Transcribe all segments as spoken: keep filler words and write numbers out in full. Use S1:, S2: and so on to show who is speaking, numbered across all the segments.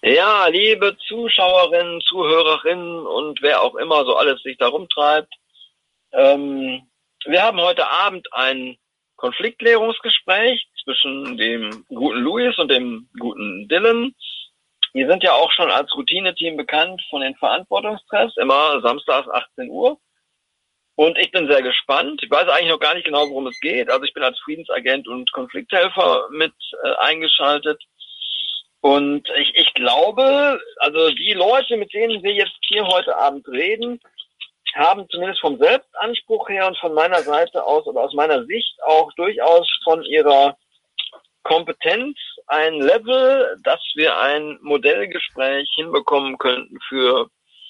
S1: Ja, liebe Zuschauerinnen, Zuhörerinnen und wer auch immer so alles sich da rumtreibt. Ähm, wir haben heute Abend ein Konfliktklärungsgespräch zwischen dem guten Louis und dem guten Dylan. Die sind ja auch schon als Routine-Team bekannt von den Verantwortungstreffs, immer samstags achtzehn Uhr. Und ich bin sehr gespannt. Ich weiß eigentlich noch gar nicht genau, worum es geht. Also ich bin als Friedensagent und Konflikthelfer mit äh, eingeschaltet. Und ich, ich glaube, also die Leute, mit denen wir jetzt hier heute Abend reden, haben zumindest vom Selbstanspruch her und von meiner Seite aus oder aus meiner Sicht auch durchaus von ihrer Kompetenz ein Level, dass wir ein Modellgespräch hinbekommen könnten für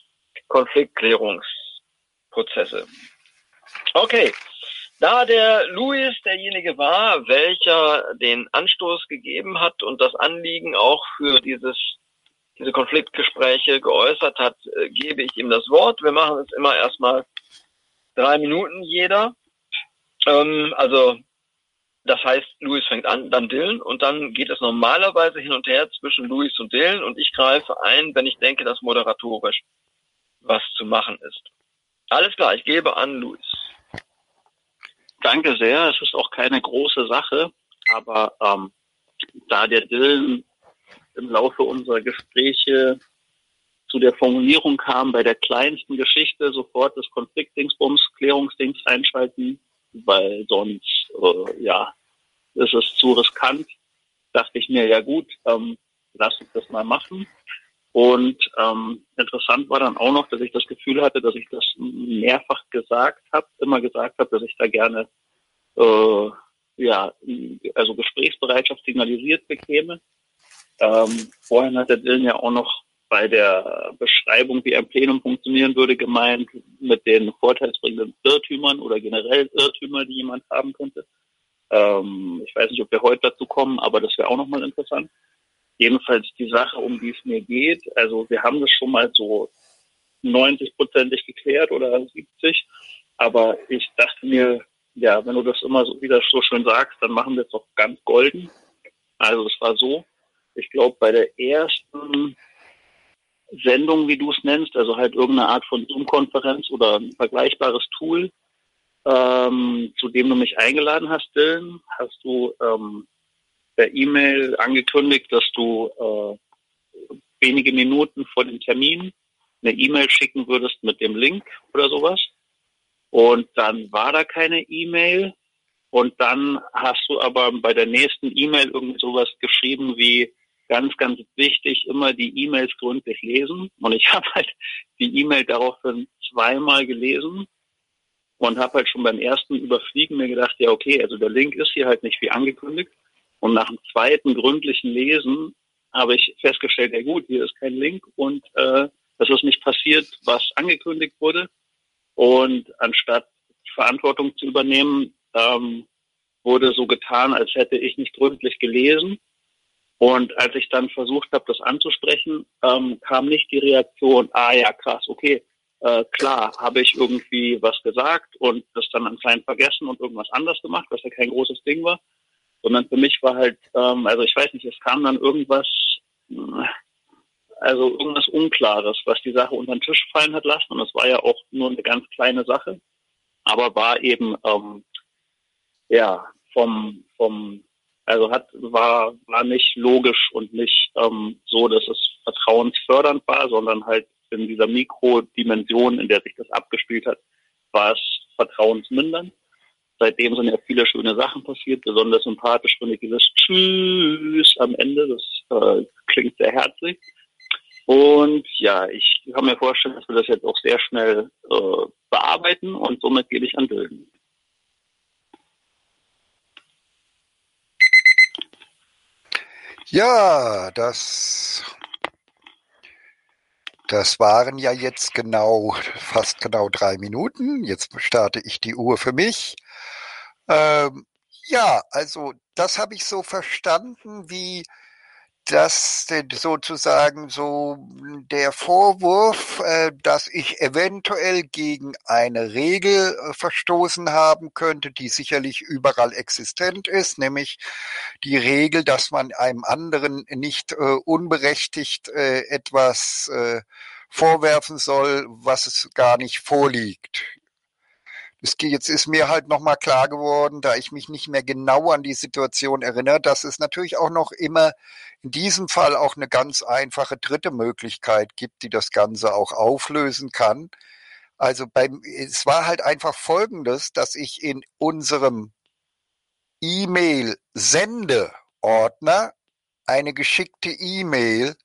S1: Konfliktklärungsprozesse. Okay. Da der Louis derjenige war, welcher den Anstoß gegeben hat und das Anliegen auch für dieses, diese Konfliktgespräche geäußert hat, äh, gebe ich ihm das Wort. Wir machen es immer erstmal drei Minuten jeder. Ähm, also das heißt, Louis fängt an, dann Dylan und dann geht es normalerweise hin und her zwischen Louis und Dylan und ich greife ein, wenn ich denke, dass moderatorisch was zu machen ist. Alles klar, ich gebe an Louis.
S2: Danke sehr. Es ist auch keine große Sache, aber ähm, da der Dylan im Laufe unserer Gespräche zu der Formulierung kam, bei der kleinsten Geschichte sofort das Konfliktdingsbums, Klärungsdings einschalten, weil sonst, äh, ja, ist es zu riskant, dachte ich mir, ja gut, ähm, lass uns das mal machen. Und ähm, interessant war dann auch noch, dass ich das Gefühl hatte, dass ich das mehrfach gesagt habe, immer gesagt habe, dass ich da gerne äh, ja, also Gesprächsbereitschaft signalisiert bekäme. Ähm, vorhin hat der Dylan ja auch noch bei der Beschreibung, wie ein Plenum funktionieren würde, gemeint mit den vorteilsbringenden Irrtümern oder generell Irrtümer, die jemand haben könnte. Ähm, ich weiß nicht, ob wir heute dazu kommen, aber das wäre auch nochmal interessant. Jedenfalls die Sache, um die es mir geht, also wir haben das schon mal so neunzig-prozentig geklärt oder siebzig, aber ich dachte mir, ja, wenn du das immer so wieder so schön sagst, dann machen wir es doch ganz golden. Also es war so, ich glaube bei der ersten Sendung, wie du es nennst, also halt irgendeine Art von Zoom-Konferenz oder ein vergleichbares Tool, ähm, zu dem du mich eingeladen hast, Dylan, hast du ähm, per E-Mail angekündigt, dass du äh, wenige Minuten vor dem Termin eine E-Mail schicken würdest mit dem Link oder sowas. Und dann war da keine E-Mail. Und dann hast du aber bei der nächsten E-Mail irgendwie sowas geschrieben wie ganz, ganz wichtig, immer die E-Mails gründlich lesen. Und ich habe halt die E-Mail daraufhin zweimal gelesen und habe halt schon beim ersten Überfliegen mir gedacht, ja okay, also der Link ist hier halt nicht wie angekündigt. Und nach dem zweiten gründlichen Lesen habe ich festgestellt, ja gut, hier ist kein Link und äh, das ist nicht passiert, was angekündigt wurde. Und anstatt Verantwortung zu übernehmen, ähm, wurde so getan, als hätte ich nicht gründlich gelesen. Und als ich dann versucht habe, das anzusprechen, ähm, kam nicht die Reaktion, ah ja, krass, okay, äh, klar, habe ich irgendwie was gesagt und das dann anscheinend vergessen und irgendwas anders gemacht, was ja kein großes Ding war. Sondern für mich war halt, ähm, also ich weiß nicht, es kam dann irgendwas, also irgendwas Unklares, was die Sache unter den Tisch fallen hat lassen. Und es war ja auch nur eine ganz kleine Sache, aber war eben, ähm, ja, vom, vom, also hat, war, war nicht logisch und nicht ähm, so, dass es vertrauensfördernd war, sondern halt in dieser Mikrodimension, in der sich das abgespielt hat, war es vertrauensmindernd. Seitdem sind ja viele schöne Sachen passiert. Besonders sympathisch finde ich dieses Tschüss am Ende. Das äh, klingt sehr herzlich. Und ja, ich kann mir vorstellen, dass wir das jetzt auch sehr schnell äh, bearbeiten und somit gebe ich an Dylan.
S3: Ja, das, das waren ja jetzt genau, fast genau drei Minuten. Jetzt starte ich die Uhr für mich. Ähm, ja, also das habe ich so verstanden, wie dass sozusagen so der Vorwurf, dass ich eventuell gegen eine Regel verstoßen haben könnte, die sicherlich überall existent ist, nämlich die Regel, dass man einem anderen nicht unberechtigt etwas vorwerfen soll, was es gar nicht vorliegt. Jetzt ist mir halt nochmal klar geworden, da ich mich nicht mehr genau an die Situation erinnere, dass es natürlich auch noch immer in diesem Fall auch eine ganz einfache dritte Möglichkeit gibt, die das Ganze auch auflösen kann. Also beim, es war halt einfach Folgendes, dass ich in unserem E-Mail-Sendeordner eine geschickte E-Mail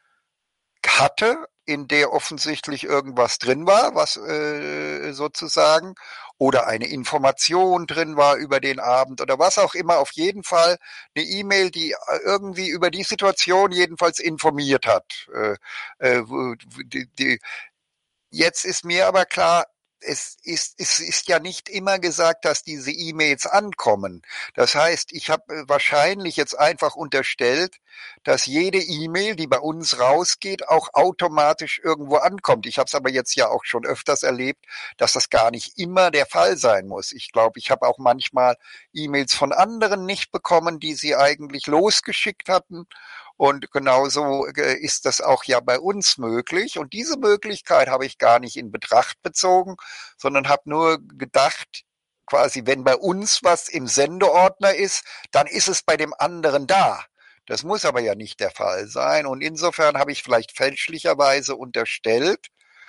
S3: hatte, in der offensichtlich irgendwas drin war, was äh, sozusagen, oder eine Information drin war über den Abend oder was auch immer, auf jeden Fall eine E-Mail, die irgendwie über die Situation jedenfalls informiert hat. Äh, äh, die, die, jetzt ist mir aber klar, es ist, es ist ja nicht immer gesagt, dass diese E-Mails ankommen. Das heißt, ich habe wahrscheinlich jetzt einfach unterstellt, dass jede E-Mail, die bei uns rausgeht, auch automatisch irgendwo ankommt. Ich habe es aber jetzt ja auch schon öfters erlebt, dass das gar nicht immer der Fall sein muss. Ich glaube, ich habe auch manchmal E-Mails von anderen nicht bekommen, die sie eigentlich losgeschickt hatten. Und genauso ist das auch ja bei uns möglich. Und diese Möglichkeit habe ich gar nicht in Betracht bezogen, sondern habe nur gedacht, quasi, wenn bei uns was im Sendeordner ist, dann ist es bei dem anderen da. Das muss aber ja nicht der Fall sein. Und insofern habe ich vielleicht fälschlicherweise unterstellt,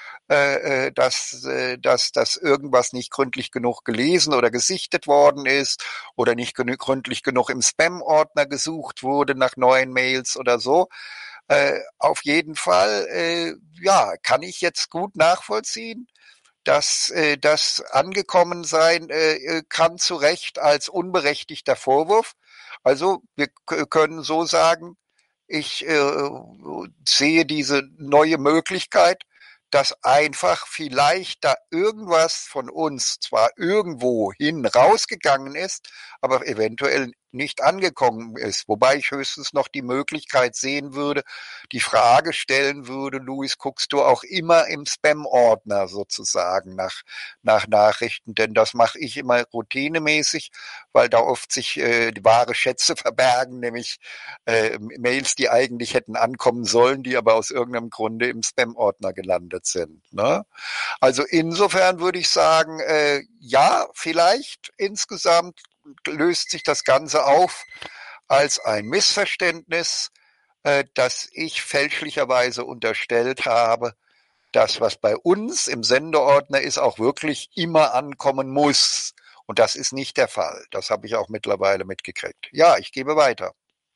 S3: äh, dass, äh, dass, dass irgendwas nicht gründlich genug gelesen oder gesichtet worden ist oder nicht genü- gründlich genug im Spam-Ordner gesucht wurde nach neuen Mails oder so. Äh, auf jeden Fall, äh, ja, kann ich jetzt gut nachvollziehen, dass äh, das angekommen sein äh, kann zu Recht als unberechtigter Vorwurf. Also wir k- können so sagen, ich äh, sehe diese neue Möglichkeit, dass einfach vielleicht da irgendwas von uns zwar irgendwo hin rausgegangen ist, aber eventuell nicht angekommen ist. Wobei ich höchstens noch die Möglichkeit sehen würde, die Frage stellen würde, Luis, guckst du auch immer im Spam-Ordner sozusagen nach, nach Nachrichten? Denn das mache ich immer routinemäßig, weil da oft sich äh, wahre Schätze verbergen, nämlich äh, Mails, die eigentlich hätten ankommen sollen, die aber aus irgendeinem Grunde im Spam-Ordner gelandet sind. Ne? Also insofern würde ich sagen, äh, ja, vielleicht insgesamt löst sich das Ganze auf als ein Missverständnis, äh, das ich fälschlicherweise unterstellt habe, dass was bei uns im Sendeordner ist, auch wirklich immer ankommen muss. Und das ist nicht der Fall. Das habe ich auch mittlerweile mitgekriegt. Ja, ich gebe weiter.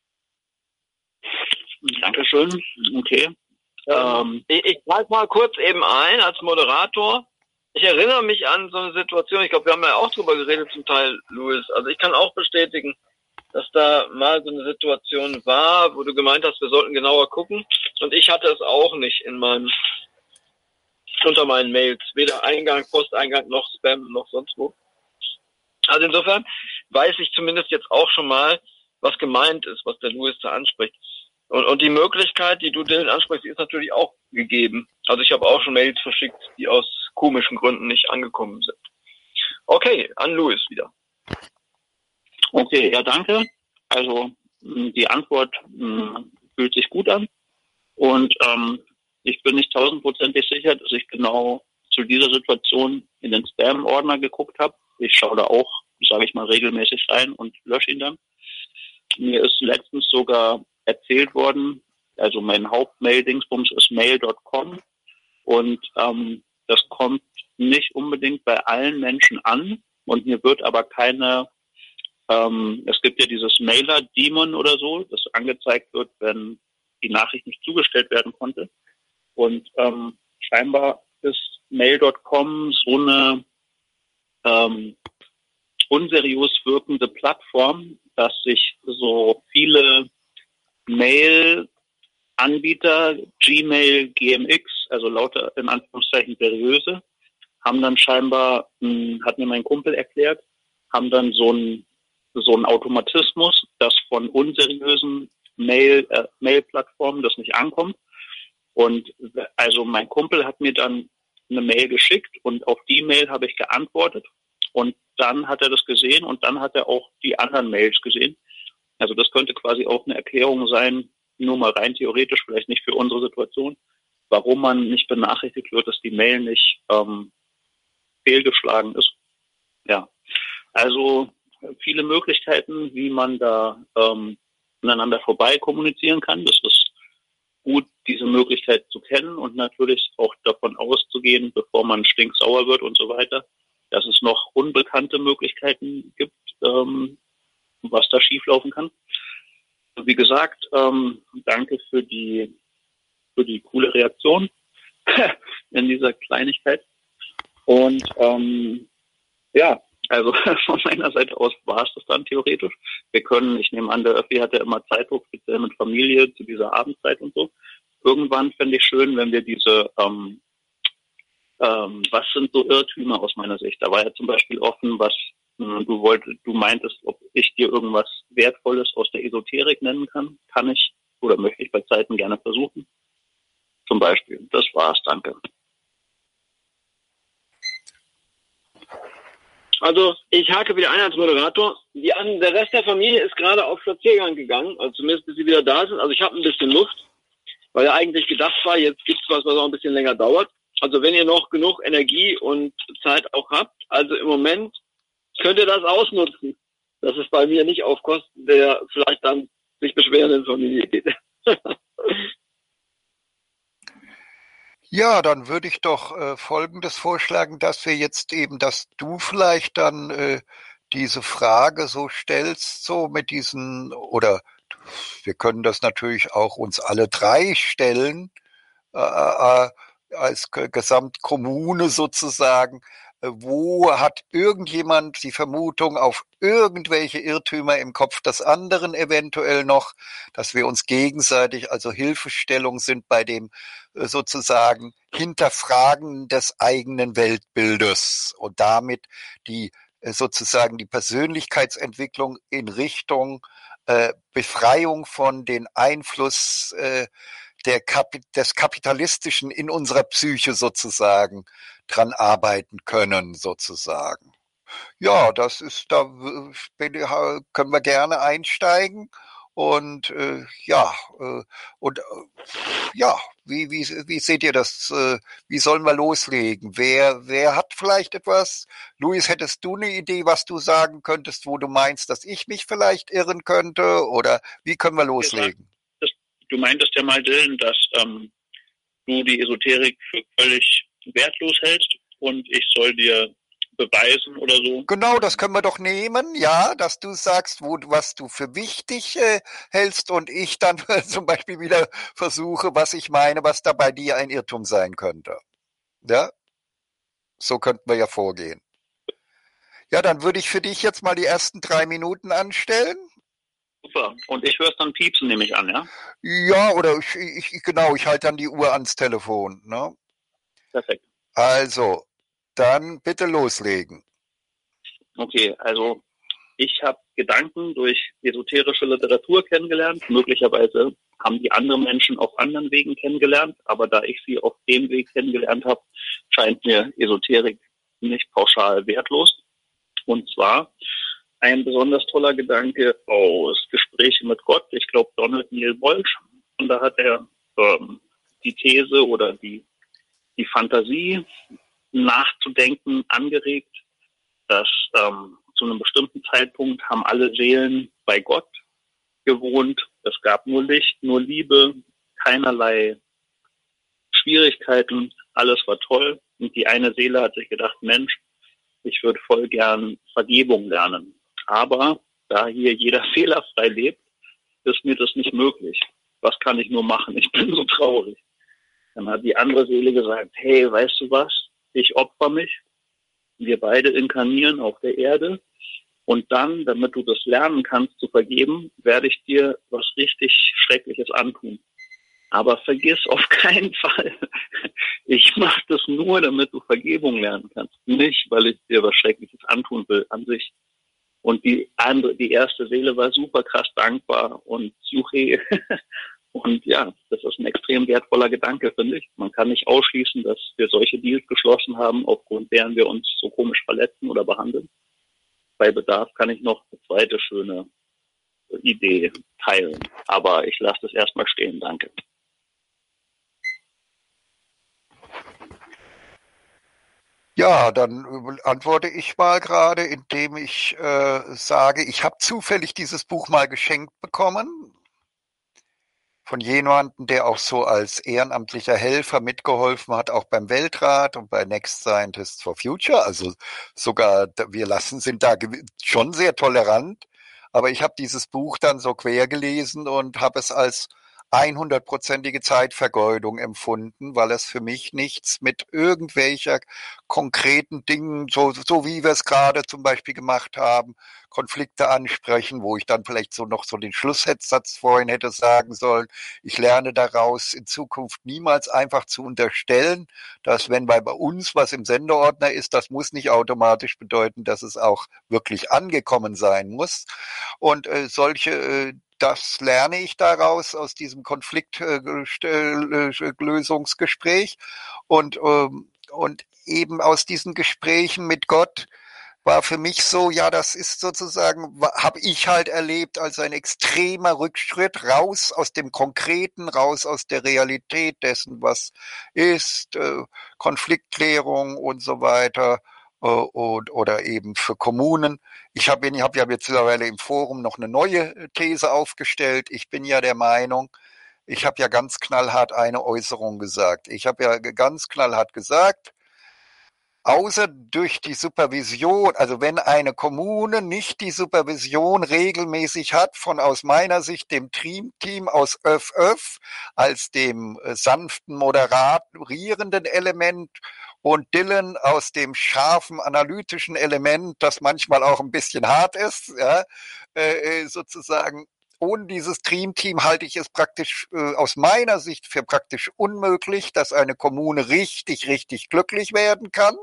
S2: Dankeschön. Okay.
S1: Ähm, ich ich greife mal kurz eben ein als Moderator. Ich erinnere mich an so eine Situation, ich glaube, wir haben ja auch drüber geredet zum Teil, Louis. Also ich kann auch bestätigen, dass da mal so eine Situation war, wo du gemeint hast, wir sollten genauer gucken. Und ich hatte es auch nicht in meinem, unter meinen Mails. Weder Eingang, Posteingang, noch Spam, noch sonst wo. Also insofern weiß ich zumindest jetzt auch schon mal, was gemeint ist, was der Louis da anspricht. Und, und die Möglichkeit, die du Dylan ansprichst, die ist natürlich auch gegeben. Also ich habe auch schon Mails verschickt, die aus komischen Gründen nicht angekommen sind. Okay, an Louis wieder.
S2: Okay, ja, danke. Also die Antwort mh, fühlt sich gut an. Und ähm, ich bin nicht tausendprozentig sicher, dass ich genau zu dieser Situation in den Spam-Ordner geguckt habe. Ich schaue da auch, sage ich mal, regelmäßig rein und lösche ihn dann. Mir ist letztens sogar erzählt worden, also mein Hauptmail-Dingsbums ist mail Punkt com und ähm, das kommt nicht unbedingt bei allen Menschen an und mir wird aber keine, ähm, es gibt ja dieses Mailer-Demon oder so, das angezeigt wird, wenn die Nachricht nicht zugestellt werden konnte. Und ähm, scheinbar ist mail Punkt com so eine ähm, unseriös wirkende Plattform, dass sich so viele Mail-Anbieter, Gmail, G M X, also lauter in Anführungszeichen seriöse, haben dann scheinbar, mh, hat mir mein Kumpel erklärt, haben dann so einen so einen Automatismus, dass von unseriösen Mail, äh, Mail-Plattformen das nicht ankommt. Und also mein Kumpel hat mir dann eine Mail geschickt und auf die Mail habe ich geantwortet und dann hat er das gesehen und dann hat er auch die anderen Mails gesehen. Also das könnte quasi auch eine Erklärung sein, nur mal rein theoretisch, vielleicht nicht für unsere Situation, warum man nicht benachrichtigt wird, dass die Mail nicht ähm, fehlgeschlagen ist. Ja, also viele Möglichkeiten, wie man da ähm, aneinander vorbei kommunizieren kann. Das ist gut, diese Möglichkeit zu kennen und natürlich auch davon auszugehen, bevor man stinksauer wird und so weiter, dass es noch unbekannte Möglichkeiten gibt, ähm, was da schieflaufen kann. Wie gesagt, ähm, danke für die für die coole Reaktion in dieser Kleinigkeit. Und ähm, ja, also von meiner Seite aus war es das dann theoretisch. Wir können, ich nehme an, der Öffi hat ja immer Zeitdruck, speziell mit Familie zu dieser Abendzeit und so. Irgendwann fände ich schön, wenn wir diese, ähm, ähm, was sind so Irrtümer aus meiner Sicht? Da war ja zum Beispiel offen, was mh, du wolltest, du meintest, ob ich dir irgendwas Wertvolles aus der Esoterik nennen kann. Kann ich oder möchte ich bei Zeiten gerne versuchen. Zum Beispiel. Das war's, danke.
S1: Also ich hake wieder ein als Moderator. Die, der Rest der Familie ist gerade auf Spaziergang gegangen, also zumindest bis sie wieder da sind. Also ich habe ein bisschen Luft, weil ja eigentlich gedacht war, jetzt gibt's was, was auch ein bisschen länger dauert. Also wenn ihr noch genug Energie und Zeit auch habt, also im Moment könnt ihr das ausnutzen, dass es bei mir nicht auf Kosten der vielleicht dann sich beschwerenden Familie geht.
S3: Ja, dann würde ich doch äh, Folgendes vorschlagen, dass wir jetzt eben, dass du vielleicht dann äh, diese Frage so stellst, so mit diesen, oder wir können das natürlich auch uns alle drei stellen, äh, äh, als Gesamtkommune sozusagen. Wo hat irgendjemand die Vermutung auf irgendwelche Irrtümer im Kopf des anderen eventuell noch, dass wir uns gegenseitig, also Hilfestellung sind bei dem sozusagen Hinterfragen des eigenen Weltbildes und damit die sozusagen die Persönlichkeitsentwicklung in Richtung äh, Befreiung von den Einfluss äh, der Kap- des Kapitalistischen in unserer Psyche sozusagen dran arbeiten können, sozusagen. Ja, das ist, da können wir gerne einsteigen. Und äh, ja, äh, und äh, ja, wie, wie, wie seht ihr das? Äh, wie sollen wir loslegen? Wer, wer hat vielleicht etwas? Luis, hättest du eine Idee, was du sagen könntest, wo du meinst, dass ich mich vielleicht irren könnte? Oder wie können wir loslegen?
S2: Das, du meintest ja mal, Dylan, dass ähm, du die Esoterik für völlig wertlos hältst und ich soll dir beweisen oder so.
S3: Genau, das können wir doch nehmen, ja, dass du sagst, wo, was du für wichtig äh, hältst und ich dann zum Beispiel wieder versuche, was ich meine, was da bei dir ein Irrtum sein könnte. Ja, so könnten wir ja vorgehen. Ja, dann würde ich für dich jetzt mal die ersten drei Minuten anstellen.
S2: Super. Und ich höre es dann piepsen, nehme ich an, ja?
S3: Ja, oder ich, ich genau, ich halte dann die Uhr ans Telefon. Ne?
S2: Perfekt.
S3: Also, dann bitte loslegen.
S2: Okay, also ich habe Gedanken durch esoterische Literatur kennengelernt. Möglicherweise haben die andere Menschen auf anderen Wegen kennengelernt, aber da ich sie auf dem Weg kennengelernt habe, scheint mir Esoterik nicht pauschal wertlos. Und zwar ein besonders toller Gedanke aus Gesprächen mit Gott. Ich glaube, Donald Neil Walsh. Und da hat er ähm, die These oder die, die Fantasie nachzudenken angeregt, dass ähm, zu einem bestimmten Zeitpunkt haben alle Seelen bei Gott gewohnt. Es gab nur Licht, nur Liebe, keinerlei Schwierigkeiten. Alles war toll. Und die eine Seele hat sich gedacht, Mensch, ich würde voll gern Vergebung lernen. Aber da hier jeder fehlerfrei lebt, ist mir das nicht möglich. Was kann ich nur machen? Ich bin so traurig. Dann hat die andere Seele gesagt, hey, weißt du was? Ich opfer mich. Wir beide inkarnieren auf der Erde. Und dann, damit du das lernen kannst zu vergeben, werde ich dir was richtig Schreckliches antun. Aber vergiss auf keinen Fall, ich mache das nur, damit du Vergebung lernen kannst. Nicht, weil ich dir was Schreckliches antun will an sich. Und die andere, die erste Seele war super krass dankbar und Juche. Und ja, das ist ein extrem wertvoller Gedanke, finde ich. Man kann nicht ausschließen, dass wir solche Deals geschlossen haben, aufgrund deren wir uns so komisch verletzen oder behandeln. Bei Bedarf kann ich noch eine zweite schöne Idee teilen. Aber ich lasse das erstmal stehen. Danke.
S3: Ja, dann antworte ich mal gerade, indem ich äh, sage, ich habe zufällig dieses Buch mal geschenkt bekommen von jemandem, der auch so als ehrenamtlicher Helfer mitgeholfen hat, auch beim Weltrat und bei Next Scientists for Future. Also sogar wir lassen sind da schon sehr tolerant, aber ich habe dieses Buch dann so quer gelesen und habe es als hundertprozentige Zeitvergeudung empfunden, weil es für mich nichts mit irgendwelcher konkreten Dingen, so, so wie wir es gerade zum Beispiel gemacht haben, Konflikte ansprechen, wo ich dann vielleicht so noch so den Schlusssatz vorhin hätte sagen sollen. Ich lerne daraus in Zukunft niemals einfach zu unterstellen, dass wenn bei uns was im Sendeordner ist, das muss nicht automatisch bedeuten, dass es auch wirklich angekommen sein muss. Und äh, solche äh, Das lerne ich daraus aus diesem Konfliktlösungsgespräch und ähm, und eben aus diesen Gesprächen mit Gott war für mich so, ja, das ist sozusagen, habe ich halt erlebt als ein extremer Rückschritt raus aus dem Konkreten, raus aus der Realität dessen, was ist, äh, Konfliktklärung und so weiter. Und, oder eben für Kommunen. Ich habe ich hab ja mittlerweile im Forum noch eine neue These aufgestellt. Ich bin ja der Meinung, ich habe ja ganz knallhart eine Äußerung gesagt. Ich habe ja ganz knallhart gesagt, außer durch die Supervision, also wenn eine Kommune nicht die Supervision regelmäßig hat von aus meiner Sicht dem Team aus Öff Öff als dem sanften, moderierenden Element und Dylan aus dem scharfen, analytischen Element, das manchmal auch ein bisschen hart ist, ja, äh, sozusagen. Ohne dieses Dream-Team halte ich es praktisch äh, aus meiner Sicht für praktisch unmöglich, dass eine Kommune richtig, richtig glücklich werden kann.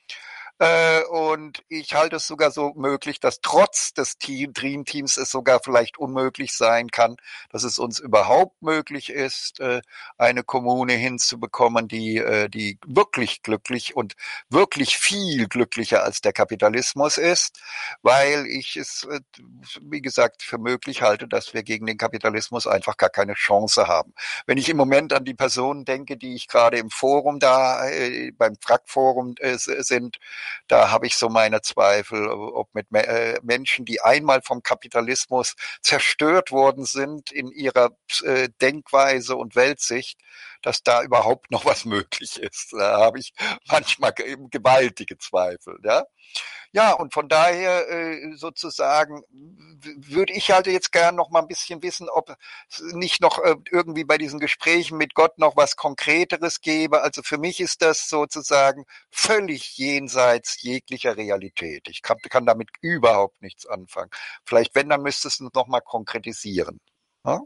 S3: Äh, und ich halte es sogar so möglich, dass trotz des Team, Dream Teams es sogar vielleicht unmöglich sein kann, dass es uns überhaupt möglich ist, äh, eine Kommune hinzubekommen, die, äh, die wirklich glücklich und wirklich viel glücklicher als der Kapitalismus ist, weil ich es, äh, wie gesagt, für möglich halte, dass wir gegen den Kapitalismus einfach gar keine Chance haben. Wenn ich im Moment an die Personen denke, die ich gerade im Forum da, äh, beim Frack-Forum äh, sind, da habe ich so meine Zweifel, ob mit äh, Menschen, die einmal vom Kapitalismus zerstört worden sind in ihrer äh, Denkweise und Weltsicht, dass da überhaupt noch was möglich ist. Da habe ich manchmal eben gewaltige Zweifel. Ja, ja, und von daher äh, sozusagen würde ich halt jetzt gern noch mal ein bisschen wissen, ob es nicht noch äh, irgendwie bei diesen Gesprächen mit Gott noch was Konkreteres gäbe. Also für mich ist das sozusagen völlig jenseits jeglicher Realität. Ich kann, kann damit überhaupt nichts anfangen. Vielleicht, wenn, dann müsstest du es noch mal konkretisieren. Ja?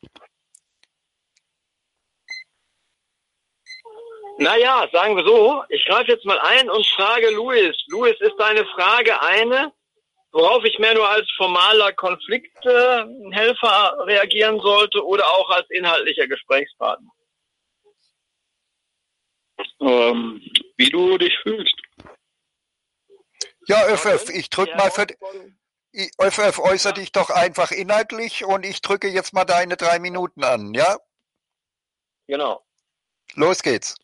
S1: Naja, sagen wir so, ich greife jetzt mal ein und frage Luis. Luis, ist deine Frage eine, worauf ich mehr nur als formaler Konflikthelfer reagieren sollte oder auch als inhaltlicher Gesprächspartner?
S2: Ähm, wie du dich fühlst.
S3: Ja, Öff, Öff, ich drück mal für... Öff, Öff, äußere dich doch einfach inhaltlich und ich drücke jetzt mal deine drei Minuten an, ja?
S1: Genau.
S3: Los geht's.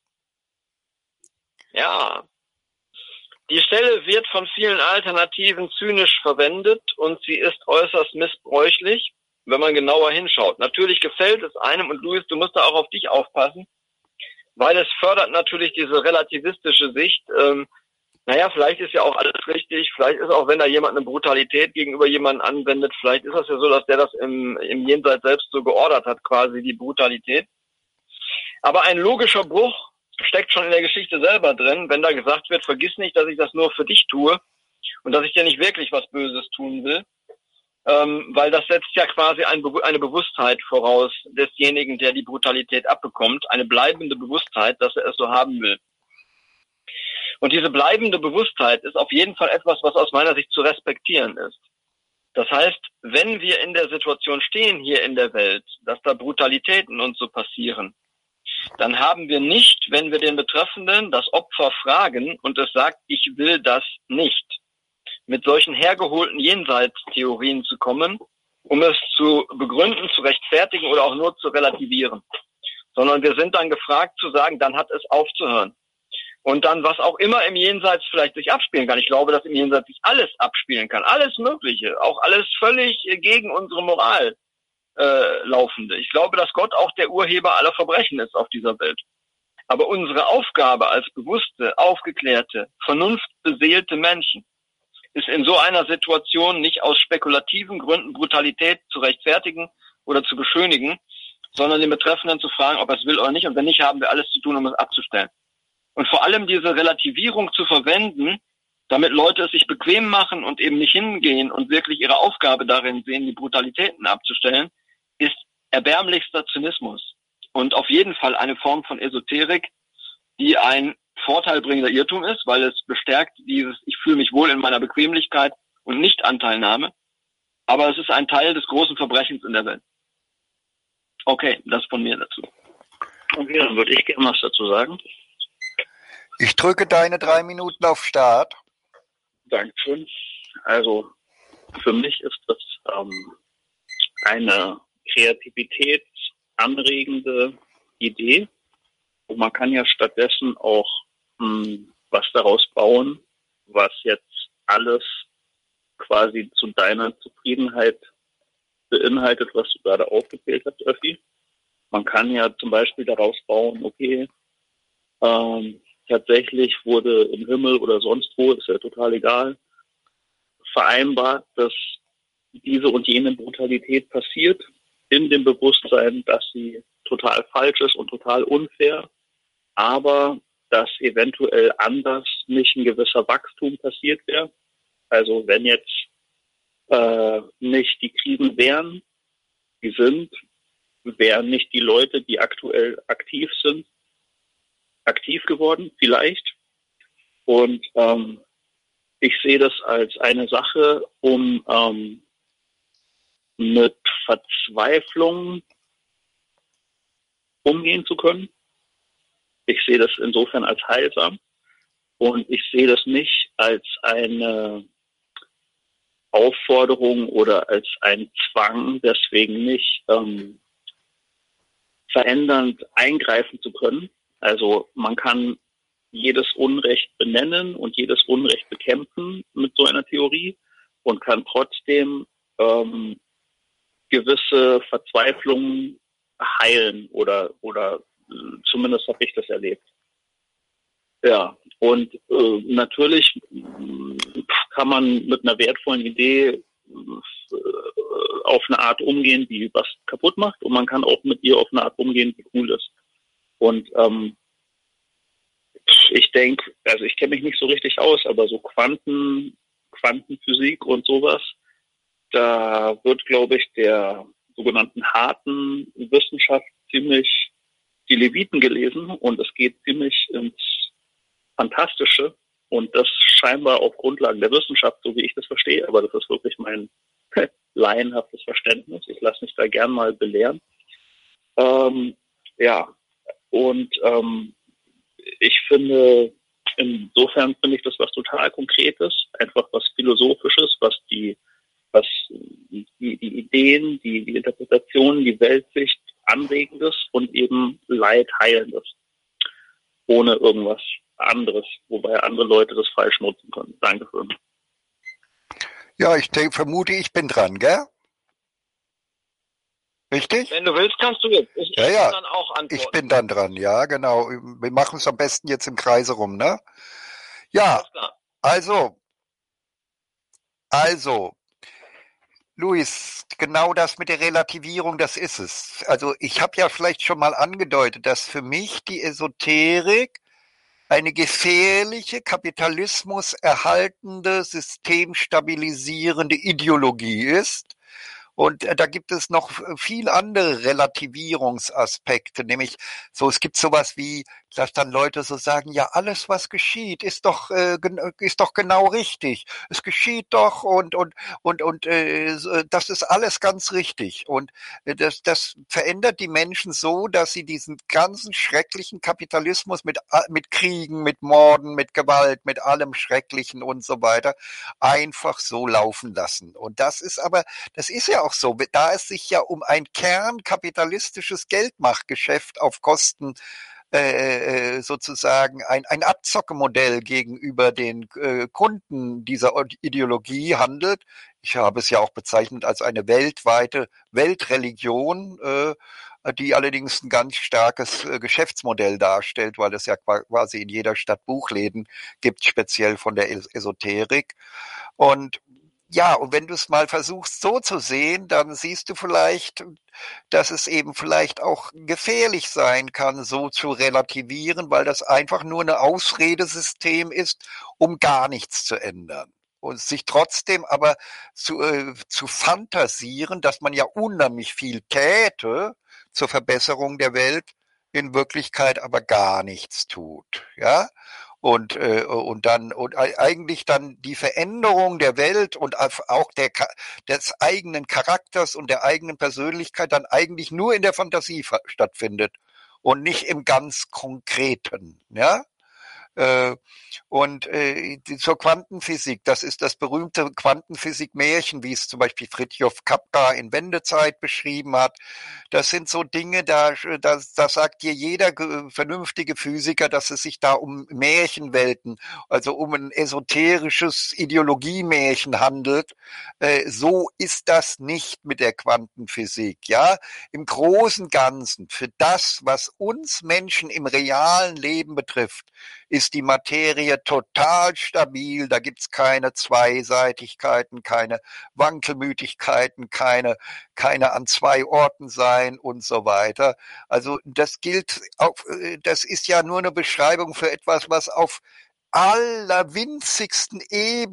S1: Ja, die Stelle wird von vielen Alternativen zynisch verwendet und sie ist äußerst missbräuchlich, wenn man genauer hinschaut. Natürlich gefällt es einem und Luis, du musst da auch auf dich aufpassen, weil es fördert natürlich diese relativistische Sicht. Ähm, naja, vielleicht ist ja auch alles richtig, vielleicht ist auch, wenn da jemand eine Brutalität gegenüber jemandem anwendet, vielleicht ist das ja so, dass der das im, im Jenseits selbst so geordert hat, quasi die Brutalität. Aber ein logischer Bruch steckt schon in der Geschichte selber drin, wenn da gesagt wird, vergiss nicht, dass ich das nur für dich tue und dass ich dir nicht wirklich was Böses tun will, ähm, weil das setzt ja quasi ein, eine Bewusstheit voraus desjenigen, der die Brutalität abbekommt, eine bleibende Bewusstheit, dass er es so haben will. Und diese bleibende Bewusstheit ist auf jeden Fall etwas, was aus meiner Sicht zu respektieren ist. Das heißt, wenn wir in der Situation stehen hier in der Welt, dass da Brutalitäten und so passieren, dann haben wir nicht, wenn wir den Betreffenden, das Opfer fragen und es sagt, ich will das nicht, mit solchen hergeholten Jenseitstheorien zu kommen, um es zu begründen, zu rechtfertigen oder auch nur zu relativieren. Sondern wir sind dann gefragt zu sagen, dann hat es aufzuhören. Und dann, was auch immer im Jenseits vielleicht sich abspielen kann. Ich glaube, dass im Jenseits sich alles abspielen kann. Alles Mögliche. Auch alles völlig gegen unsere Moral äh, laufende. Ich glaube, dass Gott auch der Urheber aller Verbrechen ist auf dieser Welt. Aber unsere Aufgabe als bewusste, aufgeklärte, vernunftbeseelte Menschen ist in so einer Situation nicht aus spekulativen Gründen Brutalität zu rechtfertigen oder zu beschönigen, sondern den Betreffenden zu fragen, ob er es will oder nicht. Und wenn nicht, haben wir alles zu tun, um es abzustellen. Und vor allem diese Relativierung zu verwenden, damit Leute es sich bequem machen und eben nicht hingehen und wirklich ihre Aufgabe darin sehen, die Brutalitäten abzustellen, ist erbärmlichster Zynismus. Und auf jeden Fall eine Form von Esoterik, die ein vorteilbringender Irrtum ist, weil es bestärkt dieses, ich fühle mich wohl in meiner Bequemlichkeit und Nicht-Anteilnahme. Aber es ist ein Teil des großen Verbrechens in der Welt. Okay, das von mir dazu.
S2: Okay, dann würde ich gerne was dazu sagen.
S3: Ich drücke deine drei Minuten auf Start.
S2: Dankeschön. Also für mich ist das ähm, eine kreativitätsanregende Idee. Und man kann ja stattdessen auch mh, was daraus bauen, was jetzt alles quasi zu deiner Zufriedenheit beinhaltet, was du gerade aufgezählt hast, Öffi. Man kann ja zum Beispiel daraus bauen, okay, ähm, tatsächlich wurde im Himmel oder sonst wo, ist ja total egal, vereinbart, dass diese und jene Brutalität passiert, in dem Bewusstsein, dass sie total falsch ist und total unfair, aber dass eventuell anders nicht ein gewisser Wachstum passiert wäre. Also wenn jetzt äh, nicht die Krisen wären, die sind, wären nicht die Leute, die aktuell aktiv sind, aktiv geworden, vielleicht. Und ähm, ich sehe das als eine Sache, um ähm, mit Verzweiflung umgehen zu können. Ich sehe das insofern als heilsam und ich sehe das nicht als eine Aufforderung oder als ein Zwang, deswegen nicht ähm, verändernd eingreifen zu können. Also man kann jedes Unrecht benennen und jedes Unrecht bekämpfen mit so einer Theorie und kann trotzdem ähm, gewisse Verzweiflungen heilen oder oder zumindest habe ich das erlebt. Ja, und äh, natürlich kann man mit einer wertvollen Idee äh, auf eine Art umgehen, die was kaputt macht, und man kann auch mit ihr auf eine Art umgehen, die cool ist. Und ähm, ich denke, also ich kenne mich nicht so richtig aus, aber so Quanten, Quantenphysik und sowas, da wird, glaube ich, der sogenannten harten Wissenschaft ziemlich die Leviten gelesen und es geht ziemlich ins Fantastische und das scheinbar auf Grundlagen der Wissenschaft, so wie ich das verstehe, aber das ist wirklich mein laienhaftes Verständnis. Ich lasse mich da gern mal belehren. Ähm, ja, und ähm, ich finde, insofern finde ich das was total Konkretes, einfach was Philosophisches, was die, was die, die Ideen, die, die Interpretationen, die Weltsicht Anregendes und eben Leid Heilendes, ohne irgendwas anderes, wobei andere Leute das falsch nutzen können. Dankeschön.
S3: Ja, ich denke, vermute, ich bin dran, gell? Richtig?
S1: Wenn du willst, kannst du jetzt. Ich,
S3: ja,
S1: ich
S3: ja.
S1: kann dann auch antworten.
S3: Ich bin dann dran, ja, genau. Wir machen es am besten jetzt im Kreise rum, ne? Ja, also, also, Luis, genau das mit der Relativierung, das ist es. Also ich habe ja vielleicht schon mal angedeutet, dass für mich die Esoterik eine gefährliche, Kapitalismus erhaltende, systemstabilisierende Ideologie ist Und äh, da gibt es noch viel andere Relativierungsaspekte, nämlich so, es gibt sowas wie, dass dann Leute so sagen, ja, alles, was geschieht, ist doch, äh, ist doch genau richtig. Es geschieht doch und, und, und, und, äh, das ist alles ganz richtig. Und äh, das, das verändert die Menschen so, dass sie diesen ganzen schrecklichen Kapitalismus mit, mit Kriegen, mit Morden, mit Gewalt, mit allem Schrecklichen und so weiter einfach so laufen lassen. Und das ist aber, das ist ja auch so, da es sich ja um ein kernkapitalistisches Geldmachgeschäft auf Kosten äh, sozusagen ein, ein Abzockemodell gegenüber den äh, Kunden dieser Ideologie handelt. Ich habe es ja auch bezeichnet als eine weltweite Weltreligion, äh, die allerdings ein ganz starkes äh, Geschäftsmodell darstellt, weil es ja quasi in jeder Stadt Buchläden gibt, speziell von der Esoterik. Und ja, und wenn du es mal versuchst so zu sehen, dann siehst du vielleicht, dass es eben vielleicht auch gefährlich sein kann, so zu relativieren, weil das einfach nur ein Ausredesystem ist, um gar nichts zu ändern. Und sich trotzdem aber zu, äh, zu fantasieren, dass man ja unheimlich viel täte zur Verbesserung der Welt, in Wirklichkeit aber gar nichts tut, ja. Und, äh, und dann und eigentlich dann die Veränderung der Welt und auch der, des eigenen Charakters und der eigenen Persönlichkeit dann eigentlich nur in der Fantasie stattfindet und nicht im ganz Konkreten, ja. Äh, und äh, zur Quantenphysik, das ist das berühmte Quantenphysik-Märchen, wie es zum Beispiel Fritjof Capra in Wendezeit beschrieben hat. Das sind so Dinge, da, da, da sagt dir jeder vernünftige Physiker, dass es sich da um Märchenwelten, also um ein esoterisches Ideologiemärchen handelt. Äh, so ist das nicht mit der Quantenphysik. Ja, im großen Ganzen, für das, was uns Menschen im realen Leben betrifft, ist die Materie total stabil, da gibt's keine Zweiseitigkeiten, keine Wankelmütigkeiten, keine, keine an zwei Orten sein und so weiter. Also das gilt auch, das ist ja nur eine Beschreibung für etwas, was auf allerwinzigsten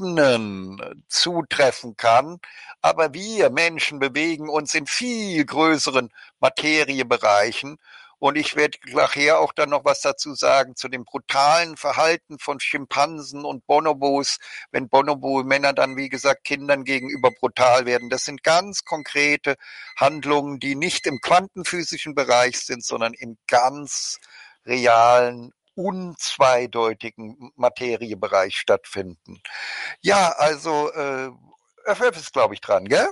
S3: Ebenen zutreffen kann. Aber wir Menschen bewegen uns in viel größeren Materiebereichen. Und ich werde nachher auch dann noch was dazu sagen zu dem brutalen Verhalten von Schimpansen und Bonobos, wenn Bonobo-Männer dann, wie gesagt, Kindern gegenüber brutal werden. Das sind ganz konkrete Handlungen, die nicht im quantenphysischen Bereich sind, sondern im ganz realen, unzweideutigen Materiebereich stattfinden. Ja, also äh, F F ist, glaube ich, dran, gell?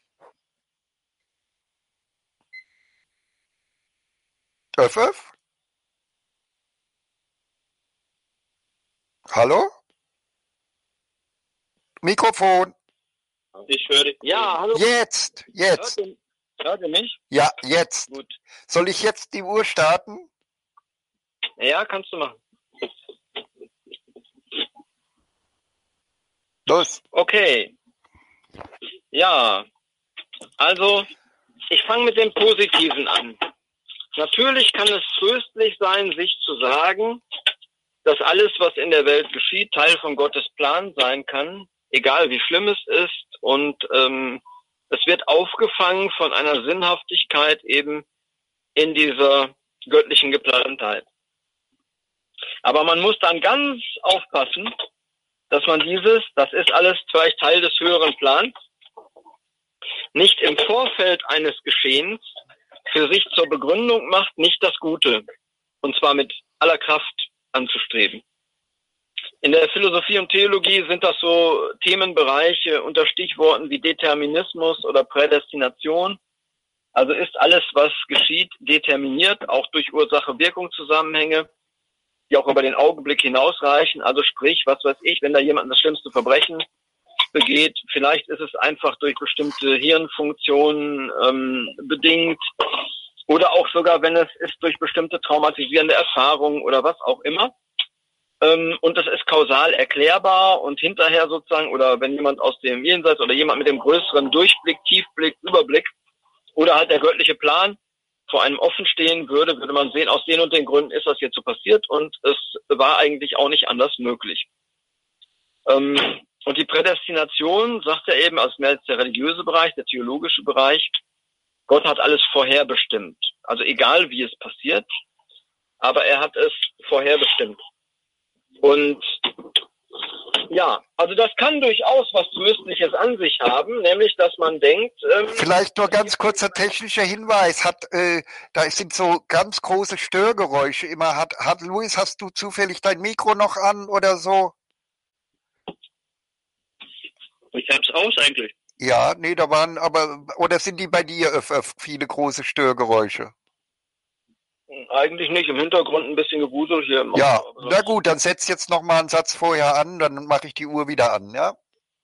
S3: F F? Hallo? Mikrofon.
S2: Ich höre dich.
S1: Ja, hallo.
S3: Jetzt, jetzt.
S1: Hört ihr, hört ihr mich?
S3: Ja, jetzt.
S1: Gut.
S3: Soll ich jetzt die Uhr starten?
S1: Ja, kannst du machen.
S3: Los.
S1: Okay. Ja, also ich fange mit dem Positiven an. Natürlich kann es tröstlich sein, sich zu sagen, dass alles, was in der Welt geschieht, Teil von Gottes Plan sein kann, egal wie schlimm es ist. Und ähm, es wird aufgefangen von einer Sinnhaftigkeit eben in dieser göttlichen Geplantheit. Aber man muss dann ganz aufpassen, dass man dieses, das ist alles vielleicht Teil des höheren Plans, nicht im Vorfeld eines Geschehens für sich zur Begründung macht, nicht das Gute, und zwar mit aller Kraft anzustreben. In der Philosophie und Theologie sind das so Themenbereiche unter Stichworten wie Determinismus oder Prädestination. Also ist alles, was geschieht, determiniert, auch durch Ursache-Wirkung-Zusammenhänge, die auch über den Augenblick hinausreichen. Also sprich, was weiß ich, wenn da jemand das schlimmste Verbrechen begeht, vielleicht ist es einfach durch bestimmte Hirnfunktionen ähm, bedingt oder auch sogar, wenn es ist durch bestimmte traumatisierende Erfahrungen oder was auch immer. Ähm, und das ist kausal erklärbar und hinterher sozusagen, oder wenn jemand aus dem Jenseits oder jemand mit dem größeren Durchblick, Tiefblick, Überblick oder halt der göttliche Plan vor einem offen stehen würde, würde man sehen, aus den und den Gründen ist das jetzt so passiert und es war eigentlich auch nicht anders möglich. Ähm, Und die Prädestination, sagt er eben, als mehr als der religiöse Bereich, der theologische Bereich, Gott hat alles vorherbestimmt. Also egal, wie es passiert, aber er hat es vorherbestimmt. Und ja, also das kann durchaus was Tröstliches an sich haben, nämlich, dass man denkt... Ähm,
S3: Vielleicht nur ganz kurzer technischer Hinweis. Hat, äh, da sind so ganz große Störgeräusche immer. Hat, hat Luis, hast du zufällig dein Mikro noch an oder so?
S2: Ich hab's aus eigentlich.
S3: Ja, nee, da waren aber, oder sind die bei dir öf, öf, viele große Störgeräusche?
S1: Eigentlich nicht, im Hintergrund ein bisschen Gewusel hier im Auto.
S3: Ja, na gut, dann setz jetzt noch mal einen Satz vorher an, dann mache ich die Uhr wieder an, ja?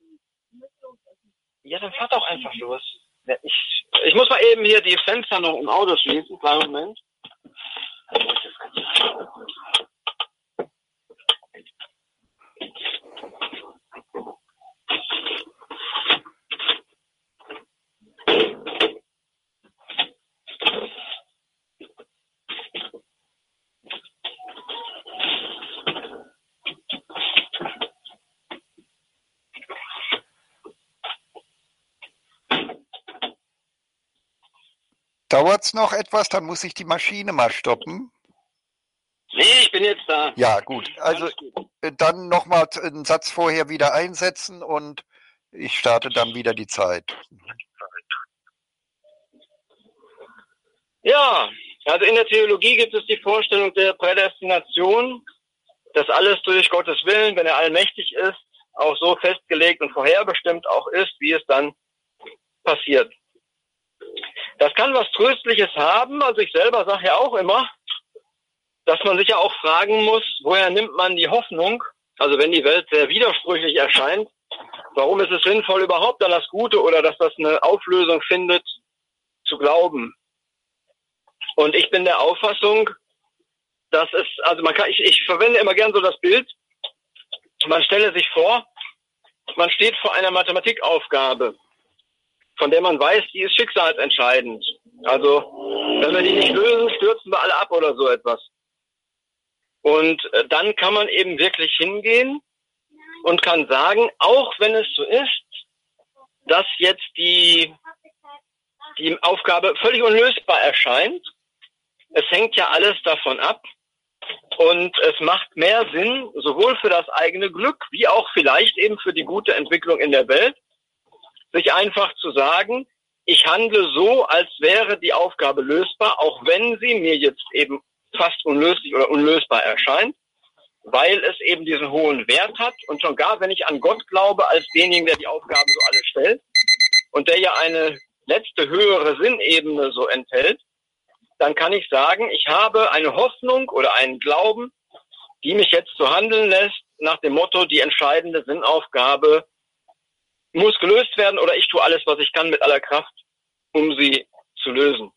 S1: Ja, dann fahrt doch einfach los. Ja, ich, ich muss mal eben hier die Fenster noch im Auto schließen, kleinen Moment.
S3: Dauert's noch etwas? Dann muss ich die Maschine mal stoppen.
S1: Nee, ich bin jetzt da.
S3: Ja, gut. Also dann nochmal einen Satz vorher wieder einsetzen und ich starte dann wieder die Zeit.
S1: Ja, also in der Theologie gibt es die Vorstellung der Prädestination, dass alles durch Gottes Willen, wenn er allmächtig ist, auch so festgelegt und vorherbestimmt auch ist, wie es dann passiert. Das kann was Tröstliches haben. Also ich selber sage ja auch immer, dass man sich ja auch fragen muss, woher nimmt man die Hoffnung? Also wenn die Welt sehr widersprüchlich erscheint, warum ist es sinnvoll, überhaupt an das Gute oder dass das eine Auflösung findet, zu glauben? Und ich bin der Auffassung, dass es, also man kann, ich, ich verwende immer gern so das Bild, man stelle sich vor, man steht vor einer Mathematikaufgabe, von der man weiß, die ist schicksalsentscheidend. Also, wenn wir die nicht lösen, stürzen wir alle ab oder so etwas. Und äh, dann kann man eben wirklich hingehen und kann sagen, auch wenn es so ist, dass jetzt die, die Aufgabe völlig unlösbar erscheint, es hängt ja alles davon ab und es macht mehr Sinn, sowohl für das eigene Glück, wie auch vielleicht eben für die gute Entwicklung in der Welt, sich einfach zu sagen, ich handle so, als wäre die Aufgabe lösbar, auch wenn sie mir jetzt eben fast unlöslich oder unlösbar erscheint, weil es eben diesen hohen Wert hat und schon gar, wenn ich an Gott glaube, als denjenigen, der die Aufgaben so alle stellt und der ja eine letzte höhere Sinnebene so enthält, dann kann ich sagen, ich habe eine Hoffnung oder einen Glauben, die mich jetzt so handeln lässt, nach dem Motto, die entscheidende Sinnaufgabe muss gelöst werden oder ich tue alles, was ich kann mit aller Kraft, um sie zu lösen.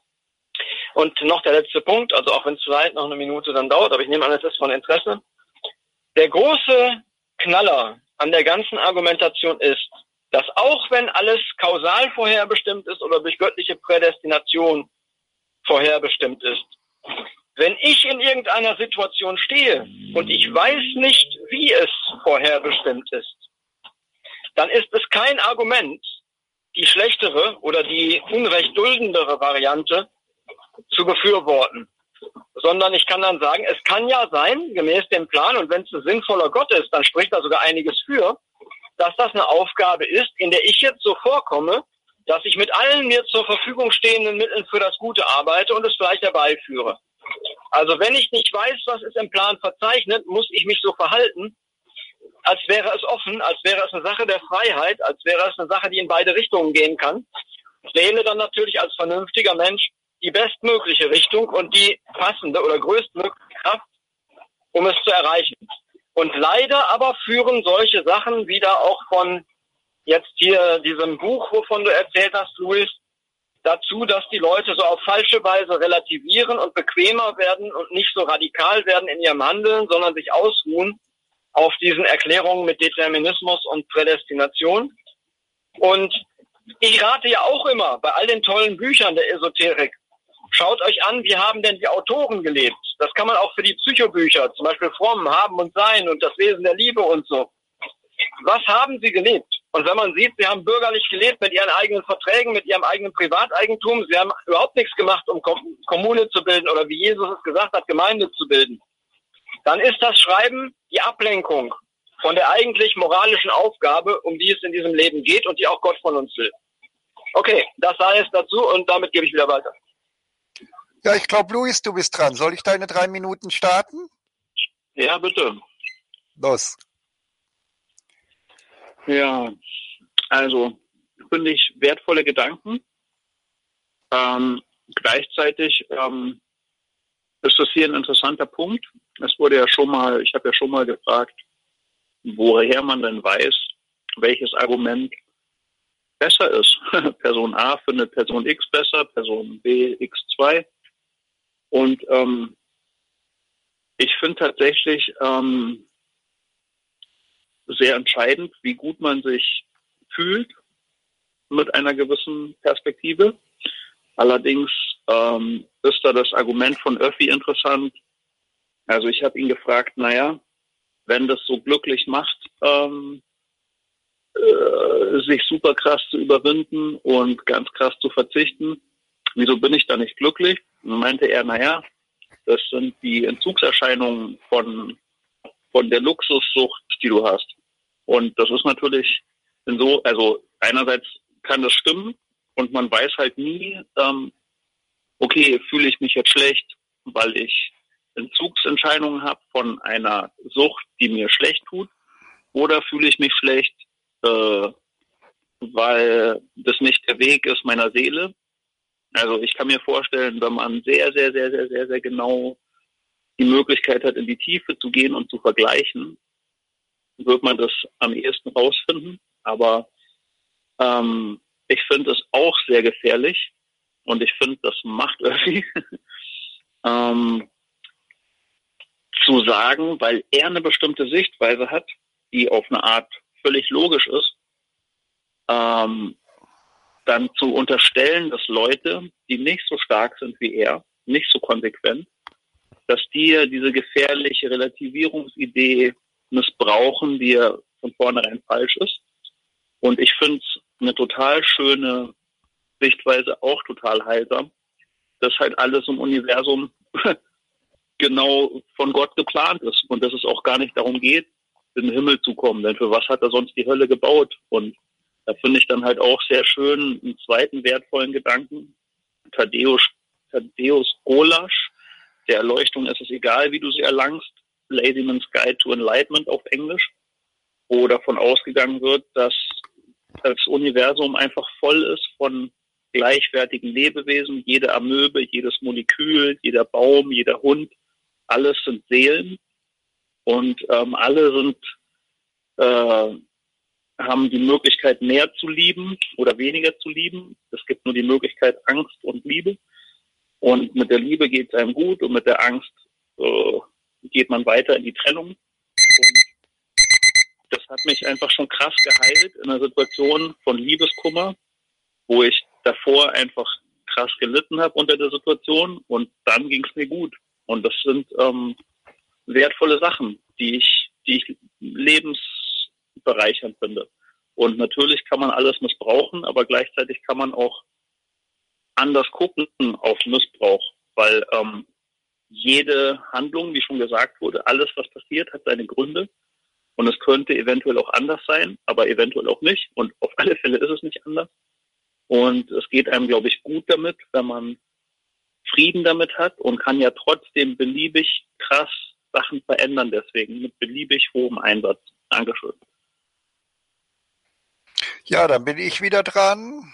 S1: Und noch der letzte Punkt, also auch wenn es vielleicht noch eine Minute dann dauert, aber ich nehme an, es ist von Interesse. Der große Knaller an der ganzen Argumentation ist, dass auch wenn alles kausal vorherbestimmt ist oder durch göttliche Prädestination vorherbestimmt ist, wenn ich in irgendeiner Situation stehe und ich weiß nicht, wie es vorherbestimmt ist, dann ist es kein Argument, die schlechtere oder die unrecht duldendere Variante zu befürworten, sondern ich kann dann sagen, es kann ja sein, gemäß dem Plan, und wenn es ein sinnvoller Gott ist, dann spricht da sogar einiges für, dass das eine Aufgabe ist, in der ich jetzt so vorkomme, dass ich mit allen mir zur Verfügung stehenden Mitteln für das Gute arbeite und es vielleicht herbeiführe. Also wenn ich nicht weiß, was ist im Plan verzeichnet, muss ich mich so verhalten, als wäre es offen, als wäre es eine Sache der Freiheit, als wäre es eine Sache, die in beide Richtungen gehen kann. Ich wähle dann natürlich als vernünftiger Mensch die bestmögliche Richtung und die passende oder größtmögliche Kraft, um es zu erreichen. Und leider aber führen solche Sachen wieder auch von jetzt hier diesem Buch, wovon du erzählt hast, Luis, dazu, dass die Leute so auf falsche Weise relativieren und bequemer werden und nicht so radikal werden in ihrem Handeln, sondern sich ausruhen auf diesen Erklärungen mit Determinismus und Prädestination. Und ich rate ja auch immer, bei all den tollen Büchern der Esoterik, schaut euch an, wie haben denn die Autoren gelebt? Das kann man auch für die Psychobücher, zum Beispiel Fromm, Haben und Sein und das Wesen der Liebe und so. Was haben sie gelebt? Und wenn man sieht, sie haben bürgerlich gelebt mit ihren eigenen Verträgen, mit ihrem eigenen Privateigentum, sie haben überhaupt nichts gemacht, um Kommune zu bilden oder wie Jesus es gesagt hat, Gemeinde zu bilden, dann ist das Schreiben die Ablenkung von der eigentlich moralischen Aufgabe, um die es in diesem Leben geht und die auch Gott von uns will. Okay, das sei es dazu und damit gebe ich wieder weiter.
S3: Ja, ich glaube, Luis, du bist dran. Soll ich deine drei Minuten starten?
S2: Ja, bitte.
S3: Los.
S2: Ja, also finde ich wertvolle Gedanken. Ähm, gleichzeitig ähm, ist das hier ein interessanter Punkt. Es wurde ja schon mal, ich habe ja schon mal gefragt, woher man denn weiß, welches Argument besser ist. Person A findet Person X besser, Person B X zwei. Und ähm, ich finde tatsächlich ähm, sehr entscheidend, wie gut man sich fühlt mit einer gewissen Perspektive. Allerdings ähm, ist da das Argument von Öffi interessant. Also ich habe ihn gefragt, naja, wenn das so glücklich macht, ähm, äh, sich super krass zu überwinden und ganz krass zu verzichten, wieso bin ich da nicht glücklich? Und dann meinte er, naja, das sind die Entzugserscheinungen von, von der Luxussucht, die du hast. Und das ist natürlich so, also einerseits kann das stimmen und man weiß halt nie, ähm, okay, fühle ich mich jetzt schlecht, weil ich Entzugsentscheidungen habe von einer Sucht, die mir schlecht tut, oder fühle ich mich schlecht, äh, weil das nicht der Weg ist meiner Seele. Also ich kann mir vorstellen, wenn man sehr, sehr, sehr, sehr, sehr, sehr genau die Möglichkeit hat, in die Tiefe zu gehen und zu vergleichen, wird man das am ehesten rausfinden. Aber ähm, ich finde es auch sehr gefährlich und ich finde, das macht irgendwie ähm, zu sagen, weil er eine bestimmte Sichtweise hat, die auf eine Art völlig logisch ist, ähm, dann zu unterstellen, dass Leute, die nicht so stark sind wie er, nicht so konsequent, dass die diese gefährliche Relativierungsidee missbrauchen, die ja von vornherein falsch ist. Und ich finde es eine total schöne Sichtweise, auch total heilsam, dass halt alles im Universum genau von Gott geplant ist und dass es auch gar nicht darum geht, in den Himmel zu kommen. Denn für was hat er sonst die Hölle gebaut? Und da finde ich dann halt auch sehr schön einen zweiten wertvollen Gedanken. Thaddäus, Thaddäus Golasch, der Erleuchtung ist es egal, wie du sie erlangst, Layman's Guide to Enlightenment auf Englisch, wo davon ausgegangen wird, dass das Universum einfach voll ist von gleichwertigen Lebewesen. Jede Amöbe, jedes Molekül, jeder Baum, jeder Hund, alles sind Seelen und ähm, alle sind äh, haben die Möglichkeit, mehr zu lieben oder weniger zu lieben. Es gibt nur die Möglichkeit Angst und Liebe. Und mit der Liebe geht es einem gut und mit der Angst äh, geht man weiter in die Trennung. Und das hat mich einfach schon krass geheilt in einer Situation von Liebeskummer, wo ich davor einfach krass gelitten habe unter der Situation und dann ging es mir gut. Und das sind ähm, wertvolle Sachen, die ich, die ich lebensbereichernd finde. Und natürlich kann man alles missbrauchen, aber gleichzeitig kann man auch anders gucken auf Missbrauch, weil ähm, jede Handlung, wie schon gesagt wurde, alles, was passiert, hat seine Gründe. Und es könnte eventuell auch anders sein, aber eventuell auch nicht. Und auf alle Fälle ist es nicht anders. Und es geht einem, glaube ich, gut damit, wenn man Frieden damit hat und kann ja trotzdem beliebig krass Sachen verändern, deswegen mit beliebig hohem Einsatz. Dankeschön.
S3: Ja, dann bin ich wieder dran.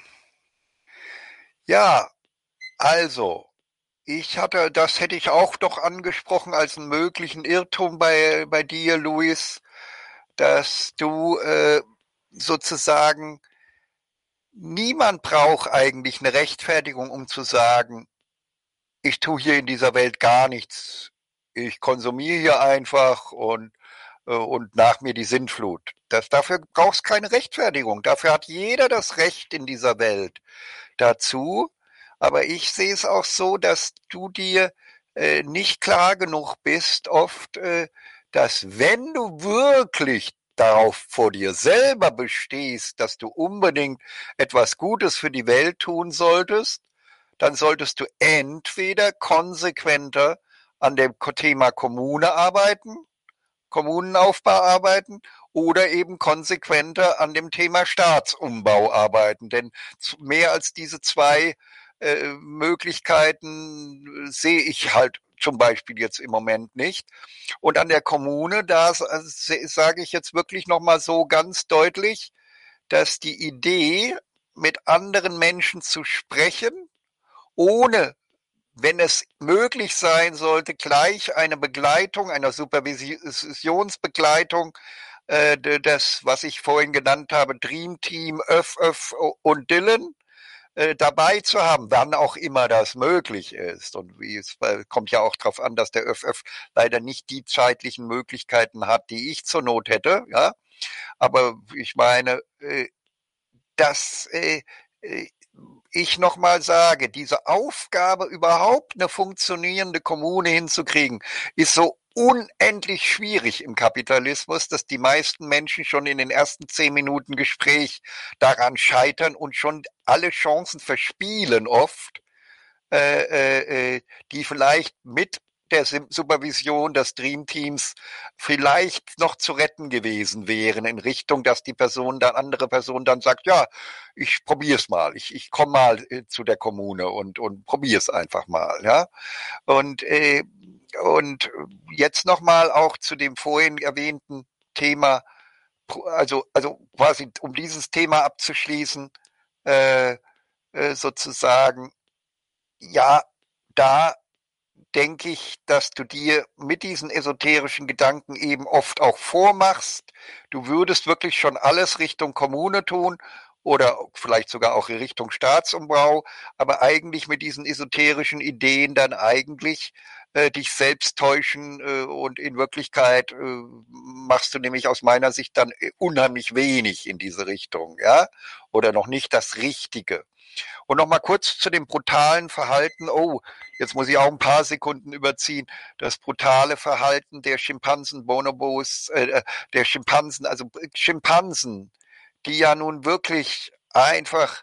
S3: Ja, also, ich hatte, das hätte ich auch doch angesprochen als einen möglichen Irrtum bei, bei dir, Luis, dass du äh, sozusagen, niemand braucht eigentlich eine Rechtfertigung, um zu sagen, ich tue hier in dieser Welt gar nichts. Ich konsumiere hier einfach und, äh, und nach mir die Sintflut. Das, dafür brauchst keine Rechtfertigung. Dafür hat jeder das Recht in dieser Welt dazu. Aber ich sehe es auch so, dass du dir äh, nicht klar genug bist, oft, äh, dass wenn du wirklich darauf vor dir selber bestehst, dass du unbedingt etwas Gutes für die Welt tun solltest, dann solltest du entweder konsequenter an dem Thema Kommune arbeiten, Kommunenaufbau arbeiten oder eben konsequenter an dem Thema Staatsumbau arbeiten. Denn mehr als diese zwei äh, Möglichkeiten sehe ich halt zum Beispiel jetzt im Moment nicht. Und an der Kommune, da sage ich jetzt wirklich nochmal so ganz deutlich, dass die Idee, mit anderen Menschen zu sprechen, ohne, wenn es möglich sein sollte, gleich eine Begleitung, eine Supervisionsbegleitung, äh, das, was ich vorhin genannt habe, Dream Team, Öff, Öff und Dylan, äh, dabei zu haben, wann auch immer das möglich ist. Und wie es kommt ja auch darauf an, dass der Öff, Öff leider nicht die zeitlichen Möglichkeiten hat, die ich zur Not hätte, ja. Aber ich meine, äh, dass äh, ich nochmal sage, diese Aufgabe, überhaupt eine funktionierende Kommune hinzukriegen, ist so unendlich schwierig im Kapitalismus, dass die meisten Menschen schon in den ersten zehn Minuten Gespräch daran scheitern und schon alle Chancen verspielen oft, äh, äh, die vielleicht mit der Supervision des Dream Teams vielleicht noch zu retten gewesen wären, in Richtung, dass die Person dann, andere Person dann sagt, ja, ich probier's mal, ich, ich komme mal äh, zu der Kommune und, und probier's einfach mal, ja. Und, äh, und jetzt nochmal auch zu dem vorhin erwähnten Thema, also, also quasi, um dieses Thema abzuschließen, äh, äh, sozusagen, ja, da denke ich, dass du dir mit diesen esoterischen Gedanken eben oft auch vormachst. Du würdest wirklich schon alles Richtung Kommune tun oder vielleicht sogar auch in Richtung Staatsumbau, aber eigentlich mit diesen esoterischen Ideen dann eigentlich äh, dich selbst täuschen äh, und in Wirklichkeit äh, machst du nämlich aus meiner Sicht dann unheimlich wenig in diese Richtung, ja, oder noch nicht das Richtige. Und noch mal kurz zu dem brutalen Verhalten. Oh, jetzt muss ich auch ein paar Sekunden überziehen. Das brutale Verhalten der Schimpansen, Bonobos, äh, der Schimpansen, also Schimpansen, die ja nun wirklich einfach,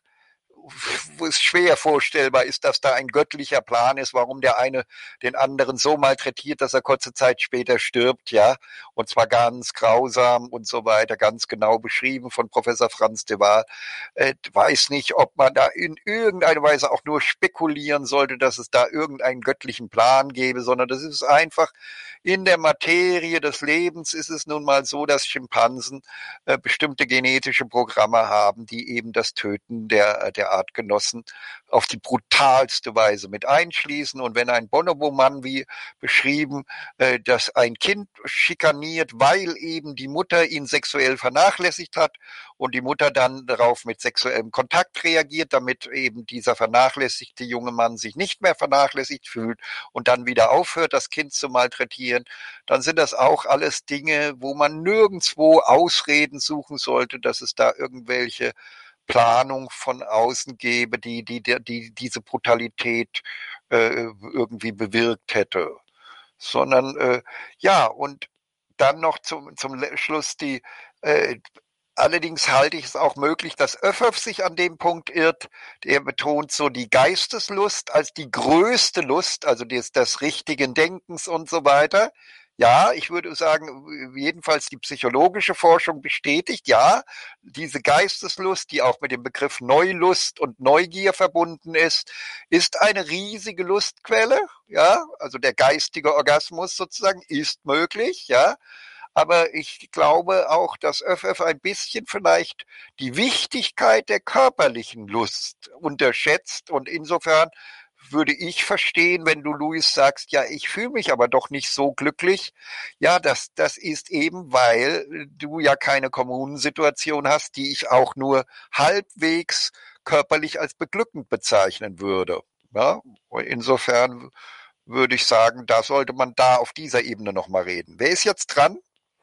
S3: wo es schwer vorstellbar ist, dass da ein göttlicher Plan ist, warum der eine den anderen so malträtiert, dass er kurze Zeit später stirbt, ja, und zwar ganz grausam und so weiter, ganz genau beschrieben von Professor Franz de Waal. Äh, weiß nicht, ob man da in irgendeiner Weise auch nur spekulieren sollte, dass es da irgendeinen göttlichen Plan gäbe, sondern das ist einfach in der Materie des Lebens ist es nun mal so, dass Schimpansen äh, bestimmte genetische Programme haben, die eben das Töten der, der Artgenossen auf die brutalste Weise mit einschließen. Und wenn ein Bonobo-Mann, wie beschrieben, äh, das ein Kind schikaniert, weil eben die Mutter ihn sexuell vernachlässigt hat und die Mutter dann darauf mit sexuellem Kontakt reagiert, damit eben dieser vernachlässigte junge Mann sich nicht mehr vernachlässigt fühlt und dann wieder aufhört, das Kind zu malträtieren, dann sind das auch alles Dinge, wo man nirgendwo Ausreden suchen sollte, dass es da irgendwelche Planung von außen gäbe, die, die, die, die diese Brutalität äh, irgendwie bewirkt hätte. Sondern, äh, ja, und dann noch zum, zum Schluss die, äh, allerdings halte ich es auch möglich, dass Öffhoff sich an dem Punkt irrt. Er betont so die Geisteslust als die größte Lust, also des, des richtigen Denkens und so weiter. Ja, ich würde sagen, jedenfalls die psychologische Forschung bestätigt, ja, diese Geisteslust, die auch mit dem Begriff Neulust und Neugier verbunden ist, ist eine riesige Lustquelle, ja, also der geistige Orgasmus sozusagen ist möglich, ja. Aber ich glaube auch, dass Öffhoff ein bisschen vielleicht die Wichtigkeit der körperlichen Lust unterschätzt. Und insofern würde ich verstehen, wenn du, Luis, sagst, ja, ich fühle mich aber doch nicht so glücklich. Ja, das, das ist eben, weil du ja keine Kommunensituation hast, die ich auch nur halbwegs körperlich als beglückend bezeichnen würde. Ja, insofern würde ich sagen, da sollte man da auf dieser Ebene nochmal reden. Wer ist jetzt dran?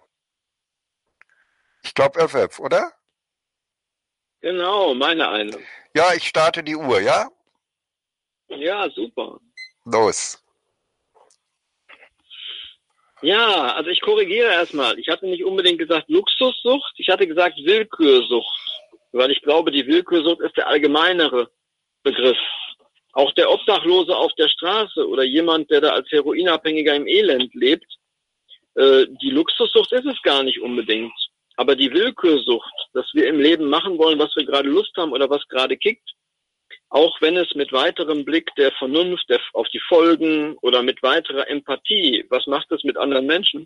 S3: Ich glaube F F, oder?
S2: Genau, meine eine.
S3: Ja, ich starte die Uhr, ja?
S2: Ja, super.
S3: Los.
S1: Ja, also ich korrigiere erstmal. Ich hatte nicht unbedingt gesagt Luxussucht, ich hatte gesagt Willkürsucht, weil ich glaube, die Willkürsucht ist der allgemeinere Begriff. Auch der Obdachlose auf der Straße oder jemand, der da als Heroinabhängiger im Elend lebt, äh, die Luxussucht ist es gar nicht unbedingt. Aber die Willkürsucht, dass wir im Leben machen wollen, was wir gerade Lust haben oder was gerade kickt, auch wenn es mit weiterem Blick der Vernunft der, auf die Folgen oder mit weiterer Empathie, was macht es mit anderen Menschen,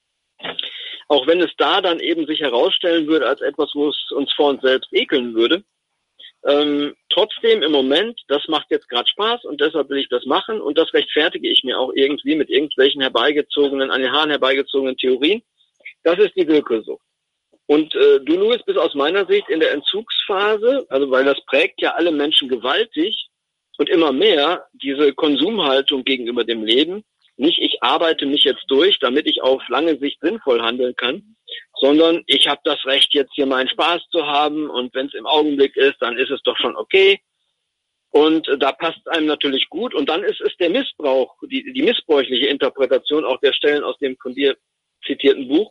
S1: auch wenn es da dann eben sich herausstellen würde als etwas, wo es uns vor uns selbst ekeln würde, ähm, trotzdem im Moment, das macht jetzt gerade Spaß und deshalb will ich das machen und das rechtfertige ich mir auch irgendwie mit irgendwelchen herbeigezogenen, an den Haaren herbeigezogenen Theorien. Das ist die Willkürsucht. Und äh, du, Louis, bist aus meiner Sicht in der Entzugsphase, also weil das prägt ja alle Menschen gewaltig und immer mehr, diese Konsumhaltung gegenüber dem Leben. Nicht, ich arbeite mich jetzt durch, damit ich auf lange Sicht sinnvoll handeln kann, sondern ich habe das Recht, jetzt hier meinen Spaß zu haben und wenn es im Augenblick ist, dann ist es doch schon okay. Und äh, da passt es einem natürlich gut. Und dann ist es der Missbrauch, die, die missbräuchliche Interpretation auch der Stellen aus dem von dir zitierten Buch,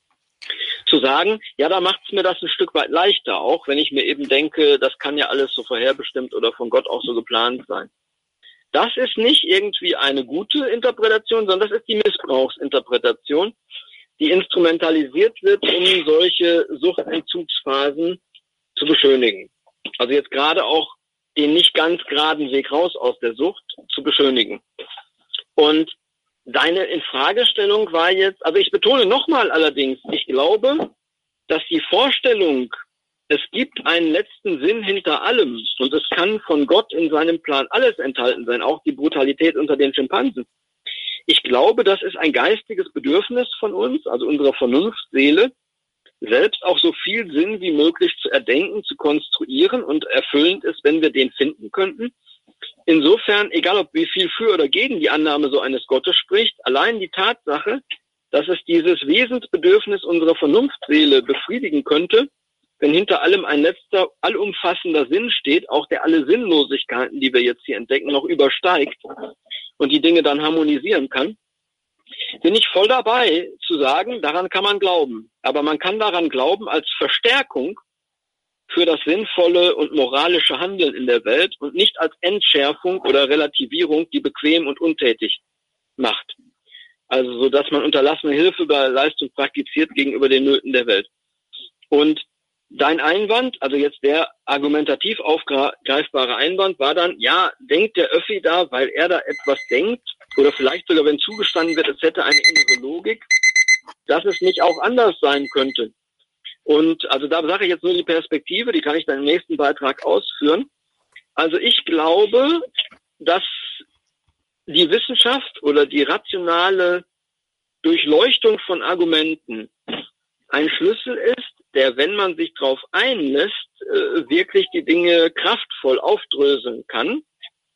S1: zu sagen, ja, da macht es mir das ein Stück weit leichter, auch wenn ich mir eben denke, das kann ja alles so vorherbestimmt oder von Gott auch so geplant sein. Das ist nicht irgendwie eine gute Interpretation, sondern das ist die Missbrauchsinterpretation, die instrumentalisiert wird, um solche Suchtentzugsphasen zu beschönigen. Also jetzt gerade auch den nicht ganz geraden Weg raus aus der Sucht zu beschönigen. Und deine Infragestellung war jetzt, also ich betone nochmal allerdings, ich glaube, dass die Vorstellung, es gibt einen letzten Sinn hinter allem und es kann von Gott in seinem Plan alles enthalten sein, auch die Brutalität unter den Schimpansen. Ich glaube, das ist ein geistiges Bedürfnis von uns, also unserer Vernunftseele, selbst auch so viel Sinn wie möglich zu erdenken, zu konstruieren und erfüllend ist, wenn wir den finden könnten. Insofern, egal ob wie viel für oder gegen die Annahme so eines Gottes spricht, allein die Tatsache, dass es dieses Wesensbedürfnis unserer Vernunftseele befriedigen könnte, wenn hinter allem ein letzter, allumfassender Sinn steht, auch der alle Sinnlosigkeiten, die wir jetzt hier entdecken, noch übersteigt und die Dinge dann harmonisieren kann, bin ich voll dabei zu sagen, daran kann man glauben. Aber man kann daran glauben als Verstärkung für das sinnvolle und moralische Handeln in der Welt und nicht als Entschärfung oder Relativierung, die bequem und untätig macht. Also so, dass man unterlassene Hilfe bei Leistung praktiziert gegenüber den Nöten der Welt. Und dein Einwand, also jetzt der argumentativ aufgreifbare Einwand, war dann, ja, denkt der Öffi da, weil er da etwas denkt, oder vielleicht sogar, wenn zugestanden wird, es hätte eine innere Logik, dass es nicht auch anders sein könnte. Und also da sage ich jetzt nur die Perspektive, die kann ich dann im nächsten Beitrag ausführen. Also ich glaube, dass die Wissenschaft oder die rationale Durchleuchtung von Argumenten ein Schlüssel ist, der, wenn man sich darauf einlässt, wirklich die Dinge kraftvoll aufdröseln kann.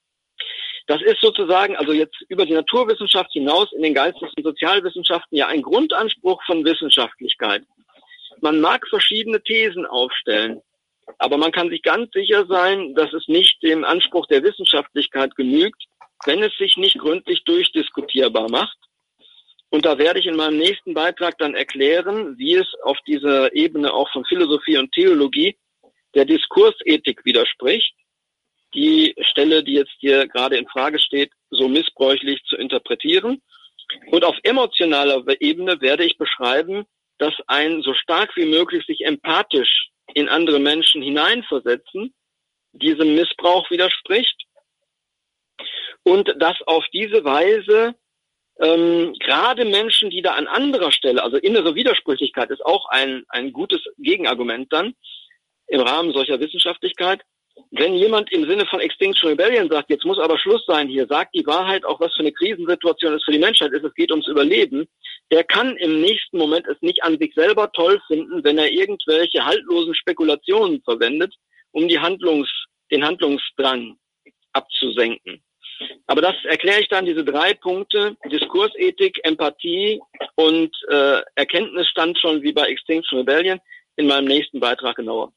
S1: Das ist sozusagen, also jetzt über die Naturwissenschaft hinaus in den Geistes- und Sozialwissenschaften ja ein Grundanspruch von Wissenschaftlichkeit. Man mag verschiedene Thesen aufstellen, aber man kann sich ganz sicher sein, dass es nicht dem Anspruch der Wissenschaftlichkeit genügt, wenn es sich nicht gründlich durchdiskutierbar macht. Und da werde ich in meinem nächsten Beitrag dann erklären, wie es auf dieser Ebene auch von Philosophie und Theologie der Diskursethik widerspricht, die Stelle, die jetzt hier gerade in Frage steht, so missbräuchlich zu interpretieren. Und auf emotionaler Ebene werde ich beschreiben, dass ein so stark wie möglich sich empathisch in andere Menschen hineinversetzen diesem Missbrauch widerspricht und dass auf diese Weise ähm, gerade Menschen, die da an anderer Stelle, also innere Widersprüchlichkeit ist auch ein, ein gutes Gegenargument dann im Rahmen solcher Wissenschaftlichkeit, wenn jemand im Sinne von Extinction Rebellion sagt, jetzt muss aber Schluss sein hier, sagt die Wahrheit, auch was für eine Krisensituation es für die Menschheit ist, es geht ums Überleben, der kann im nächsten Moment es nicht an sich selber toll finden, wenn er irgendwelche haltlosen Spekulationen verwendet, um die Handlungs, den Handlungsdrang abzusenken. Aber das erkläre ich dann, diese drei Punkte, Diskursethik, Empathie und äh, Erkenntnisstand schon wie bei Extinction Rebellion, in meinem nächsten Beitrag genauer.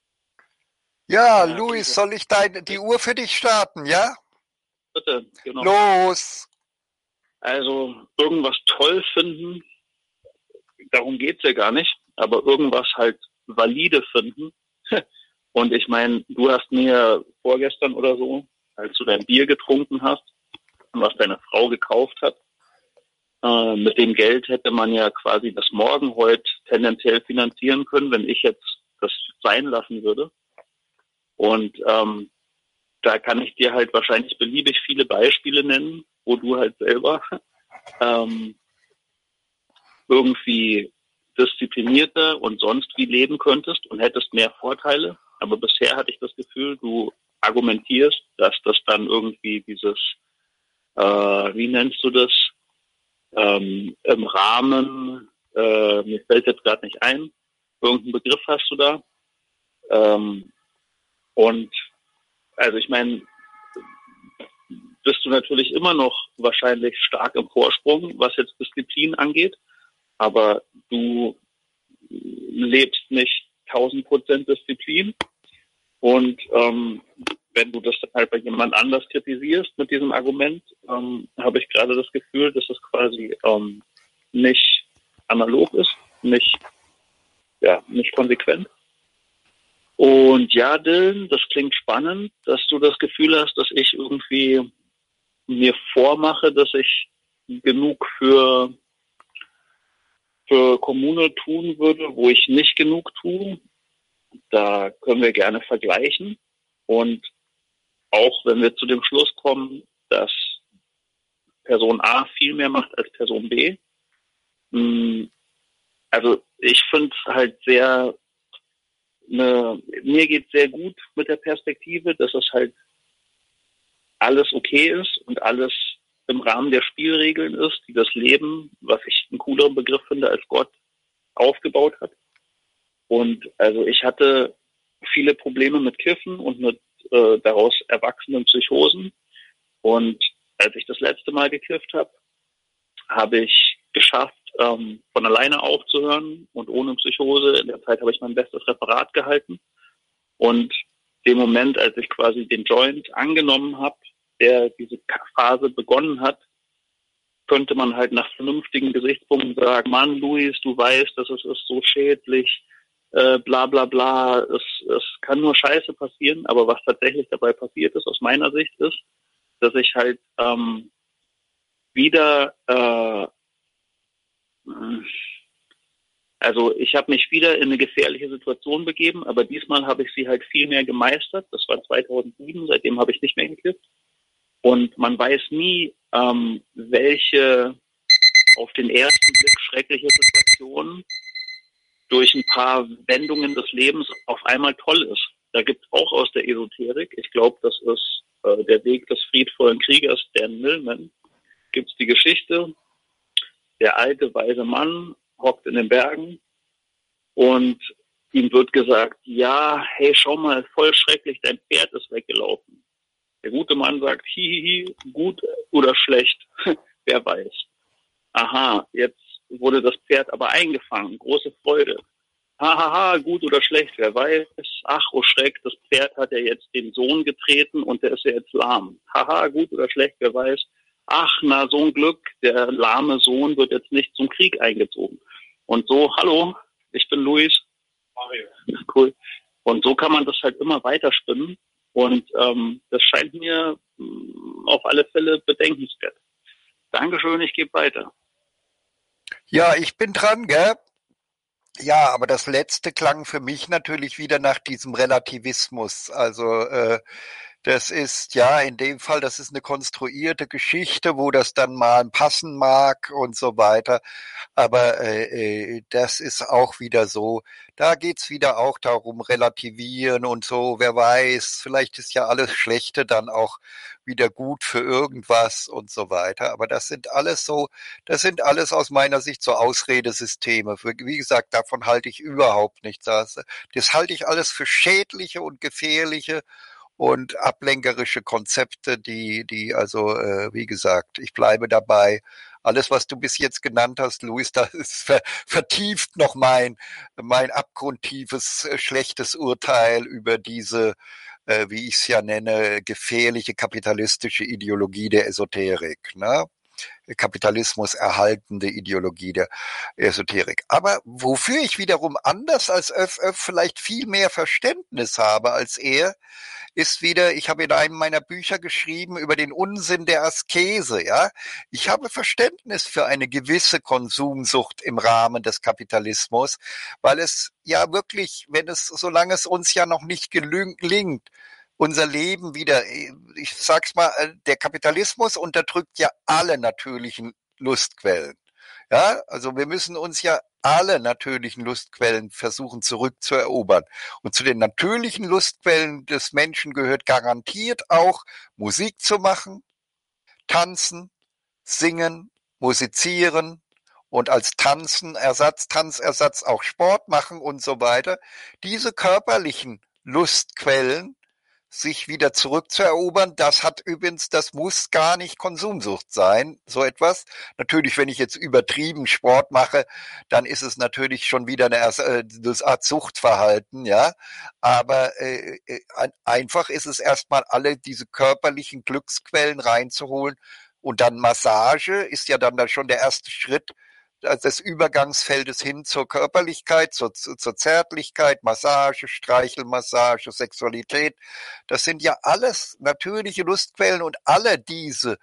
S3: Ja, Luis, soll ich deine, die Uhr für dich starten, ja?
S2: Bitte, genau.
S3: Los!
S2: Also irgendwas toll finden, darum geht's ja gar nicht, aber irgendwas halt valide finden. Und ich meine, du hast mir vorgestern oder so, als du dein Bier getrunken hast und was deine Frau gekauft hat, äh, mit dem Geld hätte man ja quasi das Morgen heute tendenziell finanzieren können, wenn ich jetzt das sein lassen würde. Und ähm, da kann ich dir halt wahrscheinlich beliebig viele Beispiele nennen, wo du halt selber ähm, irgendwie disziplinierter und sonst wie leben könntest und hättest mehr Vorteile. Aber bisher hatte ich das Gefühl, du argumentierst, dass das dann irgendwie dieses, äh, wie nennst du das, ähm, im Rahmen, äh, mir fällt jetzt gerade nicht ein, irgendeinen Begriff hast du da. Ähm, und also ich meine, bist du natürlich immer noch wahrscheinlich stark im Vorsprung, was jetzt Disziplin angeht, aber du lebst nicht tausend Prozent Disziplin. Und ähm, wenn du das dann halt bei jemand anders kritisierst mit diesem Argument, ähm, habe ich gerade das Gefühl, dass es quasi ähm, nicht analog ist, nicht, ja, nicht konsequent. Und ja, Dylan, das klingt spannend, dass du das Gefühl hast, dass ich irgendwie mir vormache, dass ich genug für für Kommune tun würde, wo ich nicht genug tue. Da können wir gerne vergleichen. Und auch wenn wir zu dem Schluss kommen, dass Person A viel mehr macht als Person B. Also ich finde es halt sehr, eine, mir geht sehr gut mit der Perspektive, dass es halt alles okay ist und alles im Rahmen der Spielregeln ist, die das Leben, was ich einen cooleren Begriff finde als Gott, aufgebaut hat. Und also ich hatte viele Probleme mit Kiffen und mit äh, daraus erwachsenen Psychosen. Und als ich das letzte Mal gekifft habe, habe ich geschafft, ähm, von alleine aufzuhören und ohne Psychose. In der Zeit habe ich mein bestes Referat gehalten. Und dem Moment, als ich quasi den Joint angenommen habe, der diese Phase begonnen hat, könnte man halt nach vernünftigen Gesichtspunkten sagen, Mann, Luis, du weißt, dass es ist so schädlich, äh, bla bla bla, es, es kann nur Scheiße passieren, aber was tatsächlich dabei passiert ist, aus meiner Sicht, ist, dass ich halt ähm, wieder, äh, also ich habe mich wieder in eine gefährliche Situation begeben, aber diesmal habe ich sie halt viel mehr gemeistert. Das war zweitausendsieben, seitdem habe ich nicht mehr gekifft. Und man weiß nie, ähm, welche auf den ersten Blick schreckliche Situation durch ein paar Wendungen des Lebens auf einmal toll ist. Da gibt es auch aus der Esoterik, ich glaube, das ist äh, der Weg des friedvollen Kriegers, Dan Millman, gibt es die Geschichte, der alte, weise Mann hockt in den Bergen und ihm wird gesagt, ja, hey, schau mal, voll schrecklich, dein Pferd ist weggelaufen. Der gute Mann sagt, hihihi, gut oder schlecht, wer weiß. Aha, jetzt wurde das Pferd aber eingefangen, große Freude. Hahaha, gut oder schlecht, wer weiß. Ach, oh Schreck, das Pferd hat ja jetzt den Sohn getreten und der ist ja jetzt lahm. Haha, gut oder schlecht, wer weiß. Ach, na, so ein Glück, der lahme Sohn wird jetzt nicht zum Krieg eingezogen. Und so, hallo, ich bin Luis. Mario. Cool. Und so kann man das halt immer weiterspinnen. Und ähm, das scheint mir mh, auf alle Fälle bedenkenswert. Dankeschön, ich gebe weiter.
S3: Ja, ich bin dran, gell? Ja, aber das letzte klang für mich natürlich wieder nach diesem Relativismus. Also äh, das ist ja in dem Fall, das ist eine konstruierte Geschichte, wo das dann mal passen mag und so weiter. Aber äh, äh, das ist auch wieder so, da geht's wieder auch darum, relativieren und so, wer weiß, vielleicht ist ja alles Schlechte dann auch wieder gut für irgendwas und so weiter. Aber das sind alles so, das sind alles aus meiner Sicht so Ausredesysteme. Für, wie gesagt, davon halte ich überhaupt nichts. Das, das halte ich alles für schädliche und gefährliche und ablenkerische Konzepte, die, die also, äh, wie gesagt, ich bleibe dabei. Alles, was du bis jetzt genannt hast, Luis, das ist ver vertieft noch mein, mein abgrundtiefes, äh, schlechtes Urteil über diese, äh, wie ich es ja nenne, gefährliche kapitalistische Ideologie der Esoterik. Ne? Kapitalismus erhaltende Ideologie der Esoterik. Aber wofür ich wiederum anders als Öff Öff vielleicht viel mehr Verständnis habe als er, ist wieder, ich habe in einem meiner Bücher geschrieben über den Unsinn der Askese, ja. Ich habe Verständnis für eine gewisse Konsumsucht im Rahmen des Kapitalismus, weil es ja wirklich, wenn es, solange es uns ja noch nicht gelingt, unser Leben wieder, ich sag's mal, der Kapitalismus unterdrückt ja alle natürlichen Lustquellen. Ja, also wir müssen uns ja alle natürlichen Lustquellen versuchen zurückzuerobern. Und zu den natürlichen Lustquellen des Menschen gehört garantiert auch Musik zu machen, tanzen, singen, musizieren und als Tanzen, Ersatz, Tanzersatz auch Sport machen und so weiter. Diese körperlichen Lustquellen sich wieder zurückzuerobern, das hat übrigens, das muss gar nicht Konsumsucht sein, so etwas. Natürlich, wenn ich jetzt übertrieben Sport mache, dann ist es natürlich schon wieder eine, eine Art Suchtverhalten, ja. Aber äh, einfach ist es erstmal, alle diese körperlichen Glücksquellen reinzuholen. Und dann Massage ist ja dann, dann schon der erste Schritt des Übergangsfeldes hin zur Körperlichkeit, zur, zur Zärtlichkeit, Massage, Streichelmassage, Sexualität. Das sind ja alles natürliche Lustquellen und alle diese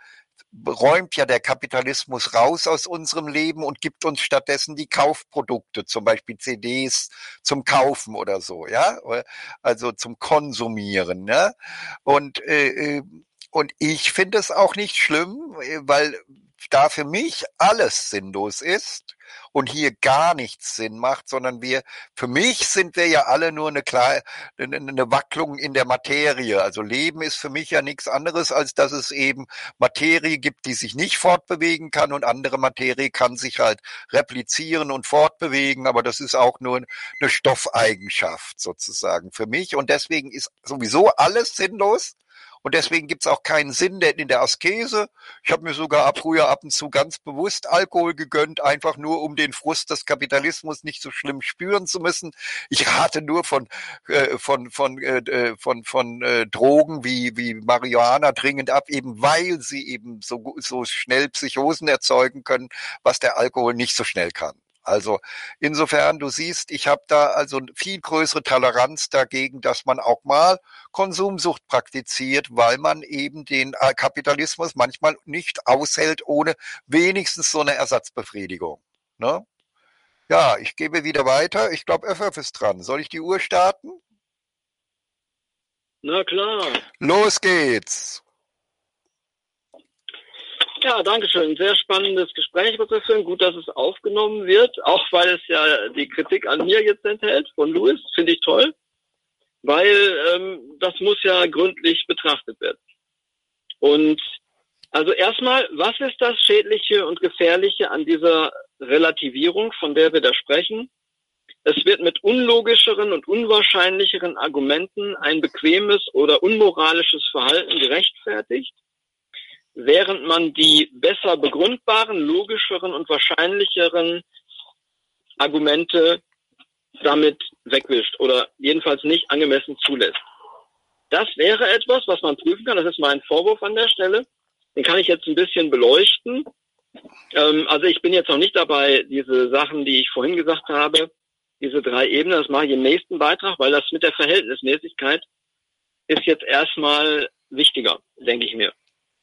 S3: räumt ja der Kapitalismus raus aus unserem Leben und gibt uns stattdessen die Kaufprodukte, zum Beispiel C Ds zum Kaufen oder so, ja, also zum Konsumieren, ja. Und äh, und ich finde es auch nicht schlimm, weil da für mich alles sinnlos ist und hier gar nichts Sinn macht, sondern wir, für mich sind wir ja alle nur eine kleine, eine Wacklung in der Materie. Also Leben ist für mich ja nichts anderes, als dass es eben Materie gibt, die sich nicht fortbewegen kann und andere Materie kann sich halt replizieren und fortbewegen, aber das ist auch nur eine Stoffeigenschaft sozusagen für mich und deswegen ist sowieso alles sinnlos. Und deswegen gibt's auch keinen Sinn in der Askese. Ich habe mir sogar ab früher ab und zu ganz bewusst Alkohol gegönnt, einfach nur um den Frust des Kapitalismus nicht so schlimm spüren zu müssen. Ich rate nur von äh, von von äh, von von äh, Drogen wie wie Marihuana dringend ab, eben weil sie eben so so schnell Psychosen erzeugen können, was der Alkohol nicht so schnell kann. Also insofern, du siehst, ich habe da also viel größere Toleranz dagegen, dass man auch mal Konsumsucht praktiziert, weil man eben den Kapitalismus manchmal nicht aushält ohne wenigstens so eine Ersatzbefriedigung. Ne? Ja, ich gebe wieder weiter. Ich glaube, Öff Öff ist dran. Soll ich die Uhr starten?
S1: Na klar.
S3: Los geht's.
S1: Ja, danke schön. Sehr spannendes Gespräch, was wir führen. Gut, dass es aufgenommen wird, auch weil es ja die Kritik an mir jetzt enthält von Louis. Finde ich toll, weil ähm, das muss ja gründlich betrachtet werden. Und also erstmal, was ist das Schädliche und Gefährliche an dieser Relativierung, von der wir da sprechen? Es wird mit unlogischeren und unwahrscheinlicheren Argumenten ein bequemes oder unmoralisches Verhalten gerechtfertigt, während man die besser begründbaren, logischeren und wahrscheinlicheren Argumente damit wegwischt oder jedenfalls nicht angemessen zulässt. Das wäre etwas, was man prüfen kann. Das ist mein Vorwurf an der Stelle. Den kann ich jetzt ein bisschen beleuchten. Ähm, also ich bin jetzt noch nicht dabei, diese Sachen, die ich vorhin gesagt habe, diese drei Ebenen, das mache ich im nächsten Beitrag, weil das mit der Verhältnismäßigkeit ist jetzt erstmal wichtiger, denke ich mir.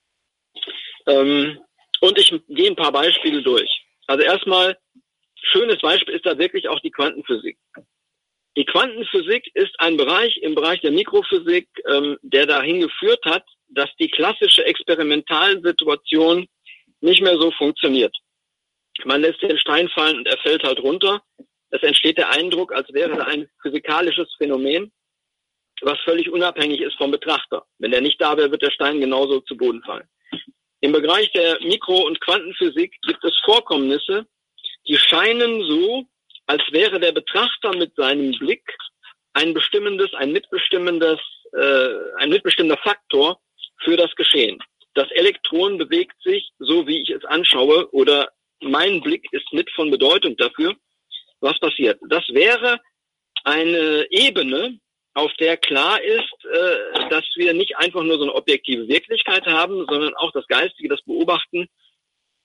S1: Ähm, und ich gehe ein paar Beispiele durch. Also erstmal, schönes Beispiel ist da wirklich auch die Quantenphysik. Die Quantenphysik ist ein Bereich im Bereich der Mikrophysik, ähm, der dahin geführt hat, dass die klassische Experimentalsituation nicht mehr so funktioniert. Man lässt den Stein fallen und er fällt halt runter. Es entsteht der Eindruck, als wäre es ein physikalisches Phänomen, was völlig unabhängig ist vom Betrachter. Wenn der nicht da wäre, wird der Stein genauso zu Boden fallen. Im Bereich der Mikro- und Quantenphysik gibt es Vorkommnisse, die scheinen so, als wäre der Betrachter mit seinem Blick ein bestimmendes, ein mitbestimmendes, äh, ein mitbestimmender Faktor für das Geschehen. Das Elektron bewegt sich so, wie ich es anschaue, oder mein Blick ist mit von Bedeutung dafür, was passiert. Das wäre eine Ebene, auf der klar ist, äh, dass wir nicht einfach nur so eine objektive Wirklichkeit haben, sondern auch das Geistige, das Beobachten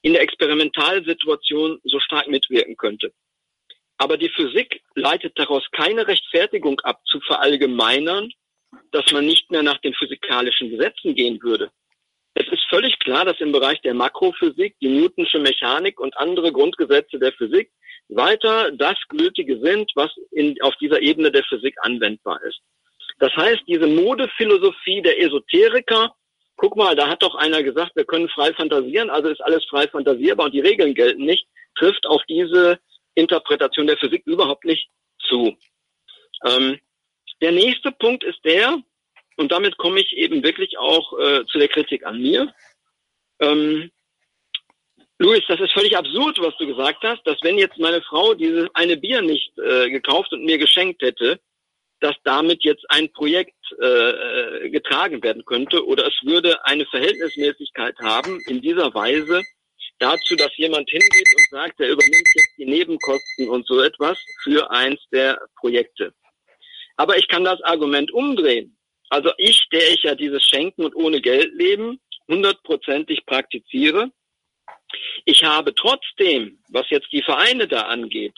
S1: in der Experimentalsituation so stark mitwirken könnte. Aber die Physik leitet daraus keine Rechtfertigung ab, zu verallgemeinern, dass man nicht mehr nach den physikalischen Gesetzen gehen würde. Es ist völlig klar, dass im Bereich der Makrophysik die Newtonsche Mechanik und andere Grundgesetze der Physik weiter das Gültige sind, was in, auf dieser Ebene der Physik anwendbar ist. Das heißt, diese Modephilosophie der Esoteriker, guck mal, da hat doch einer gesagt, wir können frei fantasieren, also ist alles frei fantasierbar und die Regeln gelten nicht, trifft auf diese Interpretation der Physik überhaupt nicht zu. Ähm, der nächste Punkt ist der, und damit komme ich eben wirklich auch äh, zu der Kritik an mir. Ähm, Luis, das ist völlig absurd, was du gesagt hast, dass wenn jetzt meine Frau dieses eine Bier nicht äh, gekauft und mir geschenkt hätte, dass damit jetzt ein Projekt äh, getragen werden könnte oder es würde eine Verhältnismäßigkeit haben in dieser Weise dazu, dass jemand hingeht und sagt, er übernimmt jetzt die Nebenkosten und so etwas für eins der Projekte. Aber ich kann das Argument umdrehen. Also ich, der ich ja dieses Schenken und ohne Geld leben hundertprozentig praktiziere, ich habe trotzdem, was jetzt die Vereine da angeht,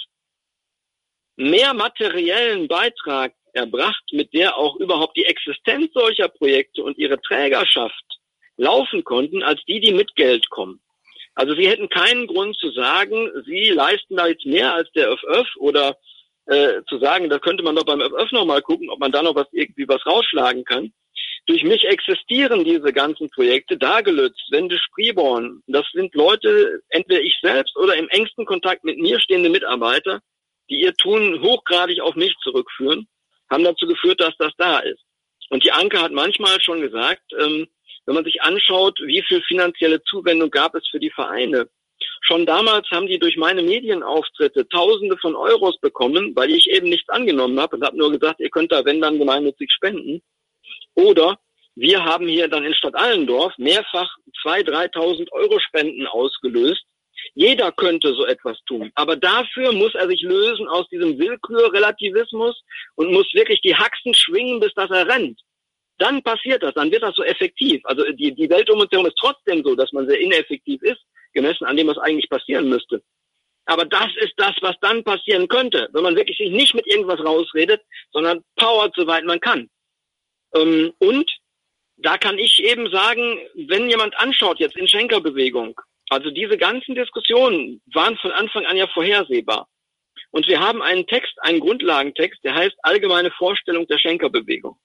S1: mehr materiellen Beitrag erbracht, mit der auch überhaupt die Existenz solcher Projekte und ihre Trägerschaft laufen konnten, als die, die mit Geld kommen. Also sie hätten keinen Grund zu sagen, sie leisten da jetzt mehr als der F F oder äh, zu sagen, da könnte man doch beim F F noch mal gucken, ob man da noch was irgendwie was rausschlagen kann. Durch mich existieren diese ganzen Projekte, Dagelötz, Wende Spreeborn. Das sind Leute, entweder ich selbst oder im engsten Kontakt mit mir stehende Mitarbeiter, die ihr Tun hochgradig auf mich zurückführen, haben dazu geführt, dass das da ist. Und die Anke hat manchmal schon gesagt, ähm, wenn man sich anschaut, wie viel finanzielle Zuwendung gab es für die Vereine. Schon damals haben die durch meine Medienauftritte Tausende von Euros bekommen, weil ich eben nichts angenommen habe und habe nur gesagt, ihr könnt da, wenn dann, gemeinnützig spenden. Oder wir haben hier dann in Stadt Allendorf mehrfach zweitausend, dreitausend Euro Spenden ausgelöst. Jeder könnte so etwas tun. Aber dafür muss er sich lösen aus diesem Willkürrelativismus und muss wirklich die Haxen schwingen, bis dass er rennt. Dann passiert das, dann wird das so effektiv. Also die, die Welt um uns herum ist trotzdem so, dass man sehr ineffektiv ist, gemessen an dem, was eigentlich passieren müsste. Aber das ist das, was dann passieren könnte, wenn man wirklich sich nicht mit irgendwas rausredet, sondern powert, soweit man kann. Ähm, und da kann ich eben sagen, wenn jemand anschaut jetzt in Schenkerbewegung, also diese ganzen Diskussionen waren von Anfang an ja vorhersehbar. Und wir haben einen Text, einen Grundlagentext, der heißt Allgemeine Vorstellung der Schenkerbewegung.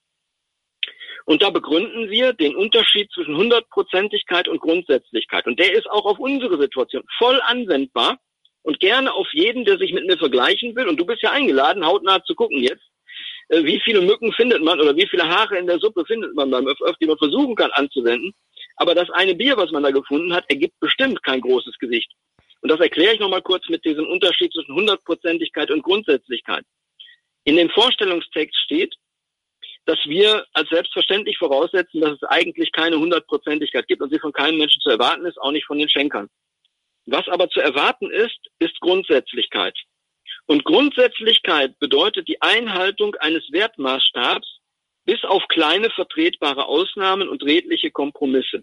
S1: Und da begründen wir den Unterschied zwischen Hundertprozentigkeit und Grundsätzlichkeit. Und der ist auch auf unsere Situation voll anwendbar und gerne auf jeden, der sich mit mir vergleichen will. Und du bist ja eingeladen, hautnah zu gucken jetzt, wie viele Mücken findet man oder wie viele Haare in der Suppe findet man beim F F, die man versuchen kann anzuwenden. Aber das eine Bier, was man da gefunden hat, ergibt bestimmt kein großes Gewicht. Und das erkläre ich nochmal kurz mit diesem Unterschied zwischen Hundertprozentigkeit und Grundsätzlichkeit. In dem Vorstellungstext steht, dass wir als selbstverständlich voraussetzen, dass es eigentlich keine Hundertprozentigkeit gibt und sie von keinem Menschen zu erwarten ist, auch nicht von den Schenkern. Was aber zu erwarten ist, ist Grundsätzlichkeit. Und Grundsätzlichkeit bedeutet die Einhaltung eines Wertmaßstabs bis auf kleine vertretbare Ausnahmen und redliche Kompromisse.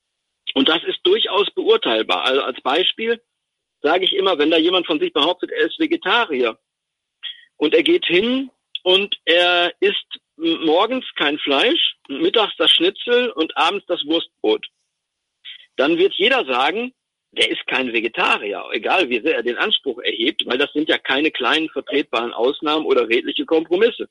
S1: Und das ist durchaus beurteilbar. Also als Beispiel sage ich immer, wenn da jemand von sich behauptet, er ist Vegetarier und er geht hin und er isst morgens kein Fleisch, mittags das Schnitzel und abends das Wurstbrot, dann wird jeder sagen, der ist kein Vegetarier, egal wie sehr er den Anspruch erhebt, weil das sind ja keine kleinen vertretbaren Ausnahmen oder redliche Kompromisse.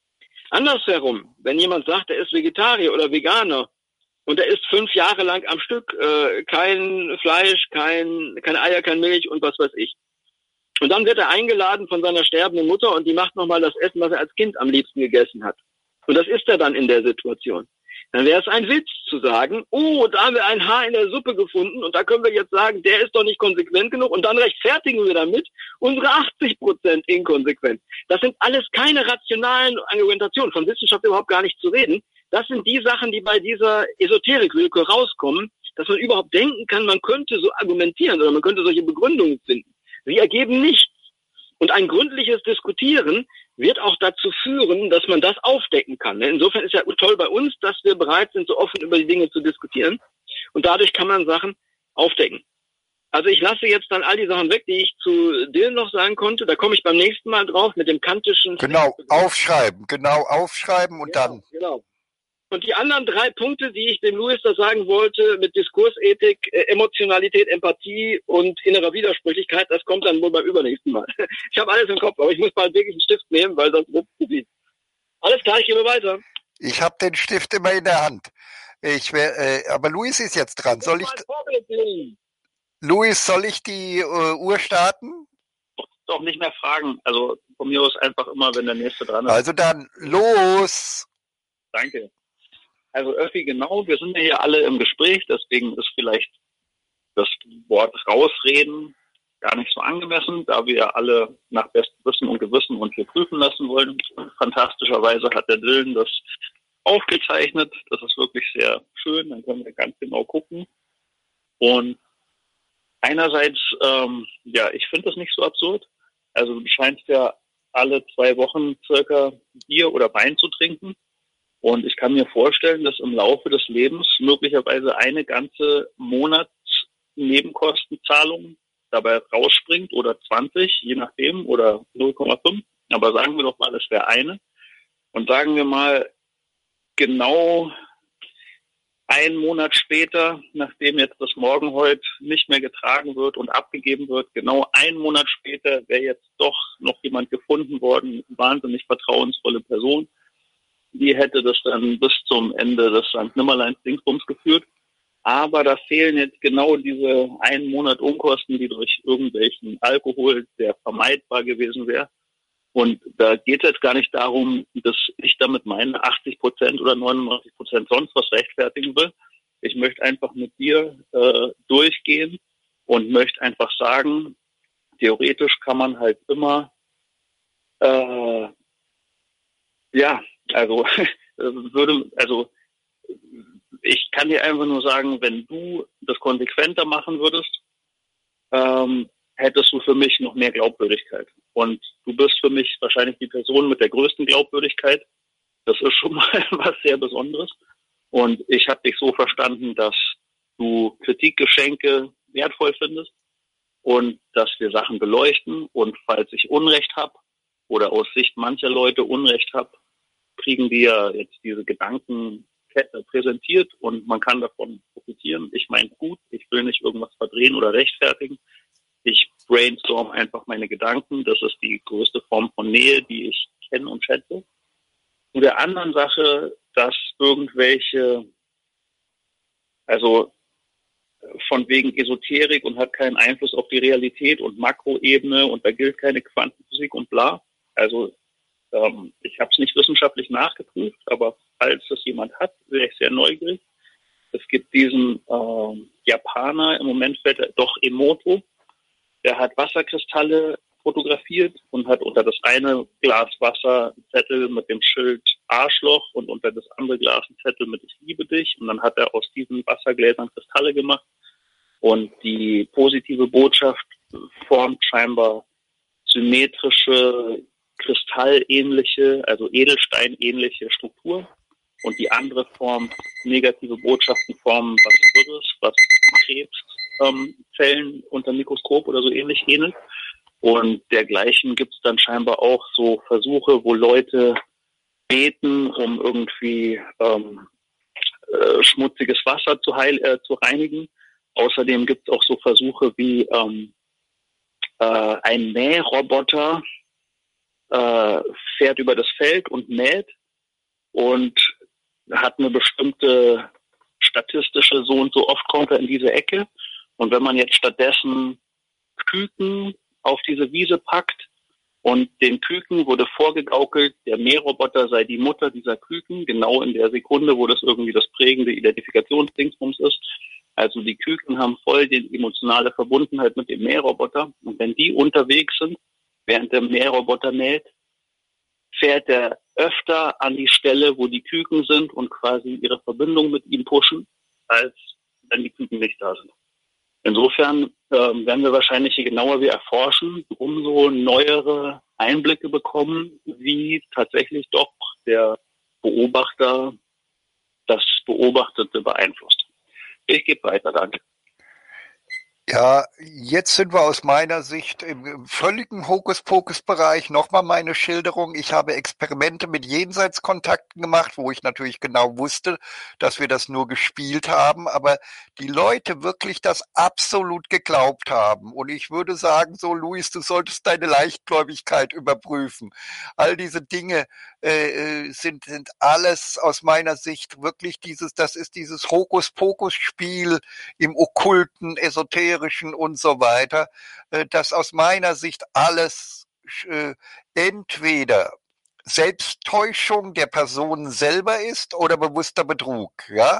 S1: Andersherum, wenn jemand sagt, er ist Vegetarier oder Veganer und er isst fünf Jahre lang am Stück äh, kein Fleisch, kein, keine Eier, kein Milch und was weiß ich. Und dann wird er eingeladen von seiner sterbenden Mutter und die macht nochmal das Essen, was er als Kind am liebsten gegessen hat. Und das isst er dann in der Situation. Dann wäre es ein Witz zu sagen, oh, da haben wir ein Haar in der Suppe gefunden und da können wir jetzt sagen, der ist doch nicht konsequent genug und dann rechtfertigen wir damit unsere achtzig Prozent Inkonsequenz. Das sind alles keine rationalen Argumentationen, von Wissenschaft überhaupt gar nicht zu reden. Das sind die Sachen, die bei dieser Esoterik-Willkür rauskommen, dass man überhaupt denken kann, man könnte so argumentieren oder man könnte solche Begründungen finden. Sie ergeben nichts. Und ein gründliches Diskutieren wird auch dazu führen, dass man das aufdecken kann. Insofern ist ja toll bei uns, dass wir bereit sind, so offen über die Dinge zu diskutieren. Und dadurch kann man Sachen aufdecken. Also ich lasse jetzt dann all die Sachen weg, die ich zu Dylan noch sagen konnte. Da komme ich beim nächsten Mal drauf mit dem kantischen...
S3: Genau, aufschreiben, genau, aufschreiben und
S1: genau,
S3: dann...
S1: Genau. Und die anderen drei Punkte, die ich dem Louis da sagen wollte, mit Diskursethik, äh, Emotionalität, Empathie und innerer Widersprüchlichkeit, das kommt dann wohl beim übernächsten Mal. Ich habe alles im Kopf, aber ich muss mal wirklich einen Stift nehmen, weil sonst wird es zu viel. Alles klar, ich gebe weiter.
S3: Ich habe den Stift immer in der Hand. Ich wär, äh, aber Luis ist jetzt dran. Soll ich, Luis, soll ich die äh, Uhr starten?
S2: Doch nicht mehr fragen. Also von mir aus einfach immer, wenn der nächste dran ist.
S3: Also dann los.
S2: Danke. Also Öffi, genau, wir sind ja hier alle im Gespräch, deswegen ist vielleicht das Wort rausreden gar nicht so angemessen, da wir ja alle nach bestem Wissen und Gewissen uns hier prüfen lassen wollen. Fantastischerweise hat der Dylan das aufgezeichnet. Das ist wirklich sehr schön, dann können wir ganz genau gucken. Und einerseits, ähm, ja, ich finde das nicht so absurd. Also du scheinst ja alle zwei Wochen circa Bier oder Wein zu trinken. Und ich kann mir vorstellen, dass im Laufe des Lebens möglicherweise eine ganze Monatsnebenkostenzahlung dabei rausspringt oder zwanzig, je nachdem, oder null Komma fünf. Aber sagen wir doch mal, es wäre eine. Und sagen wir mal, genau einen Monat später, nachdem jetzt das Morgenhäut nicht mehr getragen wird und abgegeben wird, genau einen Monat später wäre jetzt doch noch jemand gefunden worden, eine wahnsinnig vertrauensvolle Person. Die hätte das dann bis zum Ende des Sankt Nimmerleins-Dingsbums geführt. Aber da fehlen jetzt genau diese einen Monat Unkosten, die durch irgendwelchen Alkohol, der vermeidbar gewesen wäre. Und da geht es jetzt gar nicht darum, dass ich damit meine achtzig Prozent oder neunundneunzig Prozent sonst was rechtfertigen will. Ich möchte einfach mit dir äh, durchgehen und möchte einfach sagen, theoretisch kann man halt immer, äh, ja, also würde, also ich kann dir einfach nur sagen, wenn du das konsequenter machen würdest, ähm, hättest du für mich noch mehr Glaubwürdigkeit. Und du bist für mich wahrscheinlich die Person mit der größten Glaubwürdigkeit. Das ist schon mal was sehr Besonderes. Und ich habe dich so verstanden, dass du Kritikgeschenke wertvoll findest und dass wir Sachen beleuchten. Und falls ich Unrecht habe oder aus Sicht mancher Leute Unrecht habe, kriegen wir jetzt diese Gedankenkette präsentiert und man kann davon profitieren. Ich meine gut, ich will nicht irgendwas verdrehen oder rechtfertigen. Ich brainstorm einfach meine Gedanken. Das ist die größte Form von Nähe, die ich kenne und schätze. Zu der anderen Sache, dass irgendwelche, also von wegen Esoterik und hat keinen Einfluss auf die Realität und Makroebene und da gilt keine Quantenphysik und bla. Also ähm, ich habe es nicht wissenschaftlich nachgeprüft, aber falls das jemand hat, wäre ich sehr neugierig. Es gibt diesen ähm, Japaner, im Moment fällt er doch Emoto, der hat Wasserkristalle fotografiert und hat unter das eine Glas Wasser einen Zettel mit dem Schild Arschloch und unter das andere Glas einen Zettel mit Ich liebe dich. Und dann hat er aus diesen Wassergläsern Kristalle gemacht. Und die positive Botschaft formt scheinbar symmetrische, kristallähnliche, also edelsteinähnliche Struktur. Und die andere Form, negative Botschaften formen was Wirres, was Krebszellen ähm, unter dem Mikroskop oder so ähnlich ähnelt. Und dergleichen gibt es dann scheinbar auch so Versuche, wo Leute beten, um irgendwie ähm, äh, schmutziges Wasser zu, heil, äh, zu reinigen. Außerdem gibt es auch so Versuche wie ähm, äh, ein Mähroboter äh, fährt über das Feld und mäht und hat eine bestimmte statistische, so und so oft kommt er in diese Ecke. Und wenn man jetzt stattdessen Küken auf diese Wiese packt und den Küken wurde vorgegaukelt, der Mähroboter sei die Mutter dieser Küken, genau in der Sekunde, wo das irgendwie das prägende Identifikationsdingsbums ist. Also die Küken haben voll die emotionale Verbundenheit mit dem Mähroboter. Und wenn die unterwegs sind, während der Mähroboter mäht, fährt er öfter an die Stelle, wo die Küken sind und quasi ihre Verbindung mit ihm pushen, als wenn die Küken nicht da sind. Insofern ähm, werden wir wahrscheinlich, je genauer wir erforschen, umso neuere Einblicke bekommen, wie tatsächlich doch der Beobachter das Beobachtete beeinflusst. Ich gebe weiter, danke.
S3: Ja, jetzt sind wir aus meiner Sicht im, im völligen Hokuspokus-Bereich. Nochmal meine Schilderung. Ich habe Experimente mit Jenseitskontakten gemacht, wo ich natürlich genau wusste, dass wir das nur gespielt haben, aber die Leute wirklich das absolut geglaubt haben. Und ich würde sagen, so, Luis, du solltest deine Leichtgläubigkeit überprüfen. All diese Dinge äh, sind, sind alles aus meiner Sicht wirklich dieses, das ist dieses Hokuspokus-Spiel im Okkulten, Esoterischen und so weiter, äh, dass aus meiner Sicht alles äh, entweder Selbsttäuschung der Person selber ist oder bewusster Betrug, ja,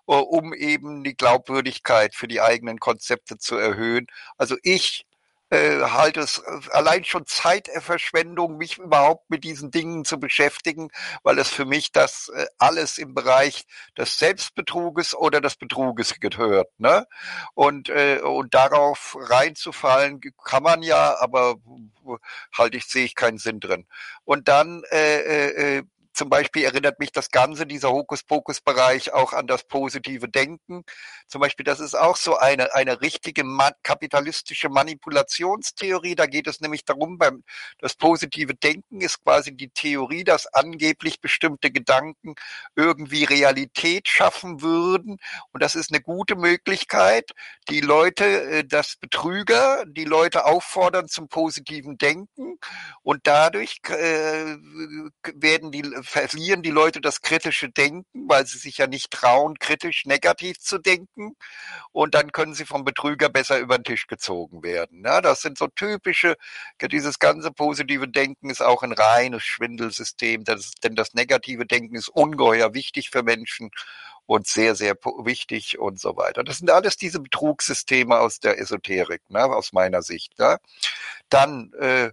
S3: um eben die Glaubwürdigkeit für die eigenen Konzepte zu erhöhen. Also ich äh, halte es allein schon Zeitverschwendung, mich überhaupt mit diesen Dingen zu beschäftigen, weil es für mich das äh, alles im Bereich des Selbstbetruges oder des Betruges gehört, ne? Und äh, und darauf reinzufallen kann man ja, aber halte ich sehe ich keinen Sinn drin. Und dann äh, äh, zum Beispiel erinnert mich das Ganze, dieser Hokuspokus-Bereich, auch an das positive Denken. Zum Beispiel, das ist auch so eine, eine richtige ma- kapitalistische Manipulationstheorie. Da geht es nämlich darum, beim, das positive Denken ist quasi die Theorie, dass angeblich bestimmte Gedanken irgendwie Realität schaffen würden. Und das ist eine gute Möglichkeit, die Leute, äh, das Betrüger, die Leute auffordern zum positiven Denken. Und dadurch äh, werden die, verlieren die Leute das kritische Denken, weil sie sich ja nicht trauen, kritisch negativ zu denken. Und dann können sie vom Betrüger besser über den Tisch gezogen werden. Ja, das sind so typische, dieses ganze positive Denken ist auch ein reines Schwindelsystem, das, denn das negative Denken ist ungeheuer wichtig für Menschen und sehr, sehr wichtig und so weiter. Das sind alles diese Betrugssysteme aus der Esoterik, ne, aus meiner Sicht. Ja. Dann äh,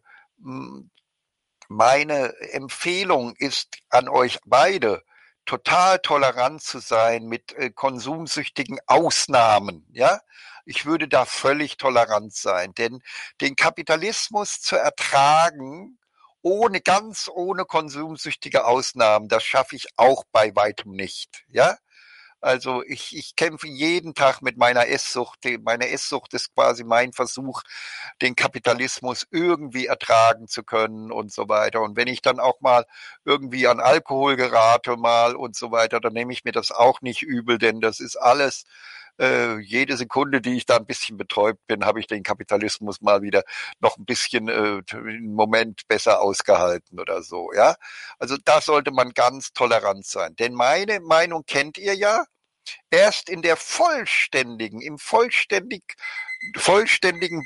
S3: meine Empfehlung ist an euch beide, total tolerant zu sein mit äh, konsumsüchtigen Ausnahmen, ja. Ich würde da völlig tolerant sein, denn den Kapitalismus zu ertragen, ohne, ganz ohne konsumsüchtige Ausnahmen, das schaffe ich auch bei weitem nicht, ja. Also ich, ich kämpfe jeden Tag mit meiner Esssucht. Meine Esssucht ist quasi mein Versuch, den Kapitalismus irgendwie ertragen zu können und so weiter. Und wenn ich dann auch mal irgendwie an Alkohol gerate mal und so weiter, dann nehme ich mir das auch nicht übel, denn das ist alles, äh, jede Sekunde, die ich da ein bisschen betäubt bin, habe ich den Kapitalismus mal wieder noch ein bisschen äh, einen Moment besser ausgehalten oder so, ja. Also da sollte man ganz tolerant sein. Denn meine Meinung kennt ihr ja. Erst in der vollständigen, im vollständig, vollständigen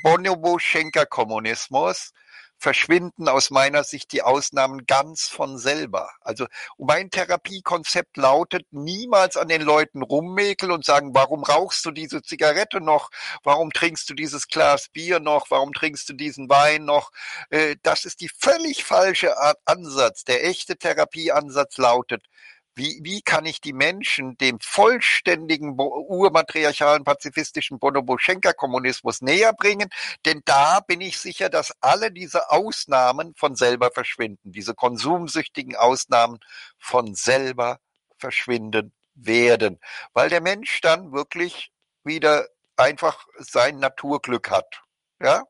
S3: Bonobo-Schenker-Kommunismus verschwinden aus meiner Sicht die Ausnahmen ganz von selber. Also mein Therapiekonzept lautet, niemals an den Leuten rummäkeln und sagen, warum rauchst du diese Zigarette noch? Warum trinkst du dieses Glas Bier noch? Warum trinkst du diesen Wein noch? Das ist die völlig falsche Art Ansatz. Der echte Therapieansatz lautet, Wie, wie kann ich die Menschen dem vollständigen urmatriarchalen pazifistischen Bonobo-Schenker-Kommunismus näher bringen? Denn da bin ich sicher, dass alle diese Ausnahmen von selber verschwinden. Diese konsumsüchtigen Ausnahmen von selber verschwinden werden. Weil der Mensch dann wirklich wieder einfach sein Naturglück hat. Ja?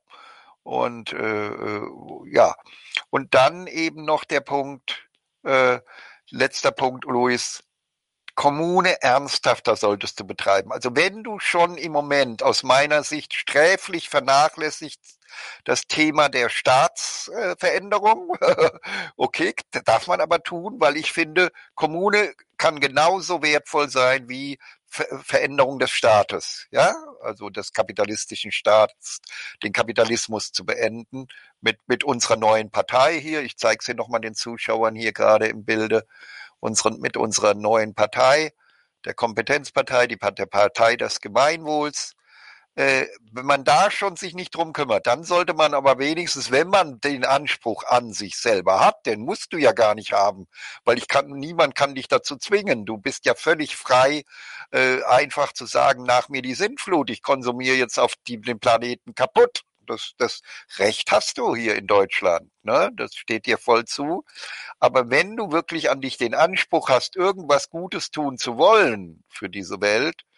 S3: Und äh, ja, und dann eben noch der Punkt, äh, letzter Punkt, Luis, Kommune ernsthafter solltest du betreiben. Also wenn du schon im Moment aus meiner Sicht sträflich vernachlässigt das Thema der Staatsveränderung, okay, darf man aber tun, weil ich finde, Kommune kann genauso wertvoll sein wie Veränderung des Staates, ja, also des kapitalistischen Staats, den Kapitalismus zu beenden mit, mit unserer neuen Partei hier. Ich zeige es hier nochmal den Zuschauern hier gerade im Bilde. Unseren, mit unserer neuen Partei, der Kompetenzpartei, die der Partei des Gemeinwohls. Äh, wenn man da schon sich nicht drum kümmert, dann sollte man aber wenigstens, wenn man den Anspruch an sich selber hat, den musst du ja gar nicht haben, weil ich kann, niemand kann dich dazu zwingen. Du bist ja völlig frei, äh, einfach zu sagen, nach mir die Sintflut, ich konsumiere jetzt auf die, den Planeten kaputt. Das, das Recht hast du hier in Deutschland, ne? Das steht dir voll zu. Aber wenn du wirklich an dich den Anspruch hast, irgendwas Gutes tun zu wollen für diese Welt,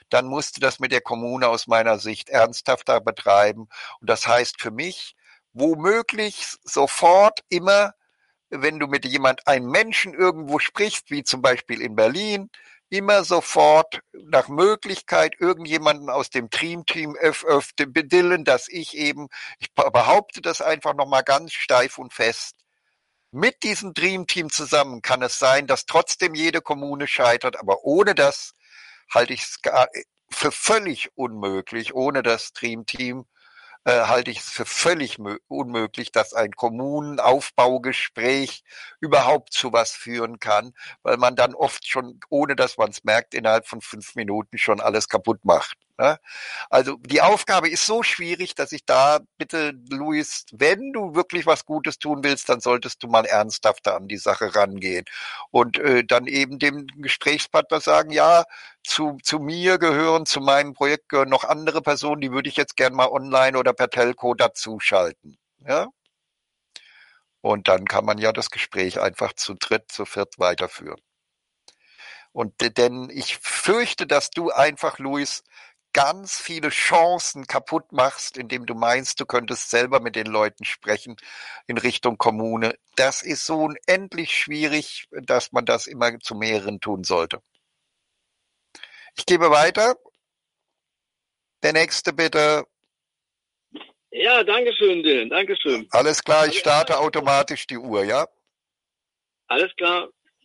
S3: dann musst du das mit der Kommune aus meiner Sicht ernsthafter betreiben. Und das heißt für mich, womöglich sofort immer, wenn du mit jemand, einem Menschen irgendwo sprichst, wie zum Beispiel in Berlin, immer sofort nach Möglichkeit irgendjemanden aus dem Dream-Team bedillen, dass ich eben, ich behaupte das einfach nochmal ganz steif und fest, mit diesem Dream-Team zusammen kann es sein, dass trotzdem jede Kommune scheitert, aber ohne das halte ich es für völlig unmöglich, ohne das Dream-Team äh, halte ich es für völlig unmöglich, dass ein Kommunenaufbaugespräch überhaupt zu was führen kann, weil man dann oft schon, ohne dass man es merkt, innerhalb von fünf Minuten schon alles kaputt macht. Ne? Also die Aufgabe ist so schwierig, dass ich da bitte, Luis, wenn du wirklich was Gutes tun willst, dann solltest du mal ernsthafter an die Sache rangehen und äh, dann eben dem Gesprächspartner sagen, ja, zu, zu mir gehören, zu meinem Projekt gehören noch andere Personen, die würde ich jetzt gern mal online oder per Telco dazuschalten. Ja? Und dann kann man ja das Gespräch einfach zu dritt, zu viert weiterführen. Und denn ich fürchte, dass du einfach, Luis, ganz viele Chancen kaputt machst, indem du meinst, du könntest selber mit den Leuten sprechen in Richtung Kommune. Das ist so unendlich schwierig, dass man das immer zu mehreren tun sollte. Ich gebe weiter. Der nächste bitte.
S1: Ja, danke schön, Dylan, danke schön.
S3: Alles klar, ich starte automatisch die Uhr, ja?
S1: Alles klar.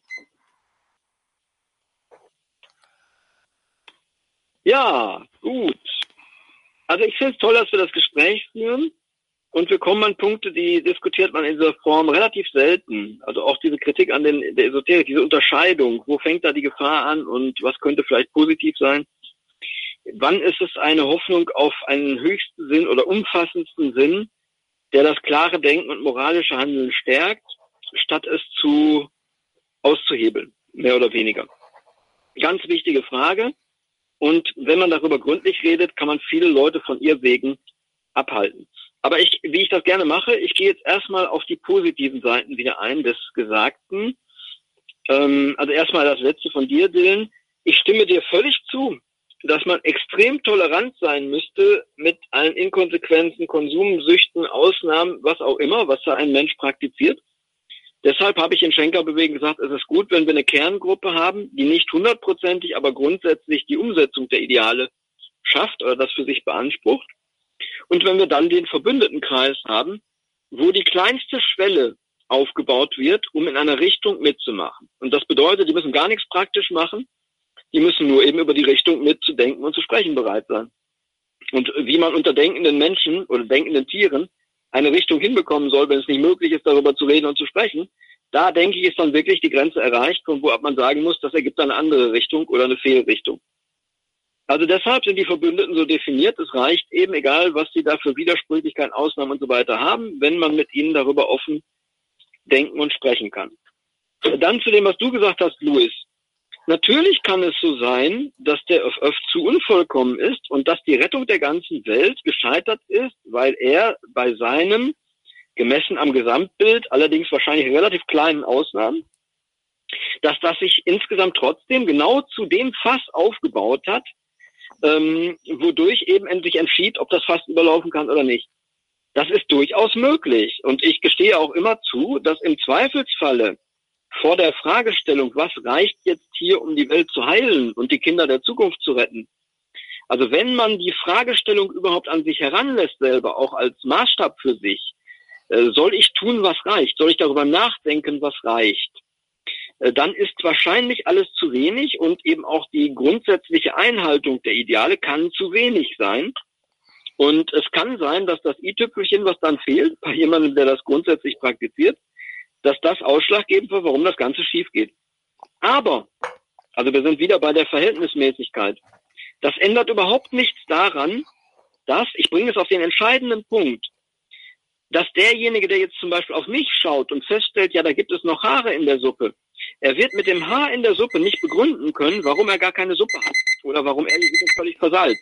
S1: Ja, gut. Also ich finde es toll, dass wir das Gespräch führen und wir kommen an Punkte, die diskutiert man in dieser Form relativ selten. Also auch diese Kritik an den, der Esoterik, diese Unterscheidung, wo fängt da die Gefahr an und was könnte vielleicht positiv sein? Wann ist es eine Hoffnung auf einen höchsten Sinn oder umfassendsten Sinn, der das klare Denken und moralische Handeln stärkt, statt es zu auszuhebeln, mehr oder weniger? Ganz wichtige Frage. Und wenn man darüber gründlich redet, kann man viele Leute von Irrwegen abhalten. Aber ich, wie ich das gerne mache, ich gehe jetzt erstmal auf die positiven Seiten wieder ein des Gesagten. Ähm, also erstmal das Letzte von dir, Dylan. Ich stimme dir völlig zu, dass man extrem tolerant sein müsste mit allen Inkonsequenzen, Konsumsüchten, Ausnahmen, was auch immer, was da ein Mensch praktiziert. Deshalb habe ich in Schenkerbewegung gesagt, es ist gut, wenn wir eine Kerngruppe haben, die nicht hundertprozentig, aber grundsätzlich die Umsetzung der Ideale schafft oder das für sich beansprucht. Und wenn wir dann den Verbündetenkreis haben, wo die kleinste Schwelle aufgebaut wird, um in einer Richtung mitzumachen. Und das bedeutet, die müssen gar nichts praktisch machen, die müssen nur eben über die Richtung mitzudenken und zu sprechen bereit sein. Und wie man unter denkenden Menschen oder denkenden Tieren eine Richtung hinbekommen soll, wenn es nicht möglich ist, darüber zu reden und zu sprechen, da denke ich, ist dann wirklich die Grenze erreicht, von wo ab man sagen muss, das ergibt eine andere Richtung oder eine Fehlrichtung. Also deshalb sind die Verbündeten so definiert, es reicht eben, egal was sie da für Widersprüchlichkeiten, Ausnahmen und so weiter haben, wenn man mit ihnen darüber offen denken und sprechen kann. Dann zu dem, was du gesagt hast, Luis. Natürlich kann es so sein, dass der F F zu unvollkommen ist und dass die Rettung der ganzen Welt gescheitert ist, weil er bei seinem, gemessen am Gesamtbild, allerdings wahrscheinlich relativ kleinen Ausnahmen, dass das sich insgesamt trotzdem genau zu dem Fass aufgebaut hat, ähm, wodurch eben endlich entschied, ob das Fass überlaufen kann oder nicht. Das ist durchaus möglich. Und ich gestehe auch immer zu, dass im Zweifelsfalle vor der Fragestellung, was reicht jetzt hier, um die Welt zu heilen und die Kinder der Zukunft zu retten? Also wenn man die Fragestellung überhaupt an sich heranlässt, selber auch als Maßstab für sich, äh, soll ich tun, was reicht? Soll ich darüber nachdenken, was reicht? Äh, dann ist wahrscheinlich alles zu wenig und eben auch die grundsätzliche Einhaltung der Ideale kann zu wenig sein. Und es kann sein, dass das i-Tüpfelchen, was dann fehlt, bei jemandem, der das grundsätzlich praktiziert, dass das ausschlaggebend war, warum das Ganze schief geht. Aber, also wir sind wieder bei der Verhältnismäßigkeit. Das ändert überhaupt nichts daran, dass, ich bringe es auf den entscheidenden Punkt, dass derjenige, der jetzt zum Beispiel auf mich schaut und feststellt, ja, da gibt es noch Haare in der Suppe, er wird mit dem Haar in der Suppe nicht begründen können, warum er gar keine Suppe hat oder warum er die Suppe völlig versalzt.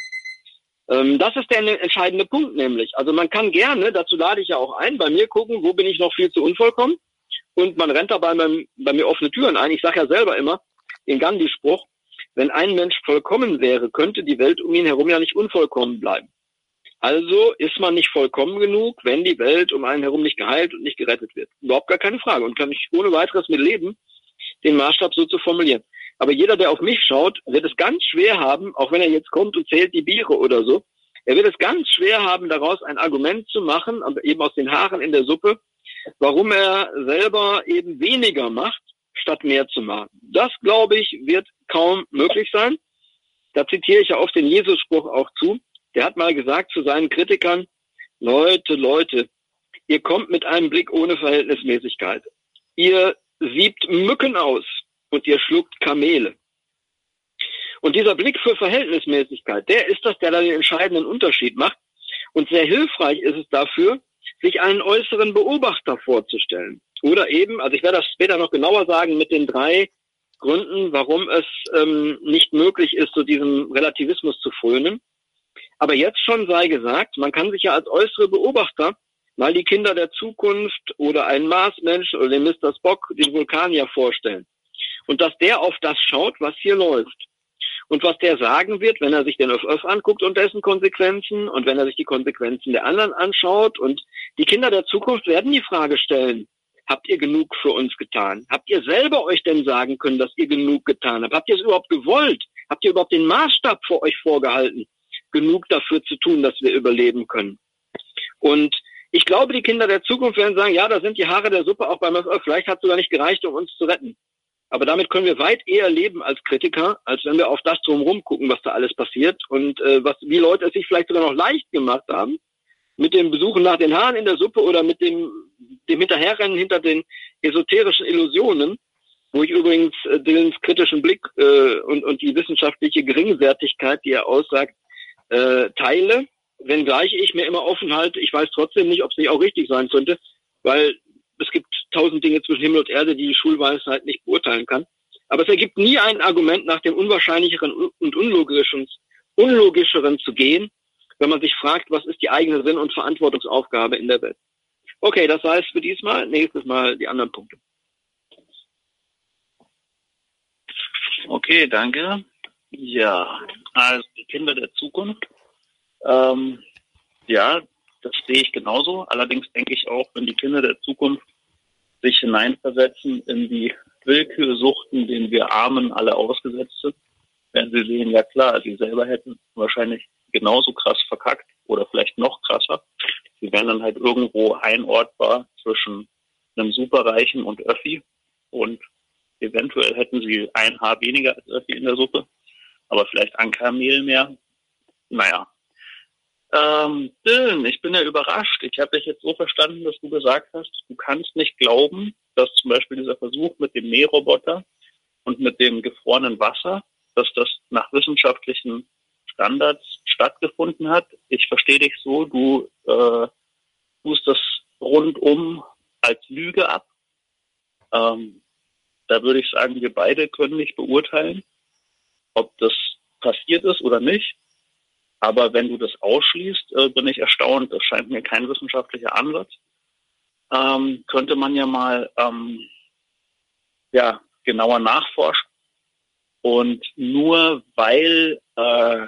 S1: Ähm, das ist der entscheidende Punkt nämlich. Also man kann gerne, dazu lade ich ja auch ein, bei mir gucken, wo bin ich noch viel zu unvollkommen. Und man rennt dabei bei, bei mir offene Türen ein. Ich sage ja selber immer den Gandhi-Spruch, wenn ein Mensch vollkommen wäre, könnte die Welt um ihn herum ja nicht unvollkommen bleiben. Also ist man nicht vollkommen genug, wenn die Welt um einen herum nicht geheilt und nicht gerettet wird. Überhaupt gar keine Frage und kann ich ohne weiteres mit leben, den Maßstab so zu formulieren. Aber jeder, der auf mich schaut, wird es ganz schwer haben, auch wenn er jetzt kommt und zählt die Biere oder so, er wird es ganz schwer haben, daraus ein Argument zu machen, aber eben aus den Haaren in der Suppe, warum er selber eben weniger macht, statt mehr zu machen. Das, glaube ich, wird kaum möglich sein. Da zitiere ich ja oft den Jesus-Spruch auch zu. Der hat mal gesagt zu seinen Kritikern, Leute, Leute, ihr kommt mit einem Blick ohne Verhältnismäßigkeit. Ihr siebt Mücken aus und ihr schluckt Kamele. Und dieser Blick für Verhältnismäßigkeit, der ist das, der da den entscheidenden Unterschied macht. Und sehr hilfreich ist es dafür, sich einen äußeren Beobachter vorzustellen. Oder eben, also ich werde das später noch genauer sagen, mit den drei Gründen, warum es ähm, nicht möglich ist, so diesem Relativismus zu frönen. Aber jetzt schon sei gesagt, man kann sich ja als äußere Beobachter mal die Kinder der Zukunft oder einen Marsmensch oder den Mister Spock, den Vulkanier vorstellen. Und dass der auf das schaut, was hier läuft. Und was der sagen wird, wenn er sich den Öff Öff anguckt und dessen Konsequenzen und wenn er sich die Konsequenzen der anderen anschaut. Und die Kinder der Zukunft werden die Frage stellen, habt ihr genug für uns getan? Habt ihr selber euch denn sagen können, dass ihr genug getan habt? Habt ihr es überhaupt gewollt? Habt ihr überhaupt den Maßstab für euch vorgehalten, genug dafür zu tun, dass wir überleben können? Und ich glaube, die Kinder der Zukunft werden sagen, ja, da sind die Haare der Suppe auch beim Öff Öff. Vielleicht hat es sogar nicht gereicht, um uns zu retten. Aber damit können wir weit eher leben als Kritiker, als wenn wir auf das drumherum gucken, was da alles passiert und äh, was wie Leute es sich vielleicht sogar noch leicht gemacht haben, mit dem Besuchen nach den Haaren in der Suppe oder mit dem, dem Hinterherrennen hinter den esoterischen Illusionen, wo ich übrigens äh, Dylans kritischen Blick äh, und, und die wissenschaftliche Geringwertigkeit, die er aussagt, äh, teile, wenngleich ich mir immer offen halte, ich weiß trotzdem nicht, ob es nicht auch richtig sein könnte, weil es gibt tausend Dinge zwischen Himmel und Erde, die die Schulweisheit nicht beurteilen kann. Aber es ergibt nie ein Argument, nach dem unwahrscheinlicheren und unlogischeren, unlogischeren zu gehen, wenn man sich fragt, was ist die eigene Sinn- und Verantwortungsaufgabe in der Welt. Okay, das heißt für diesmal, nächstes Mal die anderen Punkte.
S2: Okay, danke. Ja, also die Kinder der Zukunft. Ähm, ja, das sehe ich genauso. Allerdings denke ich auch, wenn die Kinder der Zukunft sich hineinversetzen in die Willkürsuchten, denen wir Armen alle ausgesetzt sind, werden sie sehen, ja klar, sie selber hätten wahrscheinlich genauso krass verkackt oder vielleicht noch krasser. Sie wären dann halt irgendwo einordbar zwischen einem Superreichen und Öffi und eventuell hätten sie ein Haar weniger als Öffi in der Suppe, aber vielleicht ein Kamel mehr. Naja. Ähm, Dylan, ich bin ja überrascht. Ich habe dich jetzt so verstanden, dass du gesagt hast, du kannst nicht glauben, dass zum Beispiel dieser Versuch mit dem Mähroboter und mit dem gefrorenen Wasser, dass das nach wissenschaftlichen Standards stattgefunden hat. Ich verstehe dich so, du äh, tust das rundum als Lüge ab. Ähm, da würde ich sagen, wir beide können nicht beurteilen, ob das passiert ist oder nicht. Aber wenn du das ausschließt, äh, bin ich erstaunt. Das scheint mir kein wissenschaftlicher Ansatz. Ähm, könnte man ja mal ähm, ja, genauer nachforschen. Und nur weil, äh,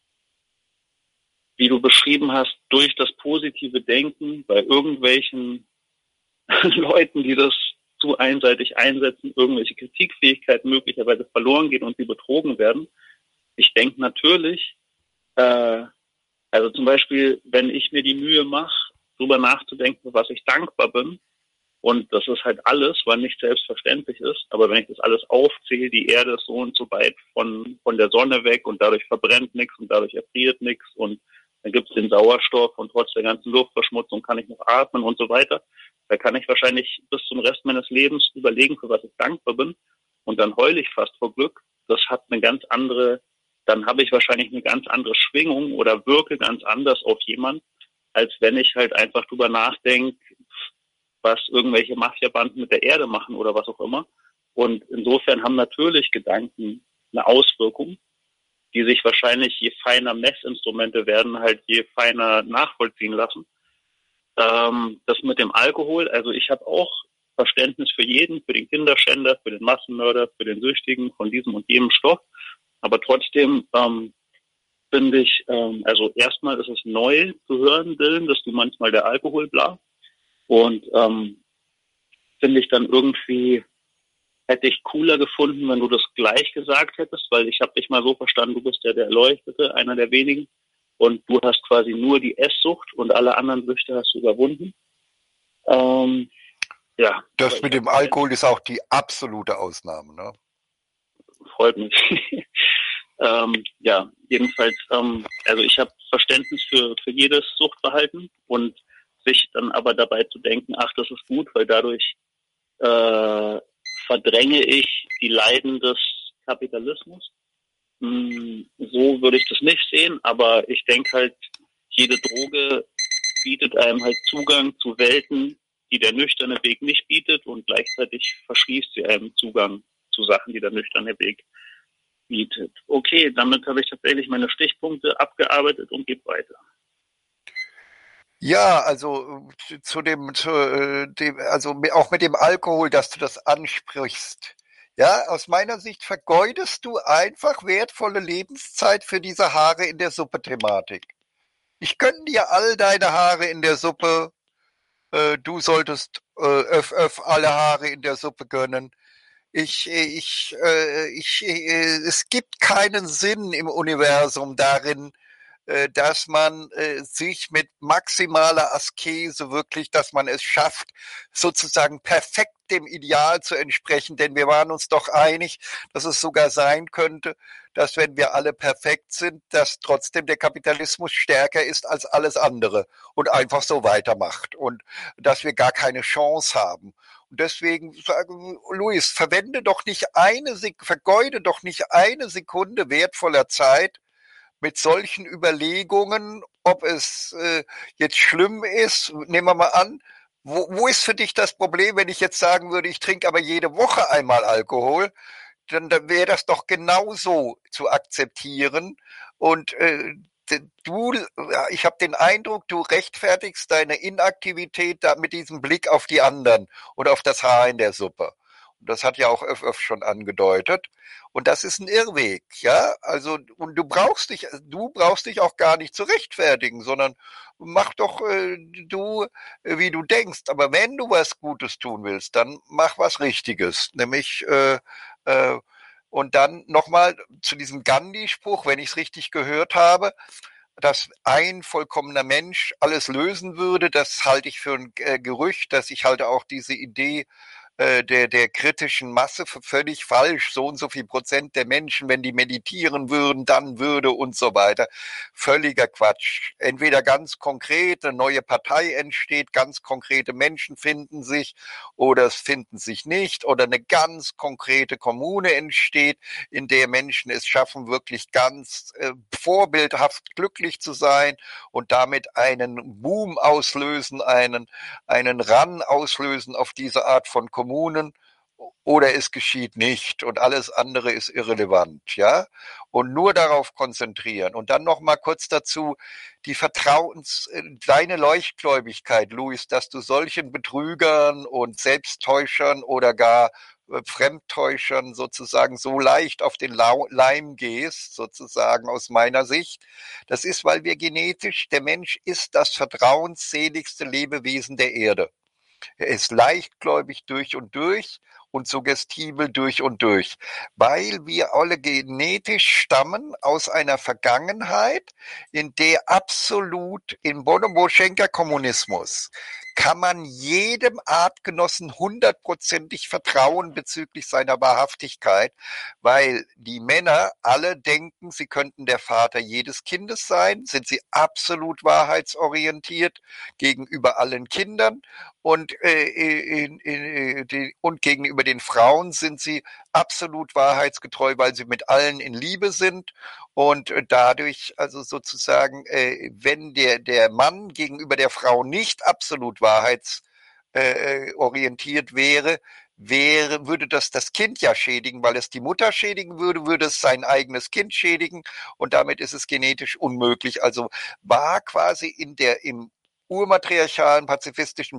S2: wie du beschrieben hast, durch das positive Denken bei irgendwelchen Leuten, die das zu einseitig einsetzen, irgendwelche Kritikfähigkeiten möglicherweise verloren gehen und sie betrogen werden. Ich denke natürlich, äh, also zum Beispiel, wenn ich mir die Mühe mache, darüber nachzudenken, für was ich dankbar bin, und das ist halt alles, weil nicht selbstverständlich ist, aber wenn ich das alles aufzähle, die Erde ist so und so weit von, von der Sonne weg und dadurch verbrennt nichts und dadurch erfriert nichts und dann gibt es den Sauerstoff und trotz der ganzen Luftverschmutzung kann ich noch atmen und so weiter. Da kann ich wahrscheinlich bis zum Rest meines Lebens überlegen, für was ich dankbar bin, und dann heule ich fast vor Glück. Das hat eine ganz andere, dann habe ich wahrscheinlich eine ganz andere Schwingung oder wirke ganz anders auf jemanden, als wenn ich halt einfach drüber nachdenke, was irgendwelche Mafiabanden mit der Erde machen oder was auch immer. Und insofern haben natürlich Gedanken eine Auswirkung, die sich wahrscheinlich, je feiner Messinstrumente werden, halt je feiner nachvollziehen lassen. Ähm, das mit dem Alkohol, also ich habe auch Verständnis für jeden, für den Kinderschänder, für den Massenmörder, für den Süchtigen von diesem und jenem Stoff. Aber trotzdem ähm, finde ich, ähm, also erstmal ist es neu zu hören, Dylan, dass du manchmal der Alkohol bla. Und ähm, finde ich dann irgendwie, hätte ich cooler gefunden, wenn du das gleich gesagt hättest, weil ich habe dich mal so verstanden, du bist ja der Erleuchtete, einer der wenigen. Und du hast quasi nur die Esssucht und alle anderen Süchte hast du überwunden. Ähm, ja.
S3: Das mit dem Alkohol ist auch die absolute Ausnahme, ne?
S2: Freut mich. ähm, ja, jedenfalls, ähm, also ich habe Verständnis für, für jedes Suchtverhalten und sich dann aber dabei zu denken, ach, das ist gut, weil dadurch äh, verdränge ich die Leiden des Kapitalismus. Hm, so würde ich das nicht sehen, aber ich denke halt, jede Droge bietet einem halt Zugang zu Welten, die der nüchterne Weg nicht bietet und gleichzeitig verschließt sie einem Zugang zu Sachen, die der nüchterne Weg bietet. Okay, damit habe ich tatsächlich meine Stichpunkte abgearbeitet und gebe weiter.
S3: Ja, also zu dem, zu, äh, dem, also auch mit dem Alkohol, dass du das ansprichst. Ja, aus meiner Sicht vergeudest du einfach wertvolle Lebenszeit für diese Haare in der Suppe-Thematik. Ich gönne dir all deine Haare in der Suppe. Äh, du solltest äh, öff, öff alle Haare in der Suppe gönnen. Ich, ich, äh, ich, äh, es gibt keinen Sinn im Universum darin, äh, dass man äh, sich mit maximaler Askese wirklich, dass man es schafft, sozusagen perfekt dem Ideal zu entsprechen. Denn wir waren uns doch einig, dass es sogar sein könnte, dass wenn wir alle perfekt sind, dass trotzdem der Kapitalismus stärker ist als alles andere und einfach so weitermacht und dass wir gar keine Chance haben. Und deswegen sagen, Luis, verwende doch nicht eine, vergeude doch nicht eine Sekunde wertvoller Zeit mit solchen Überlegungen, ob es äh, jetzt schlimm ist. Nehmen wir mal an, wo, wo ist für dich das Problem, wenn ich jetzt sagen würde, ich trinke aber jede Woche einmal Alkohol? Dann, dann wäre das doch genauso zu akzeptieren. Und äh, du, ich habe den Eindruck, du rechtfertigst deine Inaktivität da mit diesem Blick auf die anderen und auf das Haar in der Suppe. Und das hat ja auch Öff Öff schon angedeutet. Und das ist ein Irrweg, ja. Also, und du brauchst dich, du brauchst dich auch gar nicht zu rechtfertigen, sondern mach doch äh, du, äh, wie du denkst. Aber wenn du was Gutes tun willst, dann mach was Richtiges, nämlich äh, äh, und dann nochmal zu diesem Gandhi-Spruch, wenn ich es richtig gehört habe, dass ein vollkommener Mensch alles lösen würde, das halte ich für ein äh, Gerücht, dass ich halte auch diese Idee äh, der, der kritischen Masse für völlig falsch. So und so viel Prozent der Menschen, wenn die meditieren würden, dann würde und so weiter. Völliger Quatsch. Entweder ganz konkret eine neue Partei entsteht, ganz konkrete Menschen finden sich oder es finden sich nicht oder eine ganz konkrete Kommune entsteht, in der Menschen es schaffen, wirklich ganz äh, vorbildhaft glücklich zu sein und damit einen Boom auslösen, einen, einen Run auslösen auf diese Art von Kommunen, oder es geschieht nicht und alles andere ist irrelevant, ja? Und nur darauf konzentrieren. Und dann noch mal kurz dazu die Vertrauens, deine Leuchtgläubigkeit, Luis, dass du solchen Betrügern und Selbsttäuschern oder gar Fremdtäuschern sozusagen so leicht auf den Leim gehst, sozusagen aus meiner Sicht. Das ist, weil wir genetisch, der Mensch ist das vertrauensseligste Lebewesen der Erde. Er ist leichtgläubig durch und durch und suggestibel durch und durch, weil wir alle genetisch stammen aus einer Vergangenheit, in der absolut im Bonobo-Schenker-Kommunismus kann man jedem Artgenossen hundertprozentig vertrauen bezüglich seiner Wahrhaftigkeit, weil die Männer alle denken, sie könnten der Vater jedes Kindes sein, sind sie absolut wahrheitsorientiert gegenüber allen Kindern und, äh, in, in, in, und gegenüber den Frauen sind sie absolut wahrheitsgetreu, weil sie mit allen in Liebe sind und dadurch also sozusagen, äh, wenn der, der Mann gegenüber der Frau nicht absolut wahrheitsorientiert wäre, wäre, würde das das Kind ja schädigen, weil es die Mutter schädigen würde, würde es sein eigenes Kind schädigen und damit ist es genetisch unmöglich. Also war quasi in der, im urmatriarchalen, pazifistischen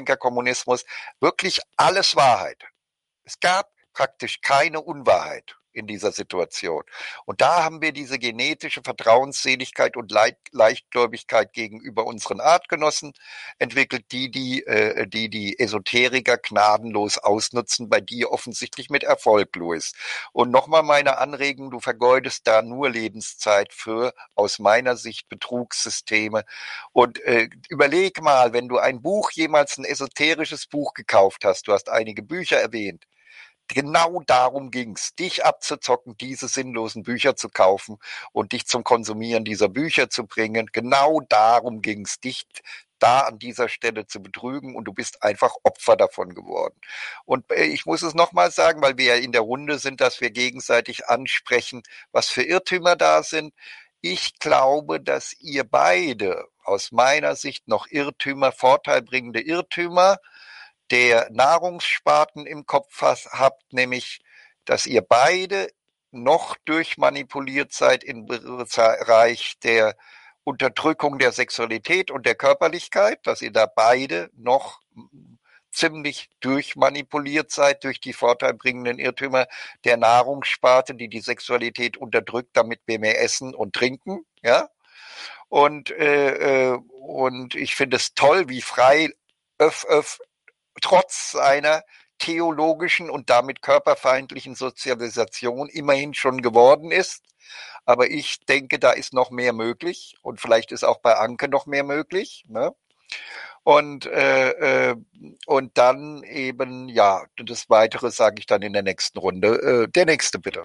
S3: Bonobo-Schenker-Kommunismus wirklich alles Wahrheit. Es gab praktisch keine Unwahrheit. in dieser Situation. Und da haben wir diese genetische Vertrauensseligkeit und Leicht Leichtgläubigkeit gegenüber unseren Artgenossen entwickelt, die die, äh, die, die Esoteriker gnadenlos ausnutzen, bei dir offensichtlich mit Erfolg, Louis. Und nochmal meine Anregung, du vergeudest da nur Lebenszeit für, aus meiner Sicht, Betrugssysteme. Und äh, überleg mal, wenn du ein Buch, jemals ein esoterisches Buch gekauft hast, du hast einige Bücher erwähnt, genau darum ging's, dich abzuzocken, diese sinnlosen Bücher zu kaufen und dich zum Konsumieren dieser Bücher zu bringen. Genau darum ging's, dich da an dieser Stelle zu betrügen, und du bist einfach Opfer davon geworden. Und ich muss es nochmal sagen, weil wir ja in der Runde sind, dass wir gegenseitig ansprechen, was für Irrtümer da sind. Ich glaube, dass ihr beide aus meiner Sicht noch Irrtümer, vorteilbringende Irrtümer der Nahrungssparten im Kopf habt, nämlich, dass ihr beide noch durchmanipuliert seid im Bereich der Unterdrückung der Sexualität und der Körperlichkeit, dass ihr da beide noch ziemlich durchmanipuliert seid durch die vorteilbringenden Irrtümer der Nahrungssparte, die die Sexualität unterdrückt, damit wir mehr essen und trinken, ja. Und, äh, und ich finde es toll, wie frei Öff Öff trotz seiner theologischen und damit körperfeindlichen Sozialisation immerhin schon geworden ist. Aber ich denke, da ist noch mehr möglich, und vielleicht ist auch bei Anke noch mehr möglich, ne? Und, äh, äh, und dann eben, ja, das Weitere sage ich dann in der nächsten Runde. Äh, der nächste, bitte.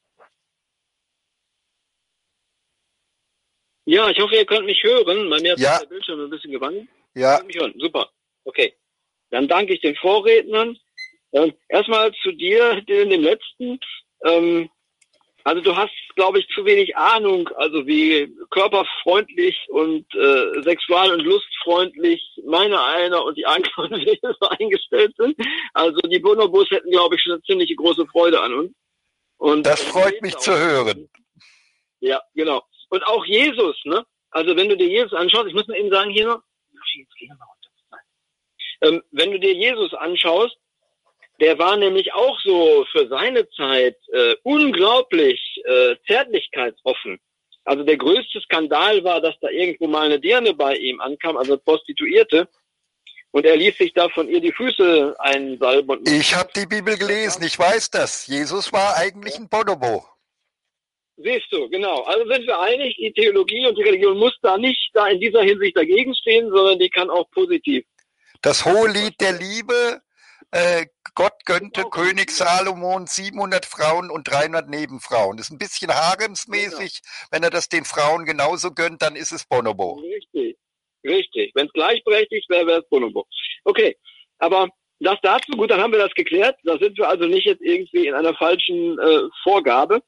S1: Ja, ich hoffe, ihr könnt mich hören. Bei mir hat
S3: ja.
S1: der Bildschirm ein bisschen gewandelt.
S3: Ja.
S1: Ihr könnt mich hören. Super. Okay. Dann danke ich den Vorrednern. Ähm, erstmal zu dir, dem, dem letzten. Ähm, also du hast, glaube ich, zu wenig Ahnung, also wie körperfreundlich und äh, sexual- und lustfreundlich meine einer und die anderen Wesen eingestellt sind. Also die Bonobos hätten, glaube ich, schon eine ziemlich große Freude an uns. Und
S3: das freut mich zu hören.
S1: Ja, genau. Und auch Jesus, ne? Also wenn du dir Jesus anschaust, ich muss mal eben sagen, hier noch, ähm, wenn du dir Jesus anschaust, der war nämlich auch so für seine Zeit äh, unglaublich äh, zärtlichkeitsoffen. Also der größte Skandal war, dass da irgendwo mal eine Dirne bei ihm ankam, also Prostituierte, und er ließ sich da von ihr die Füße einsalben. Und
S3: ich habe die Bibel gelesen, ich weiß das. Jesus war eigentlich ein Bonobo.
S1: Siehst du, genau. Also sind wir einig, die Theologie und die Religion muss da nicht da in dieser Hinsicht dagegen stehen, sondern die kann auch positiv.
S3: Das hohe Lied der Liebe, äh, Gott gönnte König Salomon siebenhundert Frauen und dreihundert Nebenfrauen. Das ist ein bisschen haremsmäßig. Genau. Wenn er das den Frauen genauso gönnt, dann ist es Bonobo.
S1: Richtig, richtig. Wenn es gleichberechtigt wäre, wäre es Bonobo. Okay, aber das dazu, gut, dann haben wir das geklärt. Da sind wir also nicht jetzt irgendwie in einer falschen äh, Vorgabe.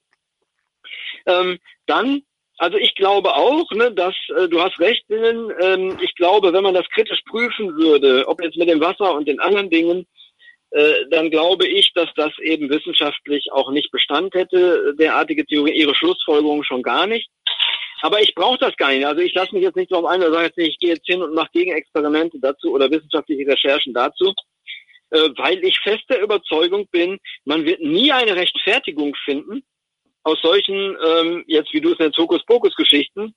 S1: Ähm, dann, also ich glaube auch, ne, dass äh, du hast recht, Dylan, ähm, ich glaube, wenn man das kritisch prüfen würde, ob jetzt mit dem Wasser und den anderen Dingen, äh, dann glaube ich, dass das eben wissenschaftlich auch nicht Bestand hätte, derartige Theorie, ihre Schlussfolgerungen schon gar nicht. Aber ich brauche das gar nicht. Also ich lasse mich jetzt nicht darauf ein, oder sage jetzt nicht, ich gehe jetzt hin und mache Gegenexperimente dazu oder wissenschaftliche Recherchen dazu, äh, weil ich fest der Überzeugung bin, man wird nie eine Rechtfertigung finden, aus solchen, ähm, jetzt wie du es nennst, Hokuspokus-Geschichten,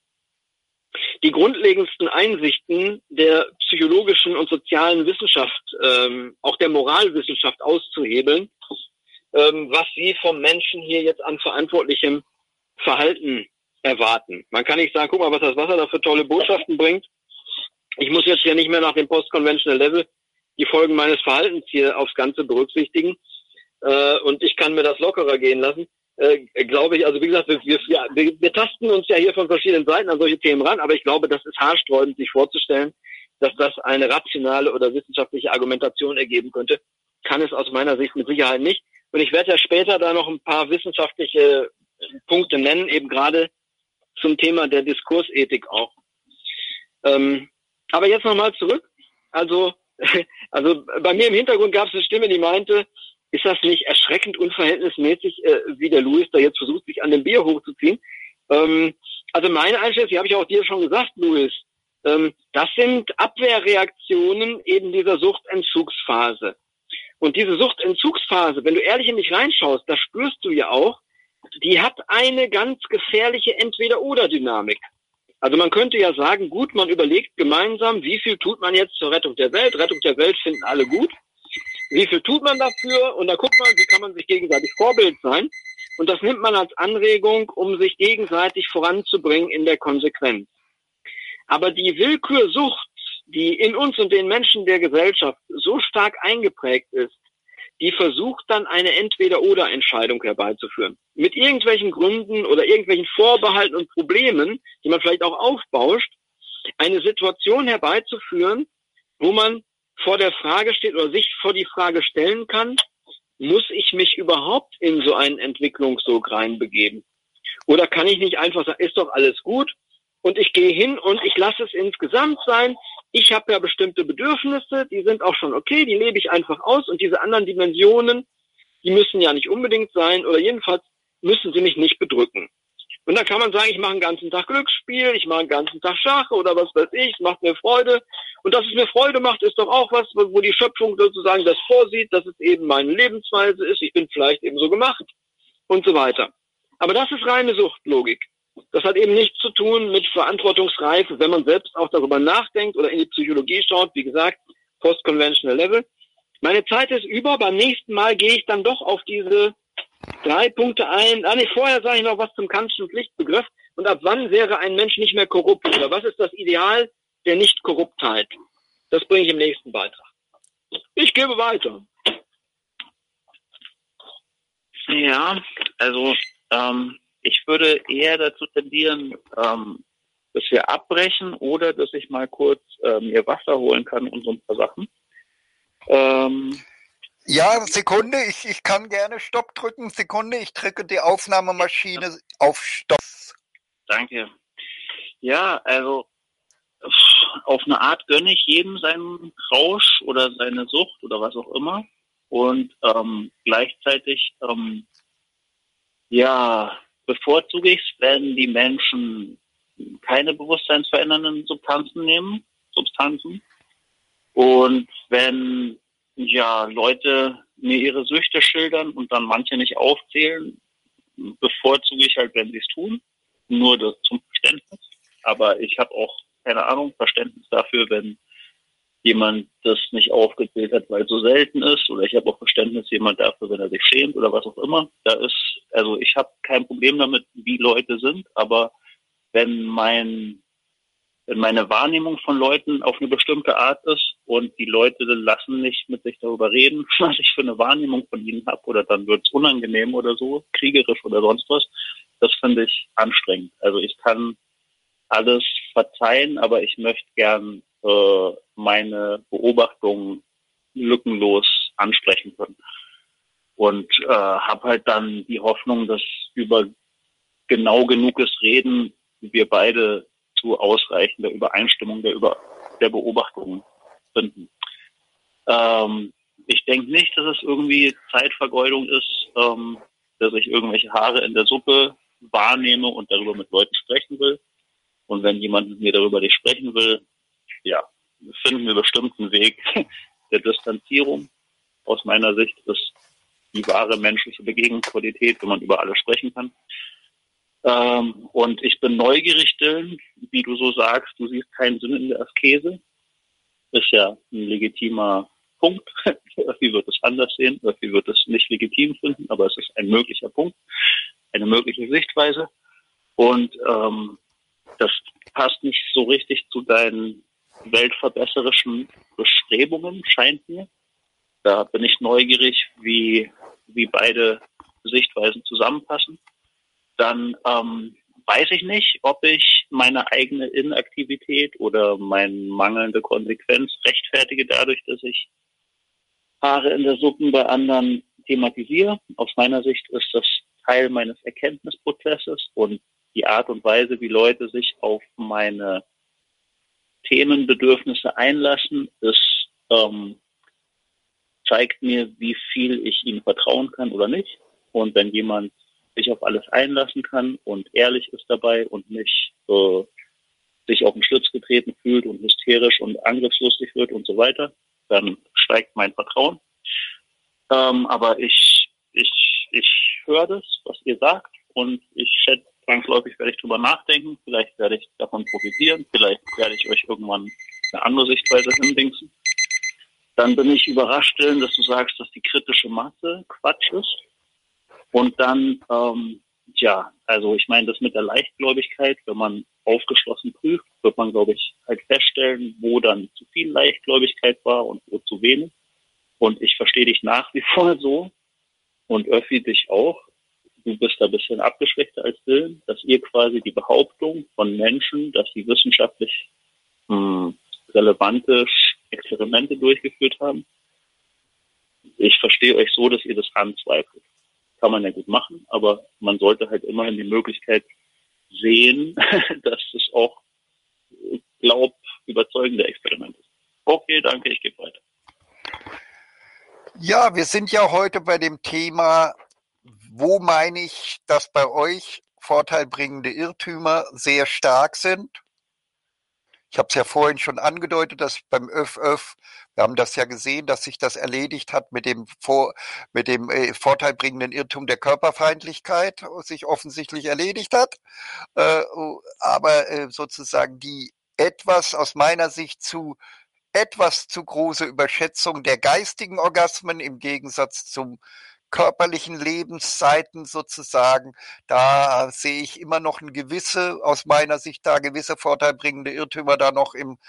S1: die grundlegendsten Einsichten der psychologischen und sozialen Wissenschaft, ähm, auch der Moralwissenschaft auszuhebeln, ähm, was sie vom Menschen hier jetzt an verantwortlichem Verhalten erwarten. Man kann nicht sagen, guck mal, was das Wasser da für tolle Botschaften bringt. Ich muss jetzt hier nicht mehr nach dem Post-Conventional Level die Folgen meines Verhaltens hier aufs Ganze berücksichtigen, äh, und ich kann mir das lockerer gehen lassen. Äh, glaube ich, also wie gesagt, wir, wir, wir, wir tasten uns ja hier von verschiedenen Seiten an solche Themen ran, aber ich glaube, das ist haarsträubend, sich vorzustellen, dass das eine rationale oder wissenschaftliche Argumentation ergeben könnte. Kann es aus meiner Sicht mit Sicherheit nicht. Und ich werde ja später da noch ein paar wissenschaftliche Punkte nennen, eben gerade zum Thema der Diskursethik auch. Ähm, aber jetzt nochmal zurück. Also, also bei mir im Hintergrund gab es eine Stimme, die meinte, ist das nicht erschreckend unverhältnismäßig, äh, wie der Louis da jetzt versucht, sich an dem Bier hochzuziehen? Ähm, also meine Einstellung, die habe ich auch dir schon gesagt, Louis, ähm, das sind Abwehrreaktionen eben dieser Suchtentzugsphase. Und diese Suchtentzugsphase, wenn du ehrlich in dich reinschaust, da spürst du ja auch, die hat eine ganz gefährliche Entweder-oder-Dynamik. Also man könnte ja sagen, gut, man überlegt gemeinsam, wie viel tut man jetzt zur Rettung der Welt. Rettung der Welt finden alle gut. Wie viel tut man dafür? Und da guckt man, wie kann man sich gegenseitig Vorbild sein. Und das nimmt man als Anregung, um sich gegenseitig voranzubringen in der Konsequenz. Aber die Willkürsucht, die in uns und den Menschen der Gesellschaft so stark eingeprägt ist, die versucht dann eine Entweder-oder-Entscheidung herbeizuführen. Mit irgendwelchen Gründen oder irgendwelchen Vorbehalten und Problemen, die man vielleicht auch aufbauscht, eine Situation herbeizuführen, wo man vor der Frage steht oder sich vor die Frage stellen kann, muss ich mich überhaupt in so einen Entwicklungssog reinbegeben? Oder kann ich nicht einfach sagen, ist doch alles gut und ich gehe hin und ich lasse es insgesamt sein. Ich habe ja bestimmte Bedürfnisse, die sind auch schon okay, die lebe ich einfach aus und diese anderen Dimensionen, die müssen ja nicht unbedingt sein oder jedenfalls müssen sie mich nicht bedrücken. Und dann kann man sagen, ich mache einen ganzen Tag Glücksspiel, ich mache einen ganzen Tag Schach oder was weiß ich, es macht mir Freude. Und dass es mir Freude macht, ist doch auch was, wo die Schöpfung sozusagen das vorsieht, dass es eben meine Lebensweise ist, ich bin vielleicht eben so gemacht und so weiter. Aber das ist reine Suchtlogik. Das hat eben nichts zu tun mit Verantwortungsreife, wenn man selbst auch darüber nachdenkt oder in die Psychologie schaut, wie gesagt, post-conventional level. Meine Zeit ist über, beim nächsten Mal gehe ich dann doch auf diese drei Punkte ein. Ah, nee, vorher sage ich noch was zum Kantschen Pflichtbegriff. Und ab wann wäre ein Mensch nicht mehr korrupt? Oder was ist das Ideal der Nicht-Korruptheit? Das bringe ich im nächsten Beitrag. Ich gebe weiter.
S2: Ja, also ähm, ich würde eher dazu tendieren, ähm, dass wir abbrechen oder dass ich mal kurz äh, mir Wasser holen kann und so ein paar Sachen. Ähm,
S3: Ja, Sekunde, ich, ich kann gerne Stopp drücken. Sekunde, ich drücke die Aufnahmemaschine auf Stopp.
S2: Danke. Ja, also auf eine Art gönne ich jedem seinen Rausch oder seine Sucht oder was auch immer. Und ähm, gleichzeitig, ähm, ja, bevorzuge ich es, wenn die Menschen keine bewusstseinsverändernden Substanzen nehmen, Substanzen. Und wenn ja Leute mir ihre Süchte schildern und dann manche nicht aufzählen, bevorzuge ich halt, wenn sie es tun. Nur das zum Verständnis. Aber ich habe auch, keine Ahnung, Verständnis dafür, wenn jemand das nicht aufgezählt hat, weil es so selten ist. Oder ich habe auch Verständnis jemand dafür, wenn er sich schämt oder was auch immer. Da ist, also ich habe kein Problem damit, wie Leute sind. Aber wenn mein wenn meine Wahrnehmung von Leuten auf eine bestimmte Art ist und die Leute lassen nicht mit sich darüber reden, was ich für eine Wahrnehmung von ihnen habe, oder dann wird es unangenehm oder so, kriegerisch oder sonst was, das finde ich anstrengend. Also ich kann alles verzeihen, aber ich möchte gern äh, meine Beobachtungen lückenlos ansprechen können. Und äh, habe halt dann die Hoffnung, dass über genau genuges Reden wir beide zu ausreichender Übereinstimmung der, Über der Beobachtungen finden. Ähm, ich denke nicht, dass es irgendwie Zeitvergeudung ist, ähm, dass ich irgendwelche Haare in der Suppe wahrnehme und darüber mit Leuten sprechen will. Und wenn jemand mit mir darüber nicht sprechen will, ja, finden wir bestimmt einen Weg der Distanzierung. Aus meiner Sicht ist die wahre menschliche Begegnungsqualität, wenn man über alles sprechen kann. Ähm, und ich bin neugierig, Dylan, wie du so sagst, du siehst keinen Sinn in der Askese. Ist ja ein legitimer Punkt. Wie wird es anders sehen? Wie wird es nicht legitim finden? Aber es ist ein möglicher Punkt, eine mögliche Sichtweise. Und ähm, das passt nicht so richtig zu deinen weltverbesserischen Bestrebungen, scheint mir. Da bin ich neugierig, wie, wie beide Sichtweisen zusammenpassen. Dann ähm, weiß ich nicht, ob ich meine eigene Inaktivität oder meine mangelnde Konsequenz rechtfertige dadurch, dass ich Haare in der Suppe bei anderen thematisiere. Aus meiner Sicht ist das Teil meines Erkenntnisprozesses und die Art und Weise, wie Leute sich auf meine Themenbedürfnisse einlassen, ist, ähm, zeigt mir, wie viel ich ihnen vertrauen kann oder nicht. Und wenn jemand sich auf alles einlassen kann und ehrlich ist dabei und nicht äh, sich auf den Schlitz getreten fühlt und hysterisch und angriffslustig wird und so weiter, dann steigt mein Vertrauen. Ähm, aber ich, ich, ich höre das, was ihr sagt, und ich schätze, zwangsläufig werde ich drüber nachdenken, vielleicht werde ich davon profitieren, vielleicht werde ich euch irgendwann eine andere Sichtweise hindingsen. Dann bin ich überrascht, dass du sagst, dass die kritische Masse Quatsch ist. Und dann, ähm, ja, also ich meine, das mit der Leichtgläubigkeit, wenn man aufgeschlossen prüft, wird man, glaube ich, halt feststellen, wo dann zu viel Leichtgläubigkeit war und wo zu wenig. Und ich verstehe dich nach wie vor so und Öffi dich auch. Du bist da ein bisschen abgeschwächter als Dylan, dass ihr quasi die Behauptung von Menschen, dass sie wissenschaftlich mh, relevante Experimente durchgeführt haben. Ich verstehe euch so, dass ihr das anzweifelt. Kann man ja gut machen, aber man sollte halt immerhin die Möglichkeit sehen, dass es auch glaub überzeugende Experimente ist. Okay, danke, ich gebe weiter.
S3: Ja, wir sind ja heute bei dem Thema, wo meine ich, dass bei euch vorteilbringende Irrtümer sehr stark sind. Ich habe es ja vorhin schon angedeutet, dass beim ÖffÖff, wir haben das ja gesehen, dass sich das erledigt hat mit dem, Vor, mit dem äh, vorteilbringenden Irrtum der Körperfeindlichkeit, sich offensichtlich erledigt hat. Äh, aber äh, sozusagen die etwas aus meiner Sicht zu etwas zu große Überschätzung der geistigen Orgasmen im Gegensatz zum körperlichen Lebenszeiten sozusagen, da sehe ich immer noch ein gewisse, aus meiner Sicht da gewisse vorteilbringende Irrtümer da noch im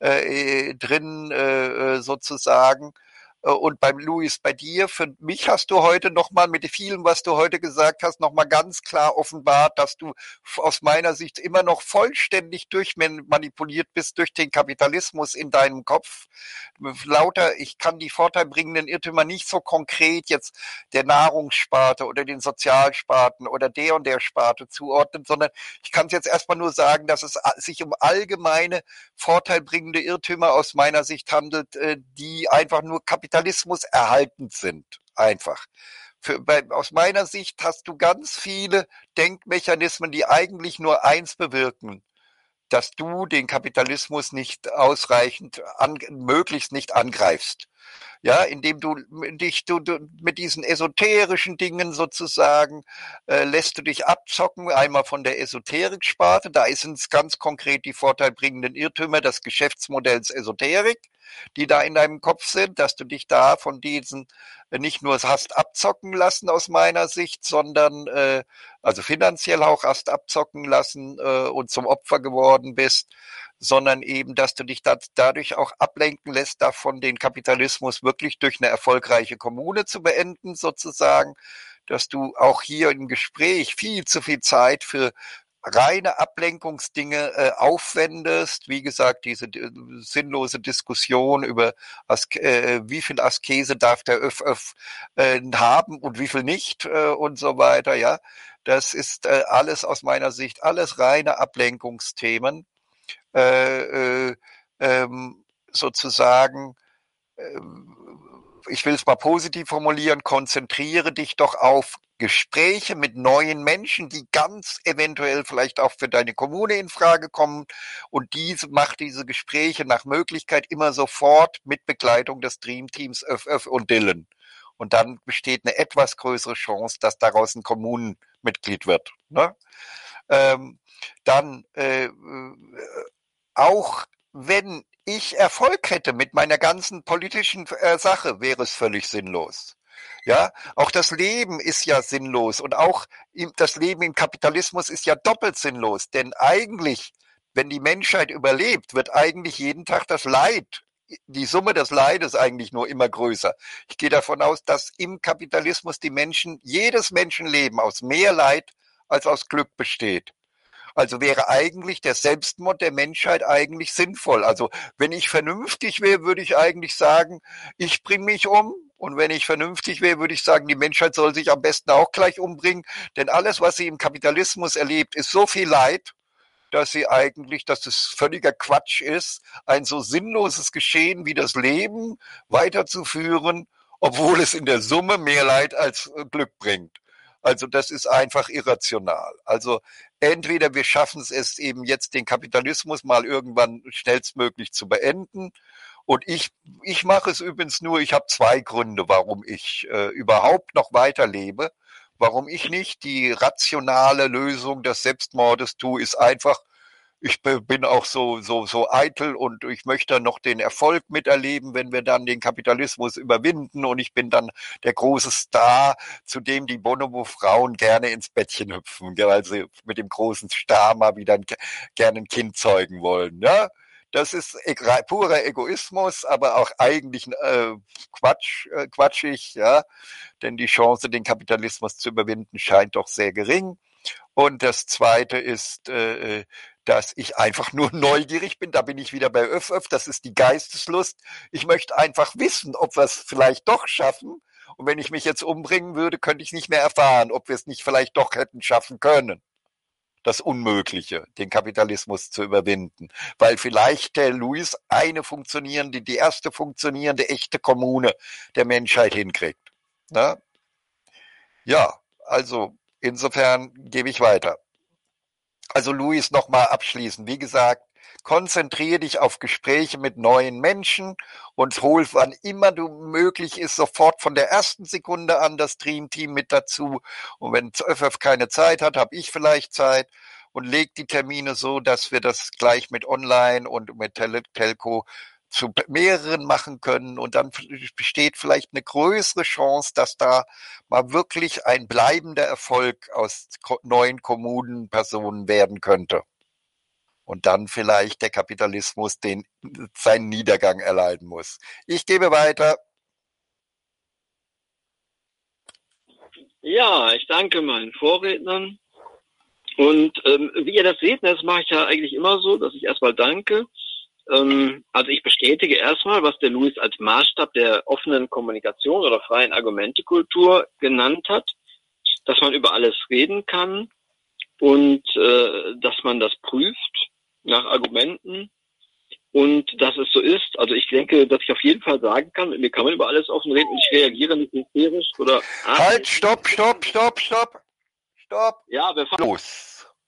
S3: äh, drin äh, sozusagen. Und beim Luis, bei dir, für mich hast du heute nochmal mit vielem, was du heute gesagt hast, nochmal ganz klar offenbart, dass du aus meiner Sicht immer noch vollständig durchmanipuliert bist durch den Kapitalismus in deinem Kopf. Lauter, ich kann die vorteilbringenden Irrtümer nicht so konkret jetzt der Nahrungssparte oder den Sozialsparten oder der und der Sparte zuordnen, sondern ich kann es jetzt erstmal nur sagen, dass es sich um allgemeine vorteilbringende Irrtümer aus meiner Sicht handelt, die einfach nur Kapitalismus erhaltend sind. Einfach. Für, bei, aus meiner Sicht hast du ganz viele Denkmechanismen, die eigentlich nur eins bewirken, dass du den Kapitalismus nicht ausreichend, an, möglichst nicht angreifst. Ja, indem du dich du, du mit diesen esoterischen Dingen sozusagen äh, lässt du dich abzocken, einmal von der Esoterik-Sparte, da sind es ganz konkret die vorteilbringenden Irrtümer des Geschäftsmodells Esoterik, die da in deinem Kopf sind, dass du dich da von diesen äh, nicht nur hast abzocken lassen aus meiner Sicht, sondern äh, also finanziell auch hast abzocken lassen äh, und zum Opfer geworden bist, sondern eben, dass du dich dat, dadurch auch ablenken lässt, davon den Kapitalismus wirklich durch eine erfolgreiche Kommune zu beenden, sozusagen, dass du auch hier im Gespräch viel zu viel Zeit für reine Ablenkungsdinge äh, aufwendest. Wie gesagt, diese äh, sinnlose Diskussion über Aske, äh, wie viel Askese darf der ÖffÖff äh, haben und wie viel nicht äh, und so weiter. Ja, das ist äh, alles aus meiner Sicht alles reine Ablenkungsthemen. Äh, äh, ähm, sozusagen, äh, ich will es mal positiv formulieren, konzentriere dich doch auf Gespräche mit neuen Menschen, die ganz eventuell vielleicht auch für deine Kommune in Frage kommen, und diese macht diese Gespräche nach Möglichkeit immer sofort mit Begleitung des Dreamteams ÖffÖff und Dylan. Und dann besteht eine etwas größere Chance, dass daraus ein Kommunenmitglied wird. Ne? Ähm, dann äh, auch wenn ich Erfolg hätte mit meiner ganzen politischen äh, Sache, wäre es völlig sinnlos. Ja, auch das Leben ist ja sinnlos und auch im, das Leben im Kapitalismus ist ja doppelt sinnlos, denn eigentlich, wenn die Menschheit überlebt, wird eigentlich jeden Tag das Leid, die Summe des Leides eigentlich nur immer größer. Ich gehe davon aus, dass im Kapitalismus die Menschen, jedes Menschenleben aus mehr Leid als aus Glück besteht. Also wäre eigentlich der Selbstmord der Menschheit eigentlich sinnvoll. Also wenn ich vernünftig wäre, würde ich eigentlich sagen, ich bringe mich um. Und wenn ich vernünftig wäre, würde ich sagen, die Menschheit soll sich am besten auch gleich umbringen. Denn alles, was sie im Kapitalismus erlebt, ist so viel Leid, dass sie eigentlich, dass es völliger Quatsch ist, ein so sinnloses Geschehen wie das Leben weiterzuführen, obwohl es in der Summe mehr Leid als Glück bringt. Also das ist einfach irrational. Also entweder wir schaffen es eben jetzt, den Kapitalismus mal irgendwann schnellstmöglich zu beenden. Und ich, ich mache es übrigens nur, ich habe zwei Gründe, warum ich äh, überhaupt noch weiterlebe. warum ich nicht? Die rationale Lösung des Selbstmordes tue, ist einfach, ich bin auch so, so, so eitel und ich möchte noch den Erfolg miterleben, wenn wir dann den Kapitalismus überwinden und ich bin dann der große Star, zu dem die Bonobo-Frauen gerne ins Bettchen hüpfen, weil sie mit dem großen Star mal wieder gerne ein Kind zeugen wollen, ja. Das ist purer Egoismus, aber auch eigentlich äh, Quatsch, äh, quatschig, ja, denn die Chance, den Kapitalismus zu überwinden, scheint doch sehr gering. Und das Zweite ist, äh, dass ich einfach nur neugierig bin. Da bin ich wieder bei Öff Öff. Das ist die Geisteslust. Ich möchte einfach wissen, ob wir es vielleicht doch schaffen. Und wenn ich mich jetzt umbringen würde, könnte ich nicht mehr erfahren, ob wir es nicht vielleicht doch hätten schaffen können. Das Unmögliche, den Kapitalismus zu überwinden. Weil vielleicht der Luis eine funktionierende, die erste funktionierende echte Kommune der Menschheit hinkriegt. Na? Ja, also insofern gebe ich weiter. Also Luis, nochmal abschließend. Wie gesagt, konzentriere dich auf Gespräche mit neuen Menschen und hol, wann immer du möglich ist, sofort von der ersten Sekunde an das Dream-Team mit dazu. Und wenn Öff Öff keine Zeit hat, habe ich vielleicht Zeit und leg die Termine so, dass wir das gleich mit Online und mit Tel Telco zu mehreren machen können und dann besteht vielleicht eine größere Chance, dass da mal wirklich ein bleibender Erfolg aus neuen Kommunenpersonen werden könnte. Und dann vielleicht der Kapitalismus den seinen Niedergang erleiden muss. Ich gebe weiter.
S1: Ja, ich danke meinen Vorrednern. Und ähm, wie ihr das seht, das mache ich ja eigentlich immer so, dass ich erstmal danke. Ähm, also ich bestätige erstmal, was der Luis als Maßstab der offenen Kommunikation oder freien Argumentekultur genannt hat, dass man über alles reden kann und äh, dass man das prüft nach Argumenten und dass es so ist. Also ich denke, dass ich auf jeden Fall sagen kann, mit mir kann man über alles offen reden und ich reagiere nicht hysterisch oder...
S3: Halt, stopp, stopp, stopp, stopp, stopp.
S1: Ja, wir fahren
S3: los.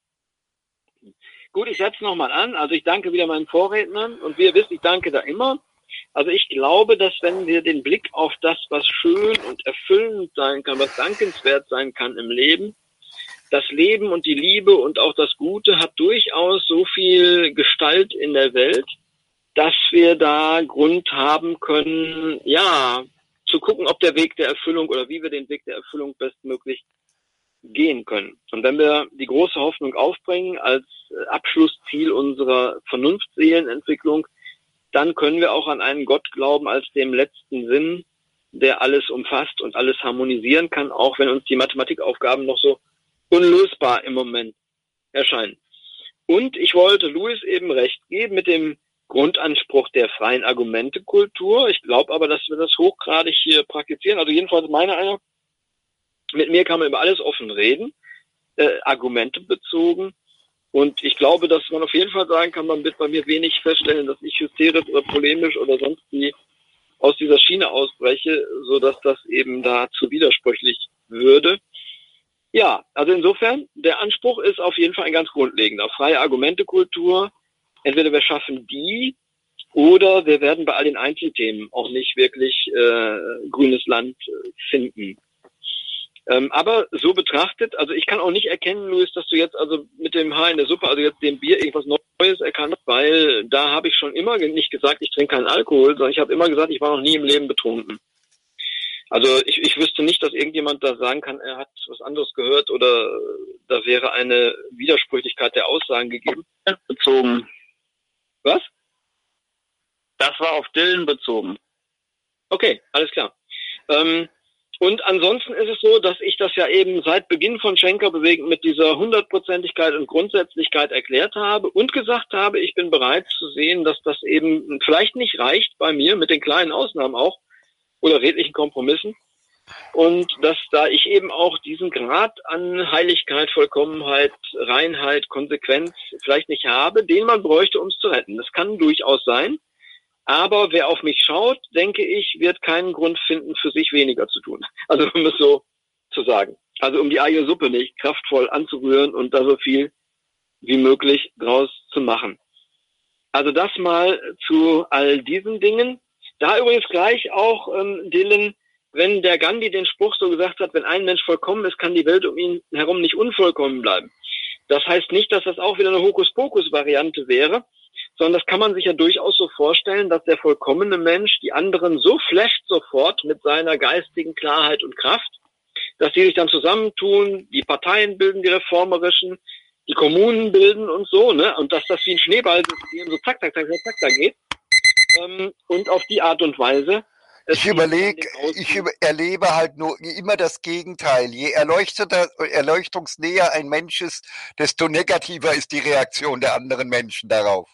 S1: Gut, ich setze nochmal an. Also ich danke wieder meinen Vorrednern und wie ihr wisst, ich danke da immer. Also ich glaube, dass wenn wir den Blick auf das, was schön und erfüllend sein kann, was dankenswert sein kann im Leben, das Leben und die Liebe und auch das Gute hat durchaus so viel Gestalt in der Welt, dass wir da Grund haben können, ja, zu gucken, ob der Weg der Erfüllung oder wie wir den Weg der Erfüllung bestmöglich gehen können. Und wenn wir die große Hoffnung aufbringen als Abschlussziel unserer Vernunftseelenentwicklung, dann können wir auch an einen Gott glauben als dem letzten Sinn, der alles umfasst und alles harmonisieren kann, auch wenn uns die Mathematikaufgaben noch so unlösbar im Moment erscheinen. Und ich wollte Luis eben recht geben mit dem Grundanspruch der freien Argumentekultur. Ich glaube aber, dass wir das hochgradig hier praktizieren. Also jedenfalls meine Meinung, mit mir kann man über alles offen reden, äh, Argumente bezogen. Und ich glaube, dass man auf jeden Fall sagen kann, man wird bei mir wenig feststellen, dass ich hysterisch oder polemisch oder sonst wie aus dieser Schiene ausbreche, so dass das eben dazu widersprüchlich würde. Ja, also insofern, der Anspruch ist auf jeden Fall ein ganz grundlegender. Freie Argumentekultur, entweder wir schaffen die oder wir werden bei all den Einzelthemen auch nicht wirklich äh, grünes Land finden. Ähm, aber so betrachtet, also ich kann auch nicht erkennen, Luis, dass du jetzt also mit dem Haar in der Suppe, also jetzt dem Bier irgendwas Neues erkannt hast, weil da habe ich schon immer nicht gesagt, ich trinke keinen Alkohol, sondern ich habe immer gesagt, ich war noch nie im Leben betrunken. Also ich, ich wüsste nicht, dass irgendjemand da sagen kann, er hat was anderes gehört oder da wäre eine Widersprüchlichkeit der Aussagen gegeben.
S2: Bezogen.
S1: Was?
S2: Das war auf Dylan bezogen.
S1: Okay, alles klar. Ähm, Und ansonsten ist es so, dass ich das ja eben seit Beginn von Schenker-Bewegen mit dieser Hundertprozentigkeit und Grundsätzlichkeit erklärt habe und gesagt habe, ich bin bereit zu sehen, dass das eben vielleicht nicht reicht bei mir, mit den kleinen Ausnahmen auch, oder redlichen Kompromissen. Und dass da ich eben auch diesen Grad an Heiligkeit, Vollkommenheit, Reinheit, Konsequenz vielleicht nicht habe, den man bräuchte, um es zu retten. Das kann durchaus sein. Aber wer auf mich schaut, denke ich, wird keinen Grund finden, für sich weniger zu tun. Also um es so zu sagen. Also um die eigene Suppe nicht kraftvoll anzurühren und da so viel wie möglich draus zu machen. Also das mal zu all diesen Dingen. Da übrigens gleich auch, ähm, Dylan, wenn der Gandhi den Spruch so gesagt hat, wenn ein Mensch vollkommen ist, kann die Welt um ihn herum nicht unvollkommen bleiben. Das heißt nicht, dass das auch wieder eine Hokuspokus-Variante wäre, sondern das kann man sich ja durchaus so vorstellen, dass der vollkommene Mensch die anderen so flasht sofort mit seiner geistigen Klarheit und Kraft, dass die sich dann zusammentun, die Parteien bilden, die reformerischen, die Kommunen bilden und so, ne, und dass das wie ein Schneeballsystem so zack, zack, zack, zack, zack, da geht. Ähm, und auf die Art und Weise.
S3: Ich überlege, ich über, erlebe halt nur immer das Gegenteil. Je erleuchteter, erleuchtungsnäher ein Mensch ist, desto negativer ist die Reaktion der anderen Menschen darauf.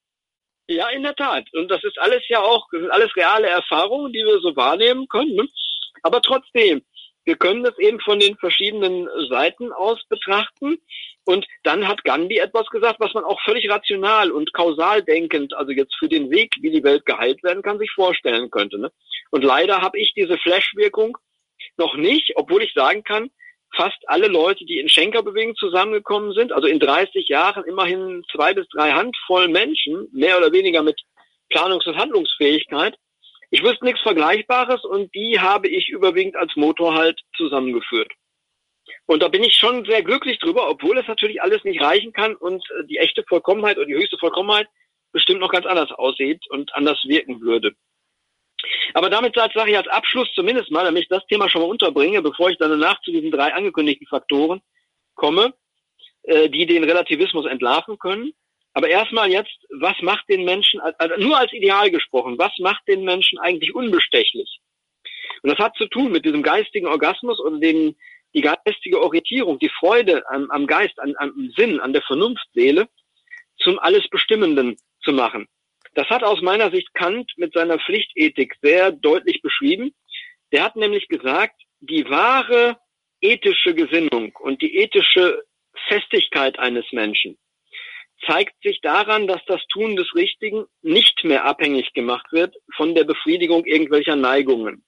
S1: Ja, in der Tat. Und das ist alles ja auch, das sind alles reale Erfahrungen, die wir so wahrnehmen können. Ne? Aber trotzdem, wir können das eben von den verschiedenen Seiten aus betrachten. Und dann hat Gandhi etwas gesagt, was man auch völlig rational und kausal denkend, also jetzt für den Weg, wie die Welt geheilt werden kann, sich vorstellen könnte. Ne? Und leider habe ich diese Flash-Wirkung noch nicht, obwohl ich sagen kann, fast alle Leute, die in Schenkerbewegung zusammengekommen sind, also in dreißig Jahren immerhin zwei bis drei Handvoll Menschen, mehr oder weniger mit Planungs- und Handlungsfähigkeit. Ich wüsste nichts Vergleichbares und die habe ich überwiegend als Motor halt zusammengeführt. Und da bin ich schon sehr glücklich drüber, obwohl es natürlich alles nicht reichen kann und die echte Vollkommenheit oder die höchste Vollkommenheit bestimmt noch ganz anders aussieht und anders wirken würde. Aber damit sage ich als Abschluss zumindest mal, damit ich das Thema schon mal unterbringe, bevor ich dann danach zu diesen drei angekündigten Faktoren komme, äh, die den Relativismus entlarven können. Aber erstmal jetzt, was macht den Menschen, also nur als Ideal gesprochen, was macht den Menschen eigentlich unbestechlich? Und das hat zu tun mit diesem geistigen Orgasmus oder den, die geistige Orientierung, die Freude am, am Geist, an, am Sinn, an der Vernunftseele zum alles Bestimmenden zu machen. Das hat aus meiner Sicht Kant mit seiner Pflichtethik sehr deutlich beschrieben. Der hat nämlich gesagt, die wahre ethische Gesinnung und die ethische Festigkeit eines Menschen zeigt sich daran, dass das Tun des Richtigen nicht mehr abhängig gemacht wird von der Befriedigung irgendwelcher Neigungen.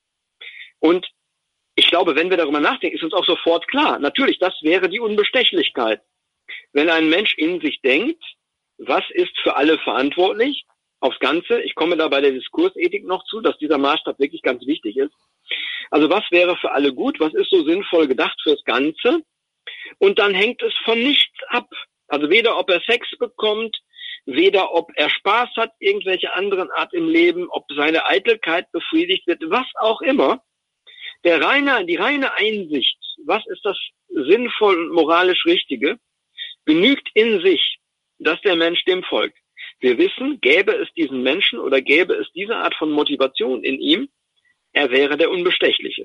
S1: Und ich glaube, wenn wir darüber nachdenken, ist uns auch sofort klar, natürlich, das wäre die Unbestechlichkeit. Wenn ein Mensch in sich denkt, was ist für alle verantwortlich, aufs Ganze, ich komme da bei der Diskursethik noch zu, dass dieser Maßstab wirklich ganz wichtig ist. Also was wäre für alle gut, was ist so sinnvoll gedacht fürs Ganze? Und dann hängt es von nichts ab. Also weder ob er Sex bekommt, weder ob er Spaß hat, irgendwelche anderen Art im Leben, ob seine Eitelkeit befriedigt wird, was auch immer. Der reine, die reine Einsicht, was ist das sinnvoll und moralisch Richtige, genügt in sich, dass der Mensch dem folgt. Wir wissen, gäbe es diesen Menschen oder gäbe es diese Art von Motivation in ihm, er wäre der Unbestechliche.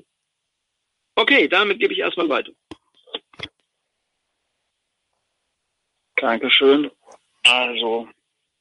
S1: Okay, damit gebe ich erstmal weiter.
S2: Dankeschön. Also,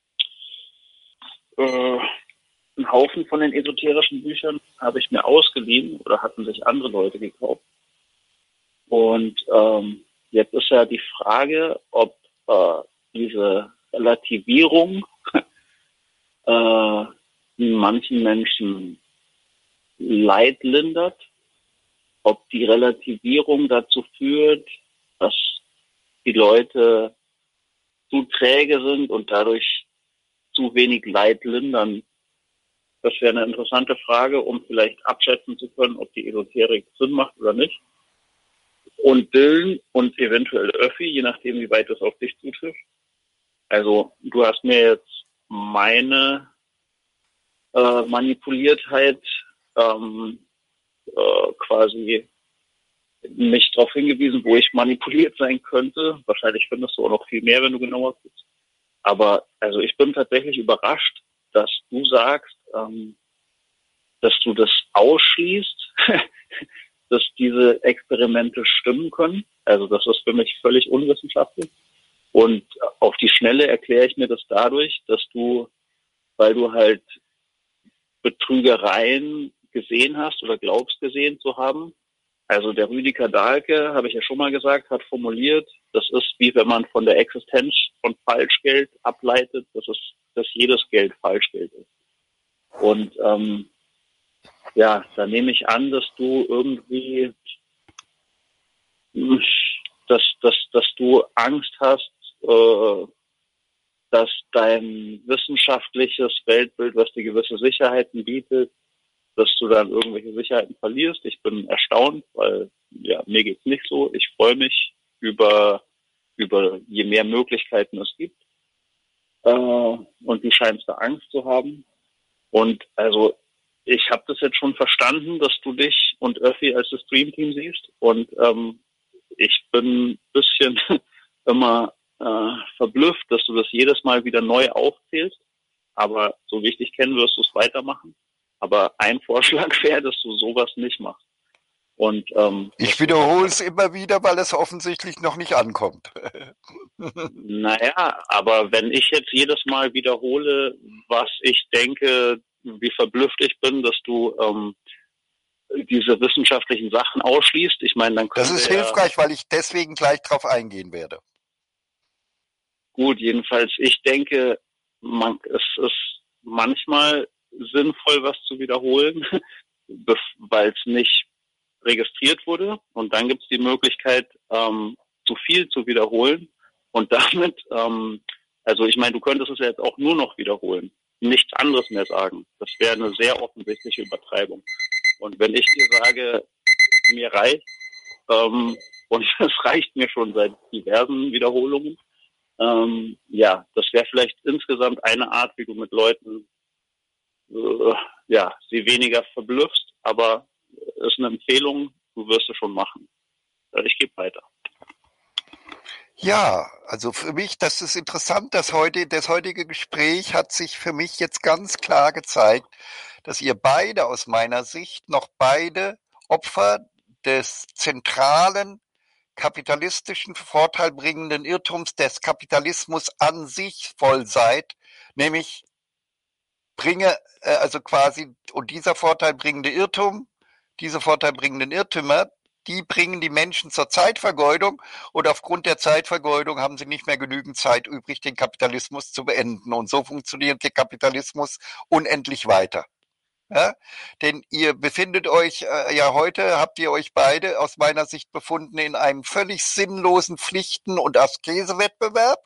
S2: äh, einen Haufen von den esoterischen Büchern habe ich mir ausgeliehen oder hatten sich andere Leute gekauft. Und ähm, jetzt ist ja die Frage, ob äh, diese Relativierung äh, manchen Menschen Leid lindert, ob die Relativierung dazu führt, dass die Leute zu träge sind und dadurch zu wenig Leid lindern. Das wäre eine interessante Frage, um vielleicht abschätzen zu können, ob die Esoterik Sinn macht oder nicht. Und Dylan und eventuell Öffi, je nachdem, wie weit das auf dich zutrifft. Also du hast mir jetzt meine äh, Manipuliertheit ähm, äh, quasi mich darauf hingewiesen, wo ich manipuliert sein könnte. Wahrscheinlich findest du auch noch viel mehr, wenn du genauer guckst. Aber also ich bin tatsächlich überrascht, dass du sagst, ähm, dass du das ausschließt, dass diese Experimente stimmen können. Also das ist für mich völlig unwissenschaftlich. Und auf die Schnelle erkläre ich mir das dadurch, dass du, weil du halt Betrügereien gesehen hast oder glaubst gesehen zu haben. Also der Rüdiger Dahlke, habe ich ja schon mal gesagt, hat formuliert, das ist wie wenn man von der Existenz von Falschgeld ableitet, dass es, dass jedes Geld Falschgeld ist. Und ähm, ja, da nehme ich an, dass du irgendwie, dass, dass, dass du Angst hast, äh, dass dein wissenschaftliches Weltbild, was dir gewisse Sicherheiten bietet, dass du dann irgendwelche Sicherheiten verlierst. Ich bin erstaunt, weil ja, mir geht's nicht so. Ich freue mich über, über je mehr Möglichkeiten es gibt. Äh, und du scheinst da Angst zu haben. Und also ich habe das jetzt schon verstanden, dass du dich und Öffi als das Dreamteam siehst. Und ähm, ich bin ein bisschen immer äh, verblüfft, dass du das jedes Mal wieder neu aufzählst. Aber so wie ich dich kenne, wirst du es weitermachen. Aber ein Vorschlag wäre, dass du sowas nicht machst. Und ähm,
S3: ich wiederhole es immer wieder, weil es offensichtlich noch nicht ankommt.
S2: Naja, aber wenn ich jetzt jedes Mal wiederhole, was ich denke, wie verblüfft ich bin, dass du ähm, diese wissenschaftlichen Sachen ausschließt, ich meine, dann
S3: Das
S2: können
S3: ist
S2: wir ja,
S3: hilfreich, weil ich deswegen gleich drauf eingehen werde.
S2: gut, jedenfalls, ich denke, man, es ist manchmal sinnvoll, was zu wiederholen, weil es nicht registriert wurde. Und dann gibt es die Möglichkeit, ähm, zu viel zu wiederholen. Und damit, ähm, also ich meine, du könntest es ja jetzt auch nur noch wiederholen, nichts anderes mehr sagen. Das wäre eine sehr offensichtliche Übertreibung. Und wenn ich dir sage, mir reicht, ähm, und es reicht mir schon seit diversen Wiederholungen, ähm, ja, das wäre vielleicht insgesamt eine Art, wie du mit Leuten, äh, ja, sie weniger verblüffst, aber ist eine Empfehlung, du wirst es schon machen. Ich gebe weiter.
S3: Ja, also für mich, das ist interessant, dass heute, das heutige Gespräch hat sich für mich jetzt ganz klar gezeigt, dass ihr beide aus meiner Sicht noch beide Opfer des zentralen kapitalistischen vorteilbringenden Irrtums des Kapitalismus an sich voll seid, nämlich bringe, äh, also quasi, und dieser vorteilbringende Irrtum, diese vorteilbringenden Irrtümer, die bringen die Menschen zur Zeitvergeudung und aufgrund der Zeitvergeudung haben sie nicht mehr genügend Zeit übrig, den Kapitalismus zu beenden. Und so funktioniert der Kapitalismus unendlich weiter. Ja? Denn ihr befindet euch äh, ja heute, habt ihr euch beide aus meiner Sicht befunden in einem völlig sinnlosen Pflichten- und Askesewettbewerb,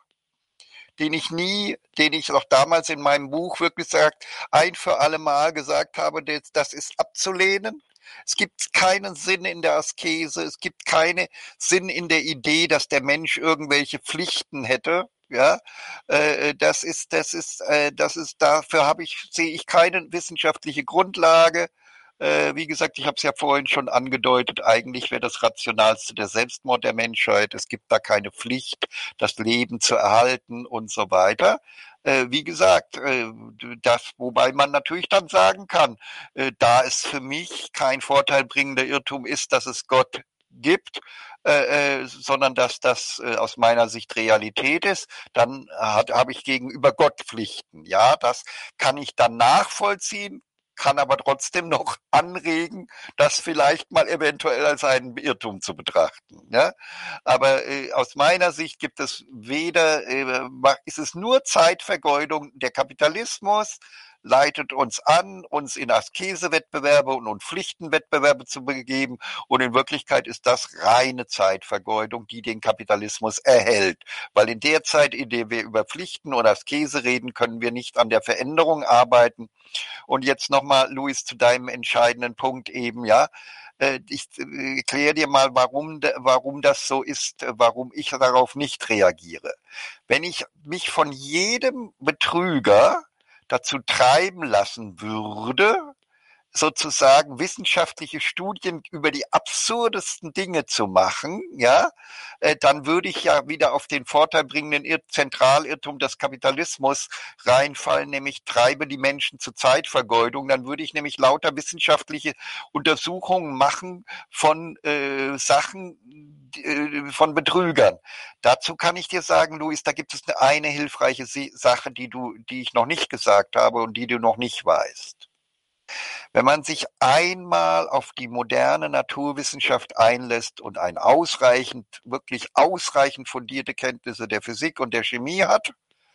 S3: den ich nie, den ich auch damals in meinem Buch wirklich sagt, ein für alle Mal gesagt habe, das ist abzulehnen. Es gibt keinen Sinn in der Askese, es gibt keinen Sinn in der Idee, dass der Mensch irgendwelche Pflichten hätte. Ja, äh, das ist, das ist, äh, das ist, dafür habe ich, sehe ich keine wissenschaftliche Grundlage. Äh, wie gesagt, ich habe es ja vorhin schon angedeutet, eigentlich wäre das Rationalste der Selbstmord der Menschheit. Es gibt da keine Pflicht, das Leben zu erhalten und so weiter. Äh, wie gesagt, äh, das, wobei man natürlich dann sagen kann, äh, da es für mich kein vorteilbringender Irrtum ist, dass es Gott gibt, äh, äh, sondern dass das äh, aus meiner Sicht Realität ist, dann habe ich gegenüber Gott Pflichten. Ja, das kann ich dann nachvollziehen, kann aber trotzdem noch anregen, das vielleicht mal eventuell als einen Irrtum zu betrachten. Ja? Aber äh, aus meiner Sicht gibt es weder, äh, ist es nur Zeitvergeudung. Der Kapitalismus leitet uns an, uns in Askesewettbewerbe und, und Pflichtenwettbewerbe zu begeben. Und in Wirklichkeit ist das reine Zeitvergeudung, die den Kapitalismus erhält. Weil in der Zeit, in der wir über Pflichten oder Askese reden, können wir nicht an der Veränderung arbeiten. Und jetzt nochmal, Luis, zu deinem entscheidenden Punkt eben, ja. Ich erkläre dir mal, warum, warum das so ist, warum ich darauf nicht reagiere. Wenn ich mich von jedem Betrüger dazu treiben lassen würde, sozusagen wissenschaftliche Studien über die absurdesten Dinge zu machen, ja, äh, dann würde ich ja wieder auf den vorteilbringenden Ir- Zentralirrtum des Kapitalismus reinfallen, nämlich treibe die Menschen zur Zeitvergeudung. Dann würde ich nämlich lauter wissenschaftliche Untersuchungen machen von äh, Sachen, äh, von Betrügern. Dazu kann ich dir sagen, Luis, da gibt es eine, eine hilfreiche Sache, die du, die ich noch nicht gesagt habe und die du noch nicht weißt. Wenn man sich einmal auf die moderne Naturwissenschaft einlässt und ein ausreichend, wirklich ausreichend fundierte Kenntnisse der Physik und der Chemie hat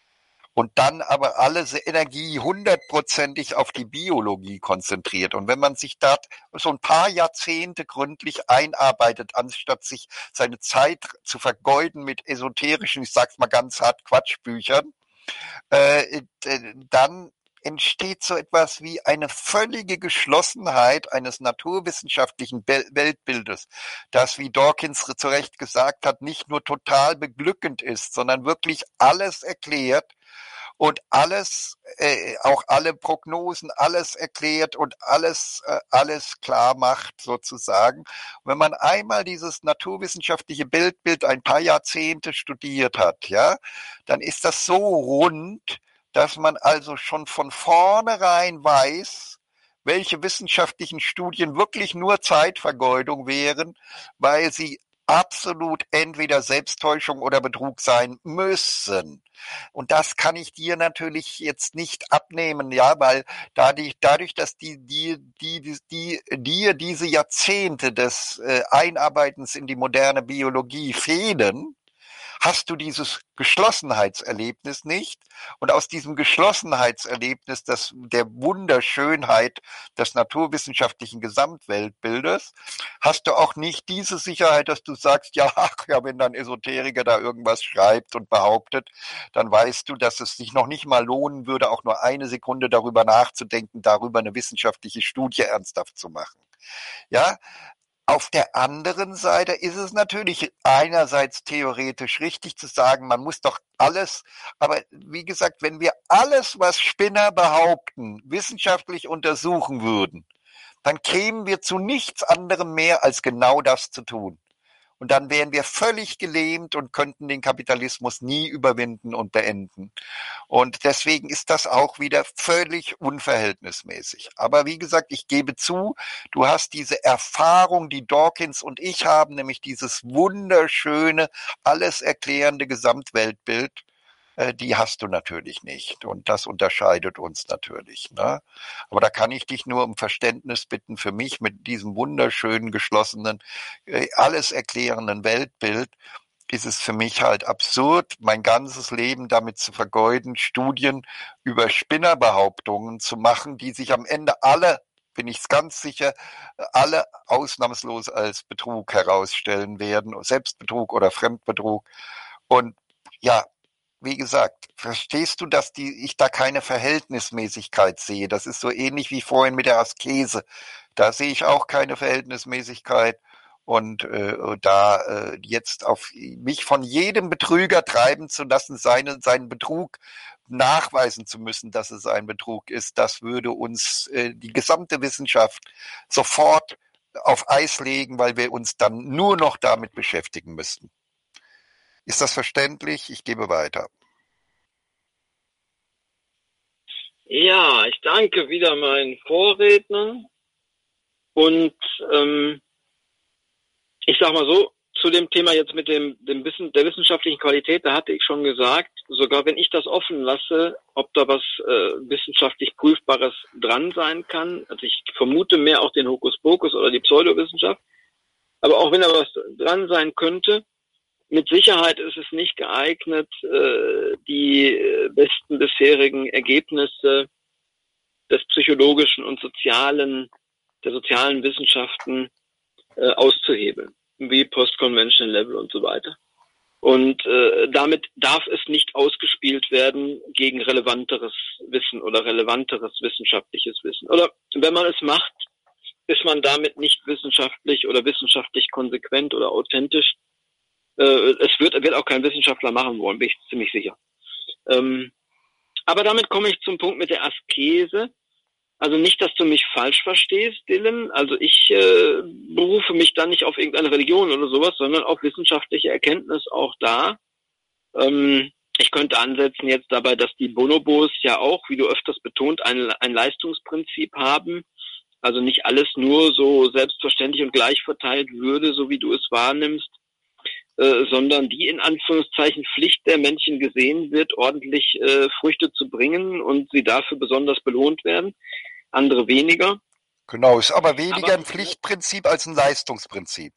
S3: und dann aber alle Energie hundertprozentig auf die Biologie konzentriert. Und wenn man sich da so ein paar Jahrzehnte gründlich einarbeitet, anstatt sich seine Zeit zu vergeuden mit esoterischen, ich sag's mal ganz hart, Quatschbüchern, äh, dann entsteht so etwas wie eine völlige Geschlossenheit eines naturwissenschaftlichen Weltbildes, das, wie Dawkins zu Recht gesagt hat, nicht nur total beglückend ist, sondern wirklich alles erklärt und alles, äh, auch alle Prognosen, alles erklärt und alles, äh, alles klar macht sozusagen. Und wenn man einmal dieses naturwissenschaftliche Weltbild ein paar Jahrzehnte studiert hat, ja, dann ist das so rund, dass man also schon von vornherein weiß, welche wissenschaftlichen Studien wirklich nur Zeitvergeudung wären, weil sie absolut entweder Selbsttäuschung oder Betrug sein müssen. Und das kann ich dir natürlich jetzt nicht abnehmen, ja, weil dadurch, dadurch dass die, die, die, die, die dir diese Jahrzehnte des äh, Einarbeitens in die moderne Biologie fehlen, hast du dieses Geschlossenheitserlebnis nicht. Und aus diesem Geschlossenheitserlebnis des, der Wunderschönheit des naturwissenschaftlichen Gesamtweltbildes hast du auch nicht diese Sicherheit, dass du sagst, ja, ach, ja, wenn dann Esoteriker da irgendwas schreibt und behauptet, dann weißt du, dass es sich noch nicht mal lohnen würde, auch nur eine Sekunde darüber nachzudenken, darüber eine wissenschaftliche Studie ernsthaft zu machen. Ja, auf der anderen Seite ist es natürlich einerseits theoretisch richtig zu sagen, man muss doch alles, aber wie gesagt, wenn wir alles, was Spinner behaupten, wissenschaftlich untersuchen würden, dann kämen wir zu nichts anderem mehr, als genau das zu tun. Und dann wären wir völlig gelähmt und könnten den Kapitalismus nie überwinden und beenden. Und deswegen ist das auch wieder völlig unverhältnismäßig. Aber wie gesagt, ich gebe zu, du hast diese Erfahrung, die Dawkins und ich haben, nämlich dieses wunderschöne, alles erklärende Gesamtweltbild, die hast du natürlich nicht. Und das unterscheidet uns natürlich. Ne? Aber da kann ich dich nur um Verständnis bitten für mich mit diesem wunderschönen, geschlossenen, alles erklärenden Weltbild. Ist es für mich halt absurd, mein ganzes Leben damit zu vergeuden, Studien über Spinnerbehauptungen zu machen, die sich am Ende alle, bin ich ganz sicher, alle ausnahmslos als Betrug herausstellen werden, Selbstbetrug oder Fremdbetrug. Und ja, wie gesagt, verstehst du, dass die, ich da keine Verhältnismäßigkeit sehe? Das ist so ähnlich wie vorhin mit der Askese. Da sehe ich auch keine Verhältnismäßigkeit. Und äh, da äh, jetzt auf mich von jedem Betrüger treiben zu lassen, seine, seinen Betrug nachweisen zu müssen, dass es ein Betrug ist, das würde uns äh, die gesamte Wissenschaft sofort auf Eis legen, weil wir uns dann nur noch damit beschäftigen müssten. Ist das verständlich? Ich gebe weiter.
S1: Ja, ich danke wieder meinen Vorrednern und ähm, ich sag mal so, zu dem Thema jetzt mit dem, dem Wissen, der wissenschaftlichen Qualität, da hatte ich schon gesagt, sogar wenn ich das offen lasse, ob da was äh, wissenschaftlich Prüfbares dran sein kann, also ich vermute mehr auch den Hokuspokus oder die Pseudowissenschaft, aber auch wenn da was dran sein könnte, mit Sicherheit ist es nicht geeignet, äh, die besten bisherigen Ergebnisse des psychologischen und sozialen, der sozialen Wissenschaften äh, auszuhebeln, wie Post-Conventional Level und so weiter. Und äh, damit darf es nicht ausgespielt werden gegen relevanteres Wissen oder relevanteres wissenschaftliches Wissen. Oder wenn man es macht, ist man damit nicht wissenschaftlich oder wissenschaftlich konsequent oder authentisch. Es wird, wird auch kein Wissenschaftler machen wollen, bin ich ziemlich sicher. Ähm, aber damit komme ich zum Punkt mit der Askese. Also nicht, dass du mich falsch verstehst, Dylan. Also ich äh, berufe mich da nicht auf irgendeine Religion oder sowas, sondern auf wissenschaftliche Erkenntnis auch da. Ähm, ich könnte ansetzen jetzt dabei, dass die Bonobos ja auch, wie du öfters betont, ein, ein Leistungsprinzip haben. Also nicht alles nur so selbstverständlich und gleich verteilt würde, so wie du es wahrnimmst, Äh, sondern die in Anführungszeichen Pflicht der Männchen gesehen wird, ordentlich äh, Früchte zu bringen und sie dafür besonders belohnt werden, andere weniger.
S3: Genau, ist aber weniger aber, ein Pflichtprinzip als ein Leistungsprinzip.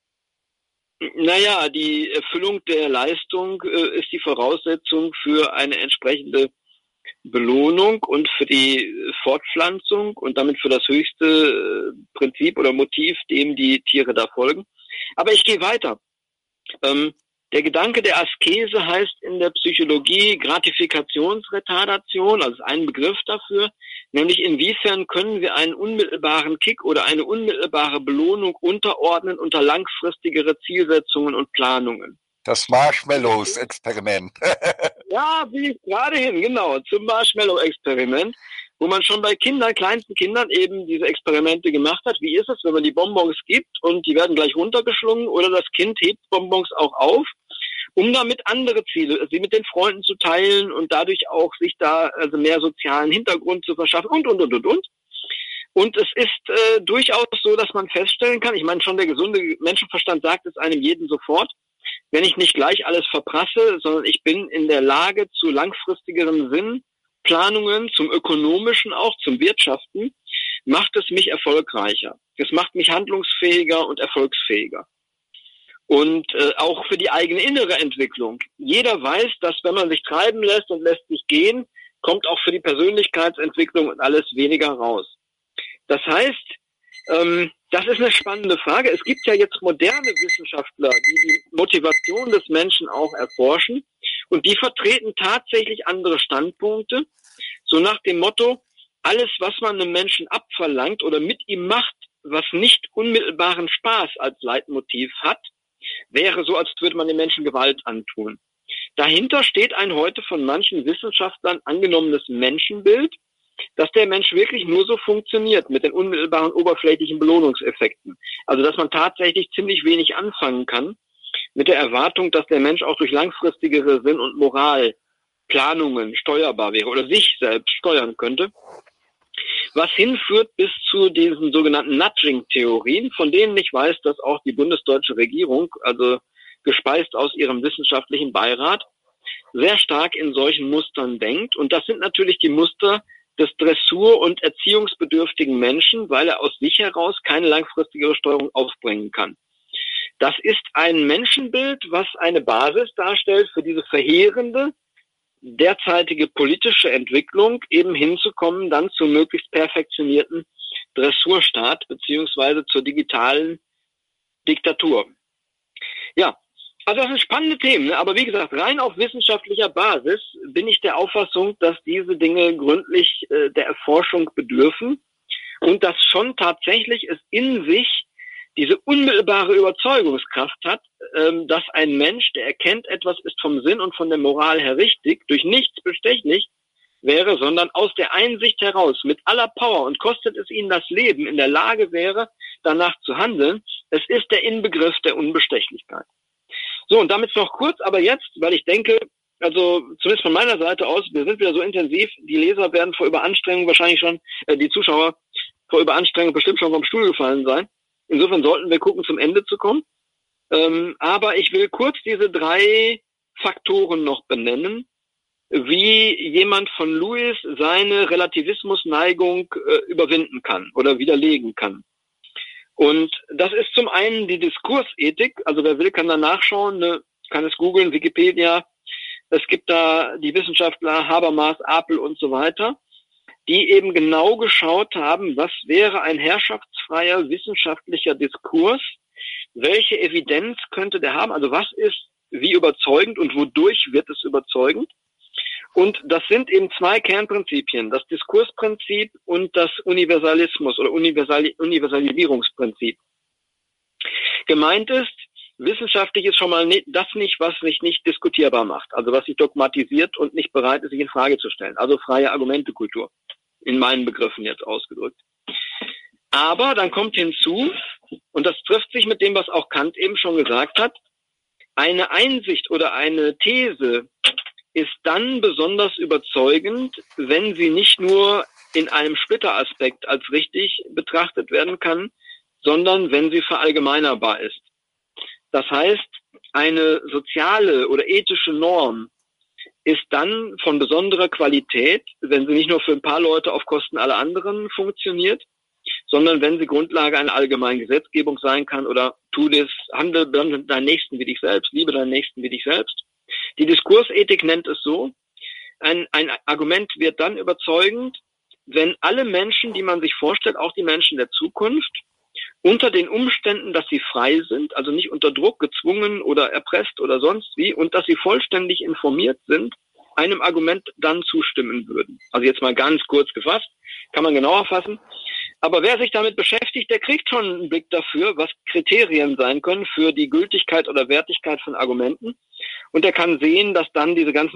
S1: Naja, die Erfüllung der Leistung äh, ist die Voraussetzung für eine entsprechende Belohnung und für die Fortpflanzung und damit für das höchste äh, Prinzip oder Motiv, dem die Tiere da folgen. Aber ich gehe weiter. Ähm, Der Gedanke der Askese heißt in der Psychologie Gratifikationsretardation, also ist ein Begriff dafür, nämlich inwiefern können wir einen unmittelbaren Kick oder eine unmittelbare Belohnung unterordnen unter langfristigere Zielsetzungen und Planungen.
S3: Das Marshmallows-Experiment.
S1: Ja, wie gerade hin, genau, zum Marshmallow-Experiment, wo man schon bei Kindern, kleinsten Kindern eben diese Experimente gemacht hat. Wie ist es, wenn man die Bonbons gibt und die werden gleich runtergeschlungen oder das Kind hebt Bonbons auch auf, um damit andere Ziele, sie mit den Freunden zu teilen und dadurch auch sich da also mehr sozialen Hintergrund zu verschaffen und, und, und, und, und. Und es ist äh, durchaus so, dass man feststellen kann, ich meine schon der gesunde Menschenverstand sagt es einem jeden sofort, wenn ich nicht gleich alles verprasse, sondern ich bin in der Lage zu langfristigeren Sinnplanungen, zum Ökonomischen auch, zum Wirtschaften, macht es mich erfolgreicher. Es macht mich handlungsfähiger und erfolgsfähiger. Und äh, auch für die eigene innere Entwicklung. Jeder weiß, dass wenn man sich treiben lässt und lässt sich gehen, kommt auch für die Persönlichkeitsentwicklung und alles weniger raus. Das heißt, ähm, das ist eine spannende Frage. Es gibt ja jetzt moderne Wissenschaftler, die die Motivation des Menschen auch erforschen und die vertreten tatsächlich andere Standpunkte, so nach dem Motto, alles, was man einem Menschen abverlangt oder mit ihm macht, was nicht unmittelbaren Spaß als Leitmotiv hat, wäre so, als würde man den Menschen Gewalt antun. Dahinter steht ein heute von manchen Wissenschaftlern angenommenes Menschenbild, dass der Mensch wirklich nur so funktioniert mit den unmittelbaren oberflächlichen Belohnungseffekten. Also dass man tatsächlich ziemlich wenig anfangen kann mit der Erwartung, dass der Mensch auch durch langfristigere Sinn- und Moralplanungen steuerbar wäre oder sich selbst steuern könnte. Was hinführt bis zu diesen sogenannten Nudging-Theorien, von denen ich weiß, dass auch die bundesdeutsche Regierung, also gespeist aus ihrem wissenschaftlichen Beirat, sehr stark in solchen Mustern denkt. Und das sind natürlich die Muster des dressur- und erziehungsbedürftigen Menschen, weil er aus sich heraus keine langfristigere Steuerung aufbringen kann. Das ist ein Menschenbild, was eine Basis darstellt für diese verheerende, derzeitige politische Entwicklung, eben hinzukommen dann zum möglichst perfektionierten Dressurstaat beziehungsweise zur digitalen Diktatur. Ja, also das sind spannende Themen, ne? Aber wie gesagt, rein auf wissenschaftlicher Basis bin ich der Auffassung, dass diese Dinge gründlich äh, der Erforschung bedürfen und dass schon tatsächlich es in sich diese unmittelbare Überzeugungskraft hat, ähm, dass ein Mensch, der erkennt, etwas ist vom Sinn und von der Moral her richtig, durch nichts bestechlich wäre, sondern aus der Einsicht heraus, mit aller Power und kostet es ihn das Leben, in der Lage wäre, danach zu handeln. Es ist der Inbegriff der Unbestechlichkeit. So, und damit noch kurz, aber jetzt, weil ich denke, also zumindest von meiner Seite aus, wir sind wieder so intensiv, die Leser werden vor Überanstrengung wahrscheinlich schon, äh, die Zuschauer vor Überanstrengung bestimmt schon vom Stuhl gefallen sein. Insofern sollten wir gucken, zum Ende zu kommen. Ähm, aber ich will kurz diese drei Faktoren noch benennen, wie jemand von Lewis seine Relativismusneigung äh, überwinden kann oder widerlegen kann. Und das ist zum einen die Diskursethik, also wer will, kann da nachschauen, ne, kann es googeln, Wikipedia. Es gibt da die Wissenschaftler Habermas, Apel und so weiter, die eben genau geschaut haben, was wäre ein herrschaftsfreier wissenschaftlicher Diskurs, welche Evidenz könnte der haben, also was ist wie überzeugend und wodurch wird es überzeugend. Und das sind eben zwei Kernprinzipien, das Diskursprinzip und das Universalismus oder Universal- Universalisierungsprinzip. Gemeint ist, wissenschaftlich ist schon mal nicht, das nicht, was sich nicht diskutierbar macht, also was sich dogmatisiert und nicht bereit ist, sich in Frage zu stellen, also freie Argumentekultur, in meinen Begriffen jetzt ausgedrückt. Aber dann kommt hinzu, und das trifft sich mit dem, was auch Kant eben schon gesagt hat, eine Einsicht oder eine These ist dann besonders überzeugend, wenn sie nicht nur in einem Splitteraspekt als richtig betrachtet werden kann, sondern wenn sie verallgemeinerbar ist. Das heißt, eine soziale oder ethische Norm ist dann von besonderer Qualität, wenn sie nicht nur für ein paar Leute auf Kosten aller anderen funktioniert, sondern wenn sie Grundlage einer allgemeinen Gesetzgebung sein kann oder tu das, handle deinen Nächsten wie dich selbst, liebe deinen Nächsten wie dich selbst. Die Diskursethik nennt es so, ein, ein Argument wird dann überzeugend, wenn alle Menschen, die man sich vorstellt, auch die Menschen der Zukunft, unter den Umständen, dass sie frei sind, also nicht unter Druck gezwungen oder erpresst oder sonst wie, und dass sie vollständig informiert sind, einem Argument dann zustimmen würden. Also jetzt mal ganz kurz gefasst, kann man genauer fassen. Aber wer sich damit beschäftigt, der kriegt schon einen Blick dafür, was Kriterien sein können für die Gültigkeit oder Wertigkeit von Argumenten. Und der kann sehen, dass dann diese ganzen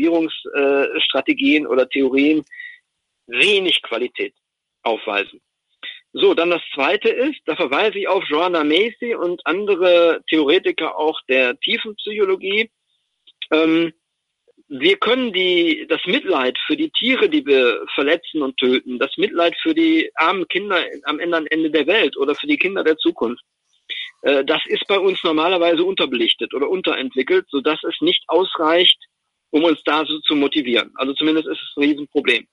S1: Relativierungsstrategien oder Theorien wenig Qualität aufweisen. So, dann das Zweite ist, da verweise ich auf Joanna Macy und andere Theoretiker auch der Tiefenpsychologie. Ähm, wir können die, das Mitleid für die Tiere, die wir verletzen und töten, das Mitleid für die armen Kinder am anderen Ende der Welt oder für die Kinder der Zukunft, äh, das ist bei uns normalerweise unterbelichtet oder unterentwickelt, sodass es nicht ausreicht, um uns da so zu motivieren. Also zumindest ist es ein Riesenproblem.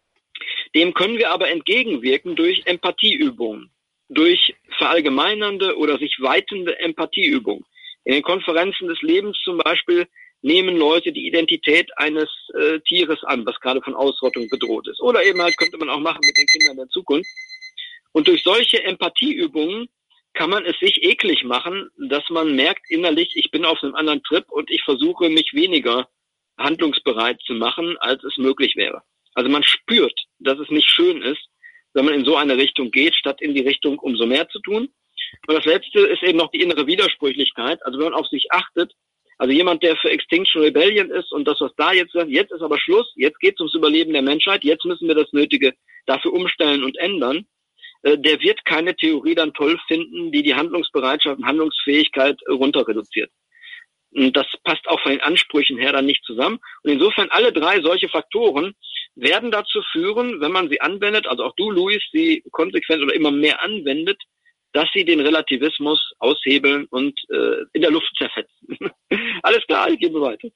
S1: Dem können wir aber entgegenwirken durch Empathieübungen, durch verallgemeinernde oder sich weitende Empathieübungen. In den Konferenzen des Lebens zum Beispiel nehmen Leute die Identität eines äh, Tieres an, was gerade von Ausrottung bedroht ist. Oder eben halt könnte man auch machen mit den Kindern der Zukunft. Und durch solche Empathieübungen kann man es sich eklig machen, dass man merkt innerlich, ich bin auf einem anderen Trip und ich versuche mich weniger handlungsbereit zu machen, als es möglich wäre. Also man spürt, dass es nicht schön ist, wenn man in so eine Richtung geht, statt in die Richtung umso mehr zu tun. Und das Letzte ist eben noch die innere Widersprüchlichkeit. Also wenn man auf sich achtet, also jemand, der für Extinction Rebellion ist und das, was da jetzt sagt, jetzt ist aber Schluss, jetzt geht es ums Überleben der Menschheit, jetzt müssen wir das Nötige dafür umstellen und ändern, äh, der wird keine Theorie dann toll finden, die die Handlungsbereitschaft und Handlungsfähigkeit äh, runter reduziert. Und das passt auch von den Ansprüchen her dann nicht zusammen. Und insofern alle drei solche Faktoren werden dazu führen, wenn man sie anwendet, also auch du, Luis, sie konsequent oder immer mehr anwendet, dass sie den Relativismus aushebeln und äh, in der Luft zerfetzen. Alles klar, ich gebe weiter.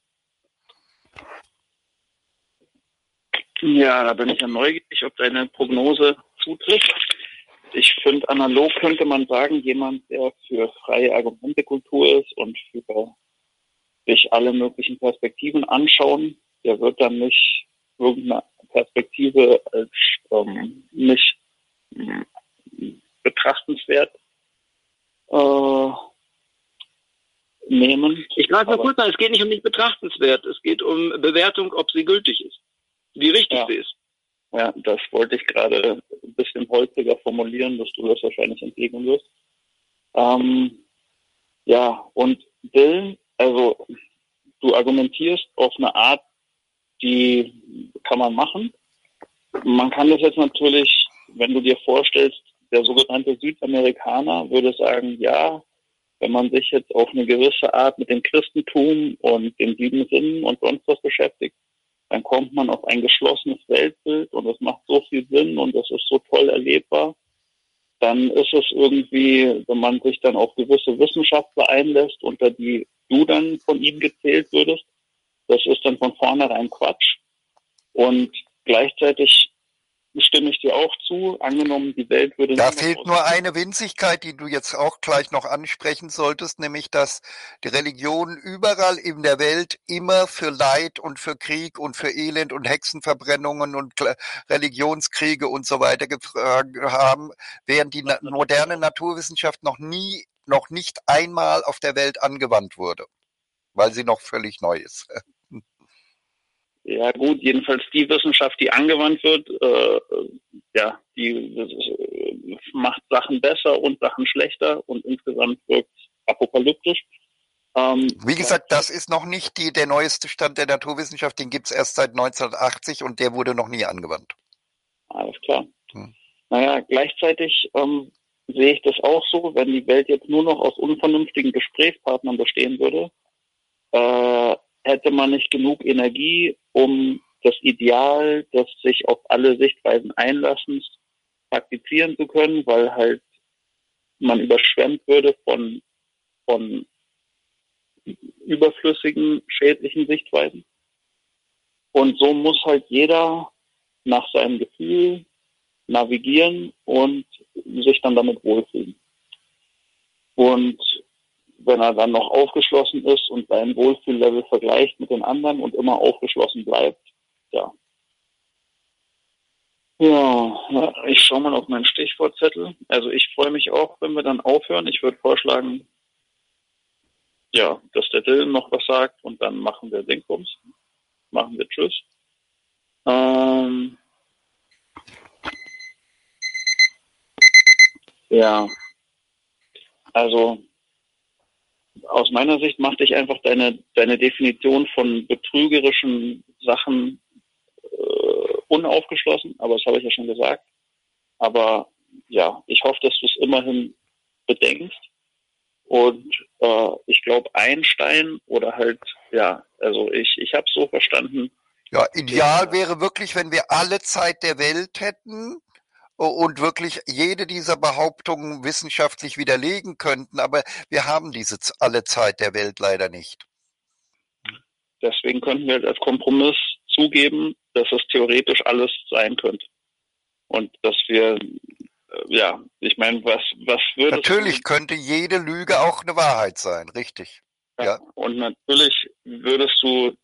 S2: Ja, da bin ich ja neugierig, ob deine Prognose zutrifft. Ich finde, analog könnte man sagen, jemand, der für freie Argumentekultur ist und für sich alle möglichen Perspektiven anschauen, der wird dann nicht irgendeine Perspektive als ähm, nicht ähm, betrachtenswert äh, nehmen.
S1: Ich greife mal kurz an, es geht nicht um nicht betrachtenswert, es geht um Bewertung, ob sie gültig ist, wie richtig
S2: ja.
S1: sie ist.
S2: Ja, das wollte ich gerade ein bisschen holpriger formulieren, dass du das wahrscheinlich entgegnen wirst. Ähm, ja, und Dylan, also du argumentierst auf eine Art, die kann man machen. Man kann das jetzt natürlich, wenn du dir vorstellst, der sogenannte Südamerikaner würde sagen, ja, wenn man sich jetzt auf eine gewisse Art mit dem Christentum und den sieben Sinnen und sonst was beschäftigt, dann kommt man auf ein geschlossenes Weltbild und es macht so viel Sinn und es ist so toll erlebbar. Dann ist es irgendwie, wenn man sich dann auf gewisse Wissenschaftler einlässt, unter die du dann von ihm gezählt würdest, das ist dann von vornherein Quatsch. Und gleichzeitig stimme ich dir auch zu, angenommen, die Welt würde...
S3: Da fehlt nur eine Winzigkeit, die du jetzt auch gleich noch ansprechen solltest, nämlich, dass die Religionen überall in der Welt immer für Leid und für Krieg und für Elend und Hexenverbrennungen und Religionskriege und so weiter gefragt haben, während die na- moderne Naturwissenschaft noch nie, noch nicht einmal auf der Welt angewandt wurde, weil sie noch völlig neu ist.
S2: Ja gut, jedenfalls die Wissenschaft, die angewandt wird, äh, ja, die äh, macht Sachen besser und Sachen schlechter und insgesamt wirkt apokalyptisch. Ähm,
S3: Wie gesagt, das ist noch nicht die, der neueste Stand der Naturwissenschaft, den gibt's erst seit neunzehnhundertachtzig und der wurde noch nie angewandt.
S2: Alles klar.
S3: Hm.
S2: Naja, gleichzeitig ähm, sehe ich das auch so, wenn die Welt jetzt nur noch aus unvernünftigen Gesprächspartnern bestehen würde, äh, hätte man nicht genug Energie, um das Ideal, das sich auf alle Sichtweisen einlassen, praktizieren zu können, weil halt man überschwemmt würde von, von überflüssigen, schädlichen Sichtweisen. Und so muss halt jeder nach seinem Gefühl navigieren und sich dann damit wohlfühlen. Und wenn er dann noch aufgeschlossen ist und sein Wohlfühllevel vergleicht mit den anderen und immer aufgeschlossen bleibt, ja, Ja, ich schaue mal auf meinen Stichwortzettel. Also ich freue mich auch, wenn wir dann aufhören. Ich würde vorschlagen, ja, dass der Dylan noch was sagt und dann machen wir Dingsbums. Machen wir Tschüss. Ähm, ja, also aus meiner Sicht macht dich einfach deine, deine Definition von betrügerischen Sachen äh, unaufgeschlossen, aber das habe ich ja schon gesagt. Aber ja, ich hoffe, dass du es immerhin bedenkst. Und äh, ich glaube, Einstein oder halt, ja, also ich, ich habe es so verstanden.
S3: Ja, ideal wäre wirklich, wenn wir alle Zeit der Welt hätten und wirklich jede dieser Behauptungen wissenschaftlich widerlegen könnten, aber wir haben diese alle Zeit der Welt leider nicht.
S2: Deswegen könnten wir als Kompromiss zugeben, dass es theoretisch alles sein könnte. Und dass wir, ja, ich meine, was, was würde
S3: Natürlich du, könnte jede Lüge auch eine Wahrheit sein, richtig.
S2: Ja, ja. Und natürlich würdest du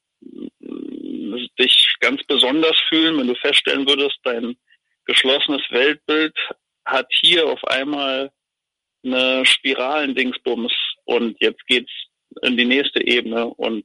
S2: dich ganz besonders fühlen, wenn du feststellen würdest, dein geschlossenes Weltbild hat hier auf einmal eine Spiralendingsbums und jetzt geht's in die nächste Ebene und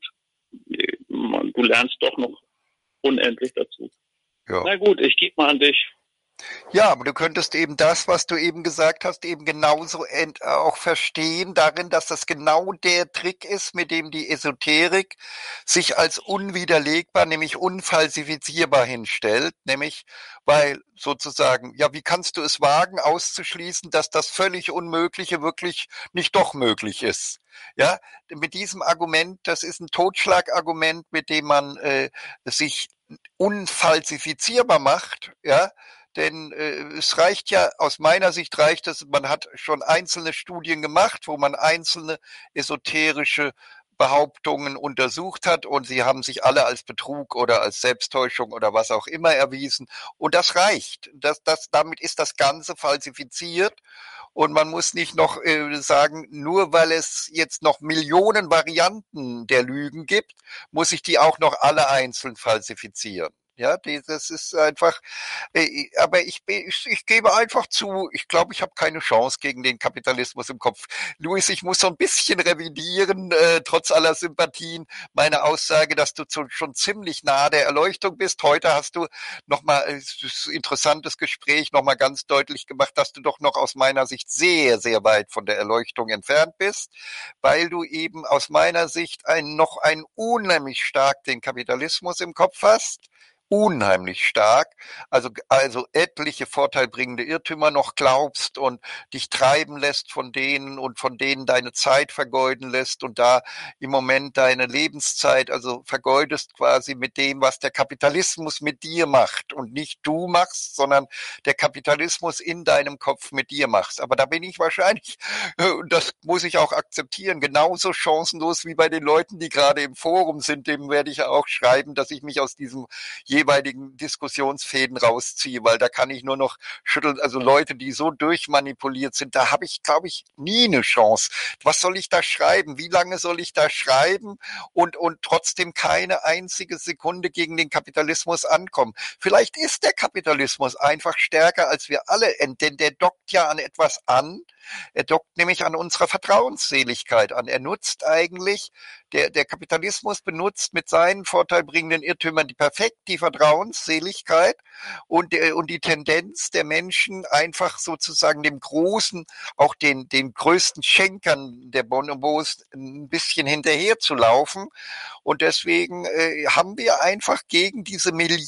S2: du lernst doch noch unendlich dazu. Ja. Na gut, ich gebe mal an dich.
S3: Ja, aber du könntest eben das, was du eben gesagt hast, eben genauso auch verstehen darin, dass das genau der Trick ist, mit dem die Esoterik sich als unwiderlegbar, nämlich unfalsifizierbar hinstellt, nämlich weil sozusagen, ja, wie kannst du es wagen, auszuschließen, dass das völlig Unmögliche wirklich nicht doch möglich ist? Ja, mit diesem Argument, das ist ein Totschlagargument, mit dem man äh, sich unfalsifizierbar macht, ja, denn äh, es reicht ja, aus meiner Sicht reicht es, man hat schon einzelne Studien gemacht, wo man einzelne esoterische Behauptungen untersucht hat und sie haben sich alle als Betrug oder als Selbsttäuschung oder was auch immer erwiesen. Und das reicht. Das, das, damit ist das Ganze falsifiziert. Und man muss nicht noch äh, sagen, nur weil es jetzt noch Millionen Varianten der Lügen gibt, muss ich die auch noch alle einzeln falsifizieren. Ja, die, das ist einfach, äh, aber ich, ich, ich gebe einfach zu, ich glaube, ich habe keine Chance gegen den Kapitalismus im Kopf. Luis, ich muss so ein bisschen revidieren, äh, trotz aller Sympathien, meine Aussage, dass du zu, schon ziemlich nah der Erleuchtung bist. Heute hast du nochmal ein interessantes Gespräch nochmal ganz deutlich gemacht, dass du doch noch aus meiner Sicht sehr, sehr weit von der Erleuchtung entfernt bist, weil du eben aus meiner Sicht ein, noch ein unheimlich stark den Kapitalismus im Kopf hast. Unheimlich stark, also, also etliche vorteilbringende Irrtümer noch glaubst und dich treiben lässt von denen und von denen deine Zeit vergeuden lässt und da im Moment deine Lebenszeit, also vergeudest quasi mit dem, was der Kapitalismus mit dir macht und nicht du machst, sondern der Kapitalismus in deinem Kopf mit dir machst. Aber da bin ich wahrscheinlich, das muss ich auch akzeptieren, genauso chancenlos wie bei den Leuten, die gerade im Forum sind, dem werde ich auch schreiben, dass ich mich aus diesem jeweiligen Diskussionsfäden rausziehe, weil da kann ich nur noch schütteln, also Leute, die so durchmanipuliert sind, da habe ich, glaube ich, nie eine Chance. Was soll ich da schreiben? Wie lange soll ich da schreiben und, und trotzdem keine einzige Sekunde gegen den Kapitalismus ankommen? Vielleicht ist der Kapitalismus einfach stärker als wir alle, denn der dockt ja an etwas an. Er dockt nämlich an unserer Vertrauensseligkeit an. Er nutzt eigentlich, der, der Kapitalismus benutzt mit seinen vorteilbringenden Irrtümern die perfekt die Vertrauensseligkeit und, äh, und die Tendenz der Menschen einfach sozusagen dem Großen, auch den, den größten Schenkern der Bonobos ein bisschen hinterher zu laufen. Und deswegen äh, haben wir einfach gegen diese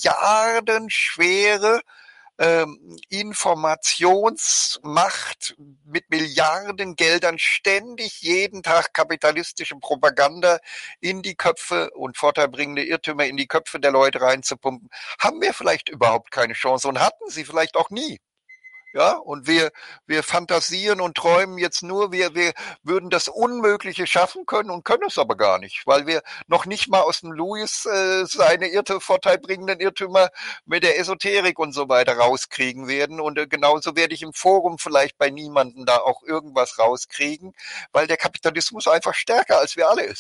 S3: milliardenschwere ähm, Informationsmacht mit Milliardengeldern ständig jeden Tag kapitalistische Propaganda in die Köpfe und vorteilbringende Irrtümer in die Köpfe der Leute reinzupumpen, haben wir vielleicht überhaupt keine Chance und hatten sie vielleicht auch nie. Ja, und wir, wir fantasieren und träumen jetzt nur, wir, wir würden das Unmögliche schaffen können und können es aber gar nicht, weil wir noch nicht mal aus dem Louis äh, seine Irrte, vorteilbringenden Irrtümer mit der Esoterik und so weiter rauskriegen werden. Und äh, genauso werde ich im Forum vielleicht bei niemandem da auch irgendwas rauskriegen, weil der Kapitalismus einfach stärker als wir alle ist.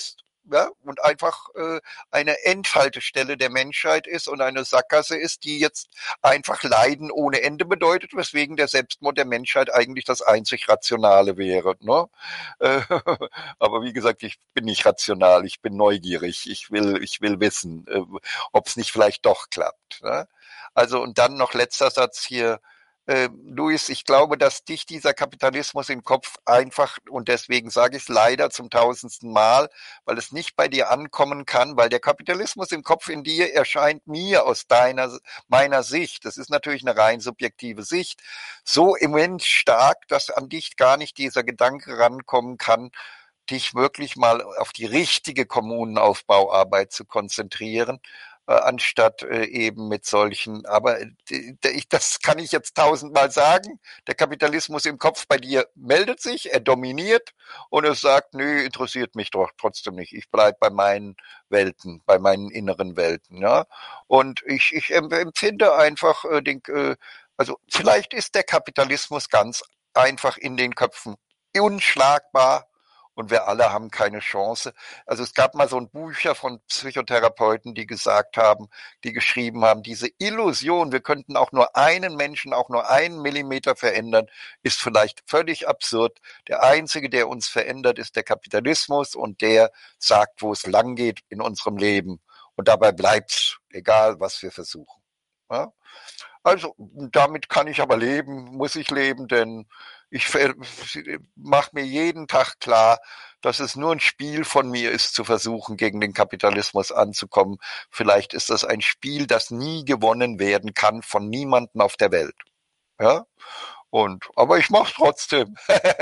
S3: ja, und einfach äh, eine Endhaltestelle der Menschheit ist und eine Sackgasse ist, die jetzt einfach Leiden ohne Ende bedeutet, weswegen der Selbstmord der Menschheit eigentlich das einzig Rationale wäre. Ne? Äh, aber wie gesagt, ich bin nicht rational, ich bin neugierig, ich will, ich will wissen, äh, ob es nicht vielleicht doch klappt. Ne? Also und dann noch letzter Satz hier. Äh, Luis, ich glaube, dass dich dieser Kapitalismus im Kopf einfach, und deswegen sage ich es leider zum tausendsten Mal, weil es nicht bei dir ankommen kann, weil der Kapitalismus im Kopf in dir erscheint mir aus deiner, meiner Sicht, das ist natürlich eine rein subjektive Sicht, so immens stark, dass an dich gar nicht dieser Gedanke rankommen kann, dich wirklich mal auf die richtige Kommunenaufbauarbeit zu konzentrieren, äh, anstatt äh, eben mit solchen, aber äh, ich, das kann ich jetzt tausendmal sagen, der Kapitalismus im Kopf bei dir meldet sich, er dominiert und er sagt, nö, interessiert mich doch trotzdem nicht, ich bleib bei meinen Welten, bei meinen inneren Welten, ja, und ich, ich empfinde einfach äh, den, äh, also vielleicht ist der Kapitalismus ganz einfach in den Köpfen unschlagbar, und wir alle haben keine Chance. Also es gab mal so ein Bücher von Psychotherapeuten, die gesagt haben, die geschrieben haben, diese Illusion, wir könnten auch nur einen Menschen, auch nur einen Millimeter verändern, ist vielleicht völlig absurd. Der Einzige, der uns verändert, ist der Kapitalismus und der sagt, wo es lang geht in unserem Leben. Und dabei bleibt's, egal was wir versuchen. Ja? Also damit kann ich aber leben, muss ich leben, denn ich mache mir jeden Tag klar, dass es nur ein Spiel von mir ist, zu versuchen, gegen den Kapitalismus anzukommen. Vielleicht ist das ein Spiel, das nie gewonnen werden kann von niemandem auf der Welt. Ja? Und, aber ich mache es trotzdem.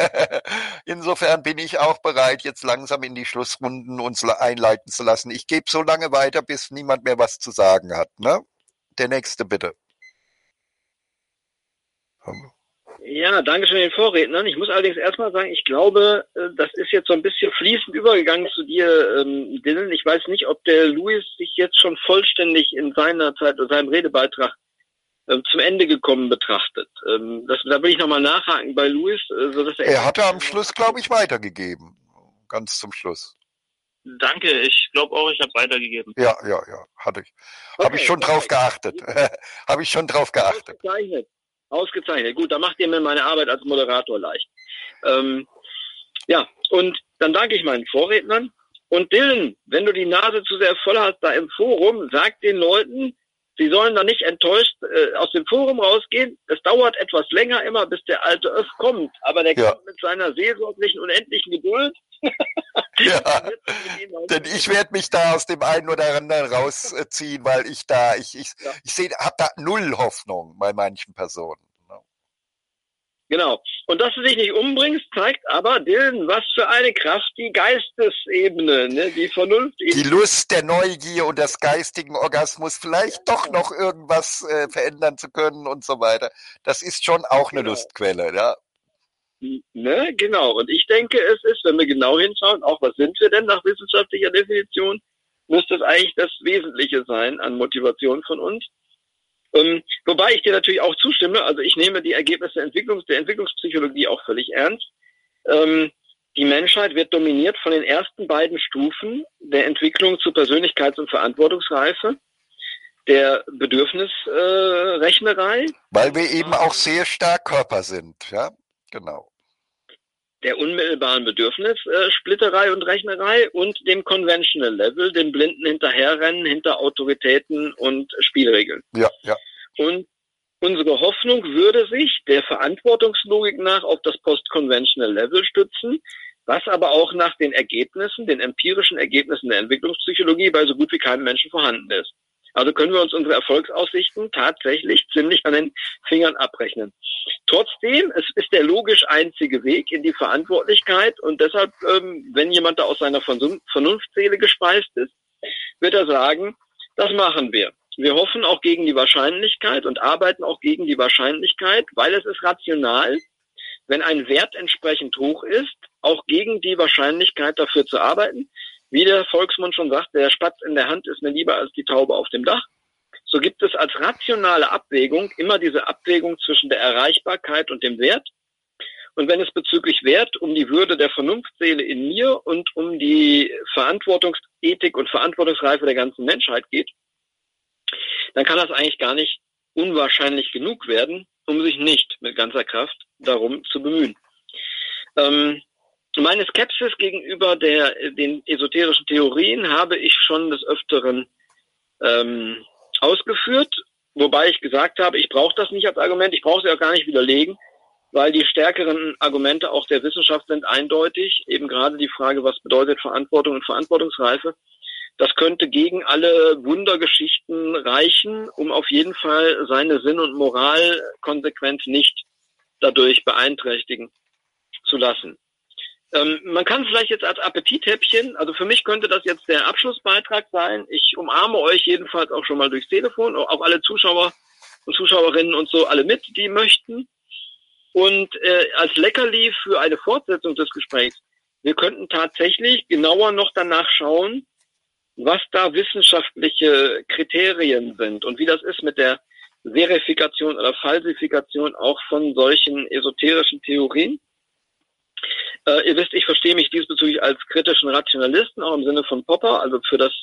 S3: Insofern bin ich auch bereit, jetzt langsam in die Schlussrunden uns einleiten zu lassen. Ich gebe so lange weiter, bis niemand mehr was zu sagen hat. Ne? Der nächste bitte.
S1: Ja, danke schön den Vorrednern. Ich muss allerdings erstmal sagen, ich glaube, das ist jetzt so ein bisschen fließend übergegangen zu dir, ähm, Dylan. Ich weiß nicht, ob der Louis sich jetzt schon vollständig in seiner Zeit oder seinem Redebeitrag ähm, zum Ende gekommen betrachtet. Ähm, das, da will ich nochmal nachhaken bei Louis. Äh, sodass er
S3: er hatte am Schluss, glaube ich, weitergegeben. Ganz zum Schluss.
S2: Danke, ich glaube auch, ich habe weitergegeben.
S3: Ja, ja, ja, hatte ich. Okay, habe ich schon drauf geachtet. habe ich schon drauf geachtet.
S1: Ausgezeichnet. Ausgezeichnet. Gut, da macht ihr mir meine Arbeit als Moderator leicht. Ähm, ja, und dann danke ich meinen Vorrednern. Und Dylan, wenn du die Nase zu sehr voll hast da im Forum, sag den Leuten, sie sollen da nicht enttäuscht äh, aus dem Forum rausgehen. Es dauert etwas länger immer, bis der alte Öff kommt. Aber der ja. kommt mit seiner seelsorglichen, unendlichen Geduld.
S3: Ja, denn ich werde mich da aus dem einen oder anderen rausziehen, weil ich da, ich, ich, ja. ich sehe, habe da null Hoffnung bei manchen Personen.
S1: Genau. Und dass du dich nicht umbringst, zeigt aber, Dylan, was für eine Kraft die Geistesebene, ne, die Vernunft.
S3: Die Lust der Neugier und des geistigen Orgasmus, vielleicht ja, doch noch irgendwas äh, verändern zu können und so weiter. Das ist schon auch eine genau. Lustquelle, ja.
S1: Ne, genau. Und ich denke, es ist, wenn wir genau hinschauen, auch was sind wir denn nach wissenschaftlicher Definition, müsste es eigentlich das Wesentliche sein an Motivation von uns. Ähm, wobei ich dir natürlich auch zustimme, also ich nehme die Ergebnisse der, Entwicklungs-, der Entwicklungspsychologie auch völlig ernst. Ähm, die Menschheit wird dominiert von den ersten beiden Stufen der Entwicklung zur Persönlichkeits- und Verantwortungsreife, der Bedürfnisrechnerei. Äh,
S3: Weil wir eben auch sehr stark Körper sind, ja, genau.
S1: Der unmittelbaren Bedürfnissplitterei und Rechnerei und dem Conventional Level, dem blinden Hinterherrennen hinter Autoritäten und Spielregeln.
S3: Ja, ja.
S1: Und unsere Hoffnung würde sich der Verantwortungslogik nach auf das Post-Conventional Level stützen, was aber auch nach den Ergebnissen, den empirischen Ergebnissen der Entwicklungspsychologie bei so gut wie keinem Menschen vorhanden ist. Also können wir uns unsere Erfolgsaussichten tatsächlich ziemlich an den Fingern abrechnen. Trotzdem, es ist der logisch einzige Weg in die Verantwortlichkeit und deshalb, ähm, wenn jemand da aus seiner Vernunftseele gespeist ist, wird er sagen, das machen wir. Wir hoffen auch gegen die Wahrscheinlichkeit und arbeiten auch gegen die Wahrscheinlichkeit, weil es ist rational, wenn ein Wert entsprechend hoch ist, auch gegen die Wahrscheinlichkeit dafür zu arbeiten. Wie der Volksmund schon sagt, der Spatz in der Hand ist mir lieber als die Taube auf dem Dach. So gibt es als rationale Abwägung immer diese Abwägung zwischen der Erreichbarkeit und dem Wert. Und wenn es bezüglich Wert um die Würde der Vernunftseele in mir und um die Verantwortungsethik und Verantwortungsreife der ganzen Menschheit geht, dann kann das eigentlich gar nicht unwahrscheinlich genug werden, um sich nicht mit ganzer Kraft darum zu bemühen. Ähm, meine Skepsis gegenüber der, den esoterischen Theorien habe ich schon des Öfteren ähm, ausgeführt, wobei ich gesagt habe, ich brauche das nicht als Argument, ich brauche sie auch gar nicht widerlegen, weil die stärkeren Argumente auch der Wissenschaft sind eindeutig, eben gerade die Frage, was bedeutet Verantwortung und Verantwortungsreife. Das könnte gegen alle Wundergeschichten reichen, um auf jeden Fall seine Sinn- und Moralkonsequenz nicht dadurch beeinträchtigen zu lassen. Ähm, man kann es vielleicht jetzt als Appetithäppchen, also für mich könnte das jetzt der Abschlussbeitrag sein. Ich umarme euch jedenfalls auch schon mal durchs Telefon, auch alle Zuschauer und Zuschauerinnen und so, alle mit, die möchten. Und äh, als Leckerli für eine Fortsetzung des Gesprächs, wir könnten tatsächlich genauer noch danach schauen, was da wissenschaftliche Kriterien sind und wie das ist mit der Verifikation oder Falsifikation auch von solchen esoterischen Theorien. Äh, ihr wisst, ich verstehe mich diesbezüglich als kritischen Rationalisten, auch im Sinne von Popper, also für das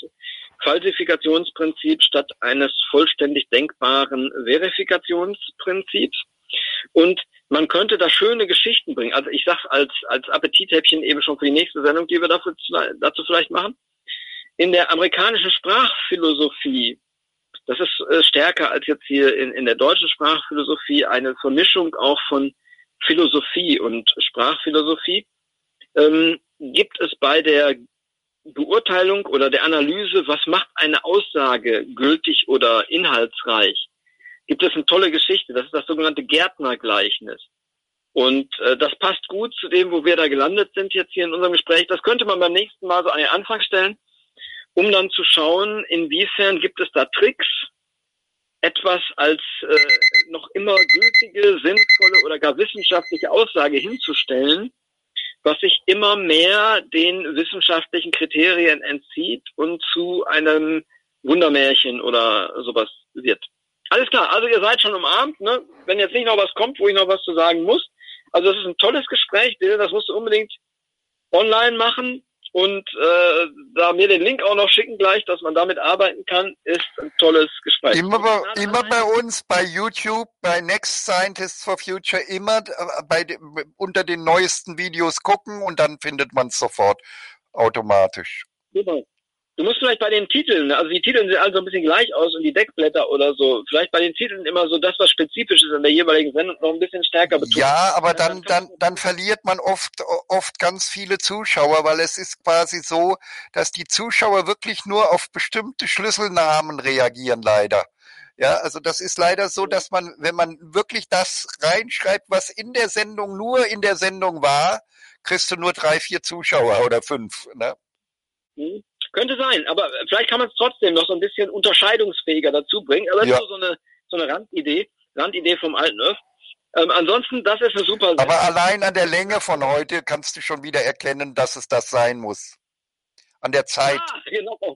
S1: Falsifikationsprinzip statt eines vollständig denkbaren Verifikationsprinzips. Und man könnte da schöne Geschichten bringen. Also ich sag's als, als Appetithäppchen eben schon für die nächste Sendung, die wir dafür, dazu vielleicht machen. In der amerikanischen Sprachphilosophie, das ist äh, stärker als jetzt hier in, in der deutschen Sprachphilosophie, eine Vermischung auch von Philosophie und Sprachphilosophie, ähm, gibt es bei der Beurteilung oder der Analyse, was macht eine Aussage gültig oder inhaltsreich, gibt es eine tolle Geschichte, das ist das sogenannte Gärtnergleichnis. Und äh, das passt gut zu dem, wo wir da gelandet sind jetzt hier in unserem Gespräch. Das könnte man beim nächsten Mal so an den Anfang stellen, um dann zu schauen, inwiefern gibt es da Tricks, etwas als äh, noch immer gültige, sinnvolle oder gar wissenschaftliche Aussage hinzustellen, was sich immer mehr den wissenschaftlichen Kriterien entzieht und zu einem Wundermärchen oder sowas wird. Alles klar, also ihr seid schon umarmt, ne? Wenn jetzt nicht noch was kommt, wo ich noch was zu sagen muss. Also das ist ein tolles Gespräch, Bill, das musst du unbedingt online machen und äh, da mir den Link auch noch schicken gleich, dass man damit arbeiten kann, ist ein tolles Gespräch.
S3: Immer bei, immer bei uns, bei YouTube, bei Next Scientists for Future, immer bei, unter den neuesten Videos gucken und dann findet man es sofort automatisch.
S1: Super. Du musst vielleicht bei den Titeln, also die Titel sehen alle so ein bisschen gleich aus und die Deckblätter oder so, vielleicht bei den Titeln immer so das, was spezifisch ist in der jeweiligen Sendung, noch ein bisschen stärker betonen.
S3: Ja, aber dann, dann, dann verliert man oft, oft ganz viele Zuschauer, weil es ist quasi so, dass die Zuschauer wirklich nur auf bestimmte Schlüsselnamen reagieren, leider. Ja, also das ist leider so, dass man, wenn man wirklich das reinschreibt, was in der Sendung nur in der Sendung war, kriegst du nur drei, vier Zuschauer oder fünf, ne?
S1: Hm. Könnte sein, aber vielleicht kann man es trotzdem noch so ein bisschen unterscheidungsfähiger dazu bringen. Aber das
S3: ja.
S1: ist so eine, so eine Randidee, Randidee vom alten Öff. Ähm, ansonsten, das ist eine super Sendung.
S3: Aber allein an der Länge von heute kannst du schon wieder erkennen, dass es das sein muss. An der Zeit.
S1: Ja, genau.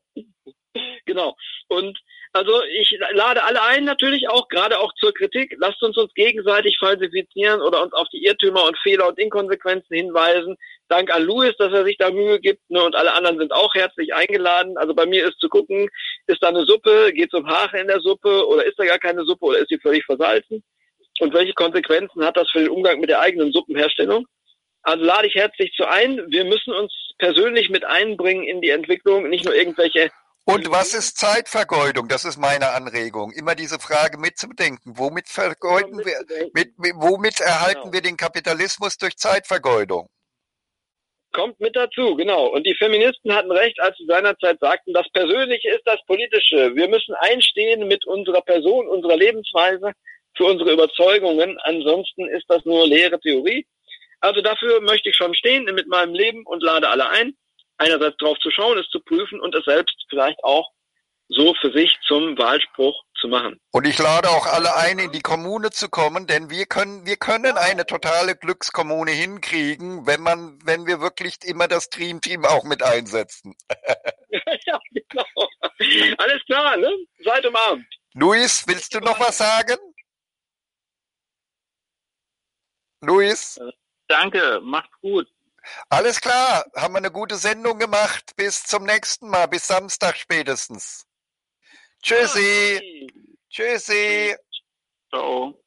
S1: Genau. Und also ich lade alle ein natürlich auch, gerade auch zur Kritik. Lasst uns uns gegenseitig falsifizieren oder uns auf die Irrtümer und Fehler und Inkonsequenzen hinweisen. Dank an Louis, dass er sich da Mühe gibt, ne, und alle anderen sind auch herzlich eingeladen. Also bei mir ist zu gucken, ist da eine Suppe, geht es um Haare in der Suppe oder ist da gar keine Suppe oder ist sie völlig versalzen? Und welche Konsequenzen hat das für den Umgang mit der eigenen Suppenherstellung? Also lade ich herzlich zu ein. Wir müssen uns persönlich mit einbringen in die Entwicklung, nicht nur irgendwelche.
S3: Und was ist Zeitvergeudung? Das ist meine Anregung. Immer diese Frage mitzudenken. Womit vergeuden wir, mit, womit erhalten genau. wir den Kapitalismus durch Zeitvergeudung?
S1: Kommt mit dazu, genau. Und die Feministen hatten recht, als sie seinerzeit sagten, das Persönliche ist das Politische. Wir müssen einstehen mit unserer Person, unserer Lebensweise, für unsere Überzeugungen. Ansonsten ist das nur leere Theorie. Also dafür möchte ich schon stehen mit meinem Leben und lade alle ein, einerseits drauf zu schauen, es zu prüfen und es selbst vielleicht auch so für sich zum Wahlspruch zu machen.
S3: Und ich lade auch alle ein, in die Kommune zu kommen, denn wir können, wir können eine totale Glückskommune hinkriegen, wenn man, wenn wir wirklich immer das Dream Team auch mit einsetzen.
S1: Ja, genau. Alles klar, ne? Seid umarmt.
S3: Luis, willst du noch was sagen? Luis?
S2: Danke, macht's gut.
S3: Alles klar, haben wir eine gute Sendung gemacht. Bis zum nächsten Mal, bis Samstag spätestens. Tschüssi.
S2: Ja,
S3: Tschüssi.
S2: ciao.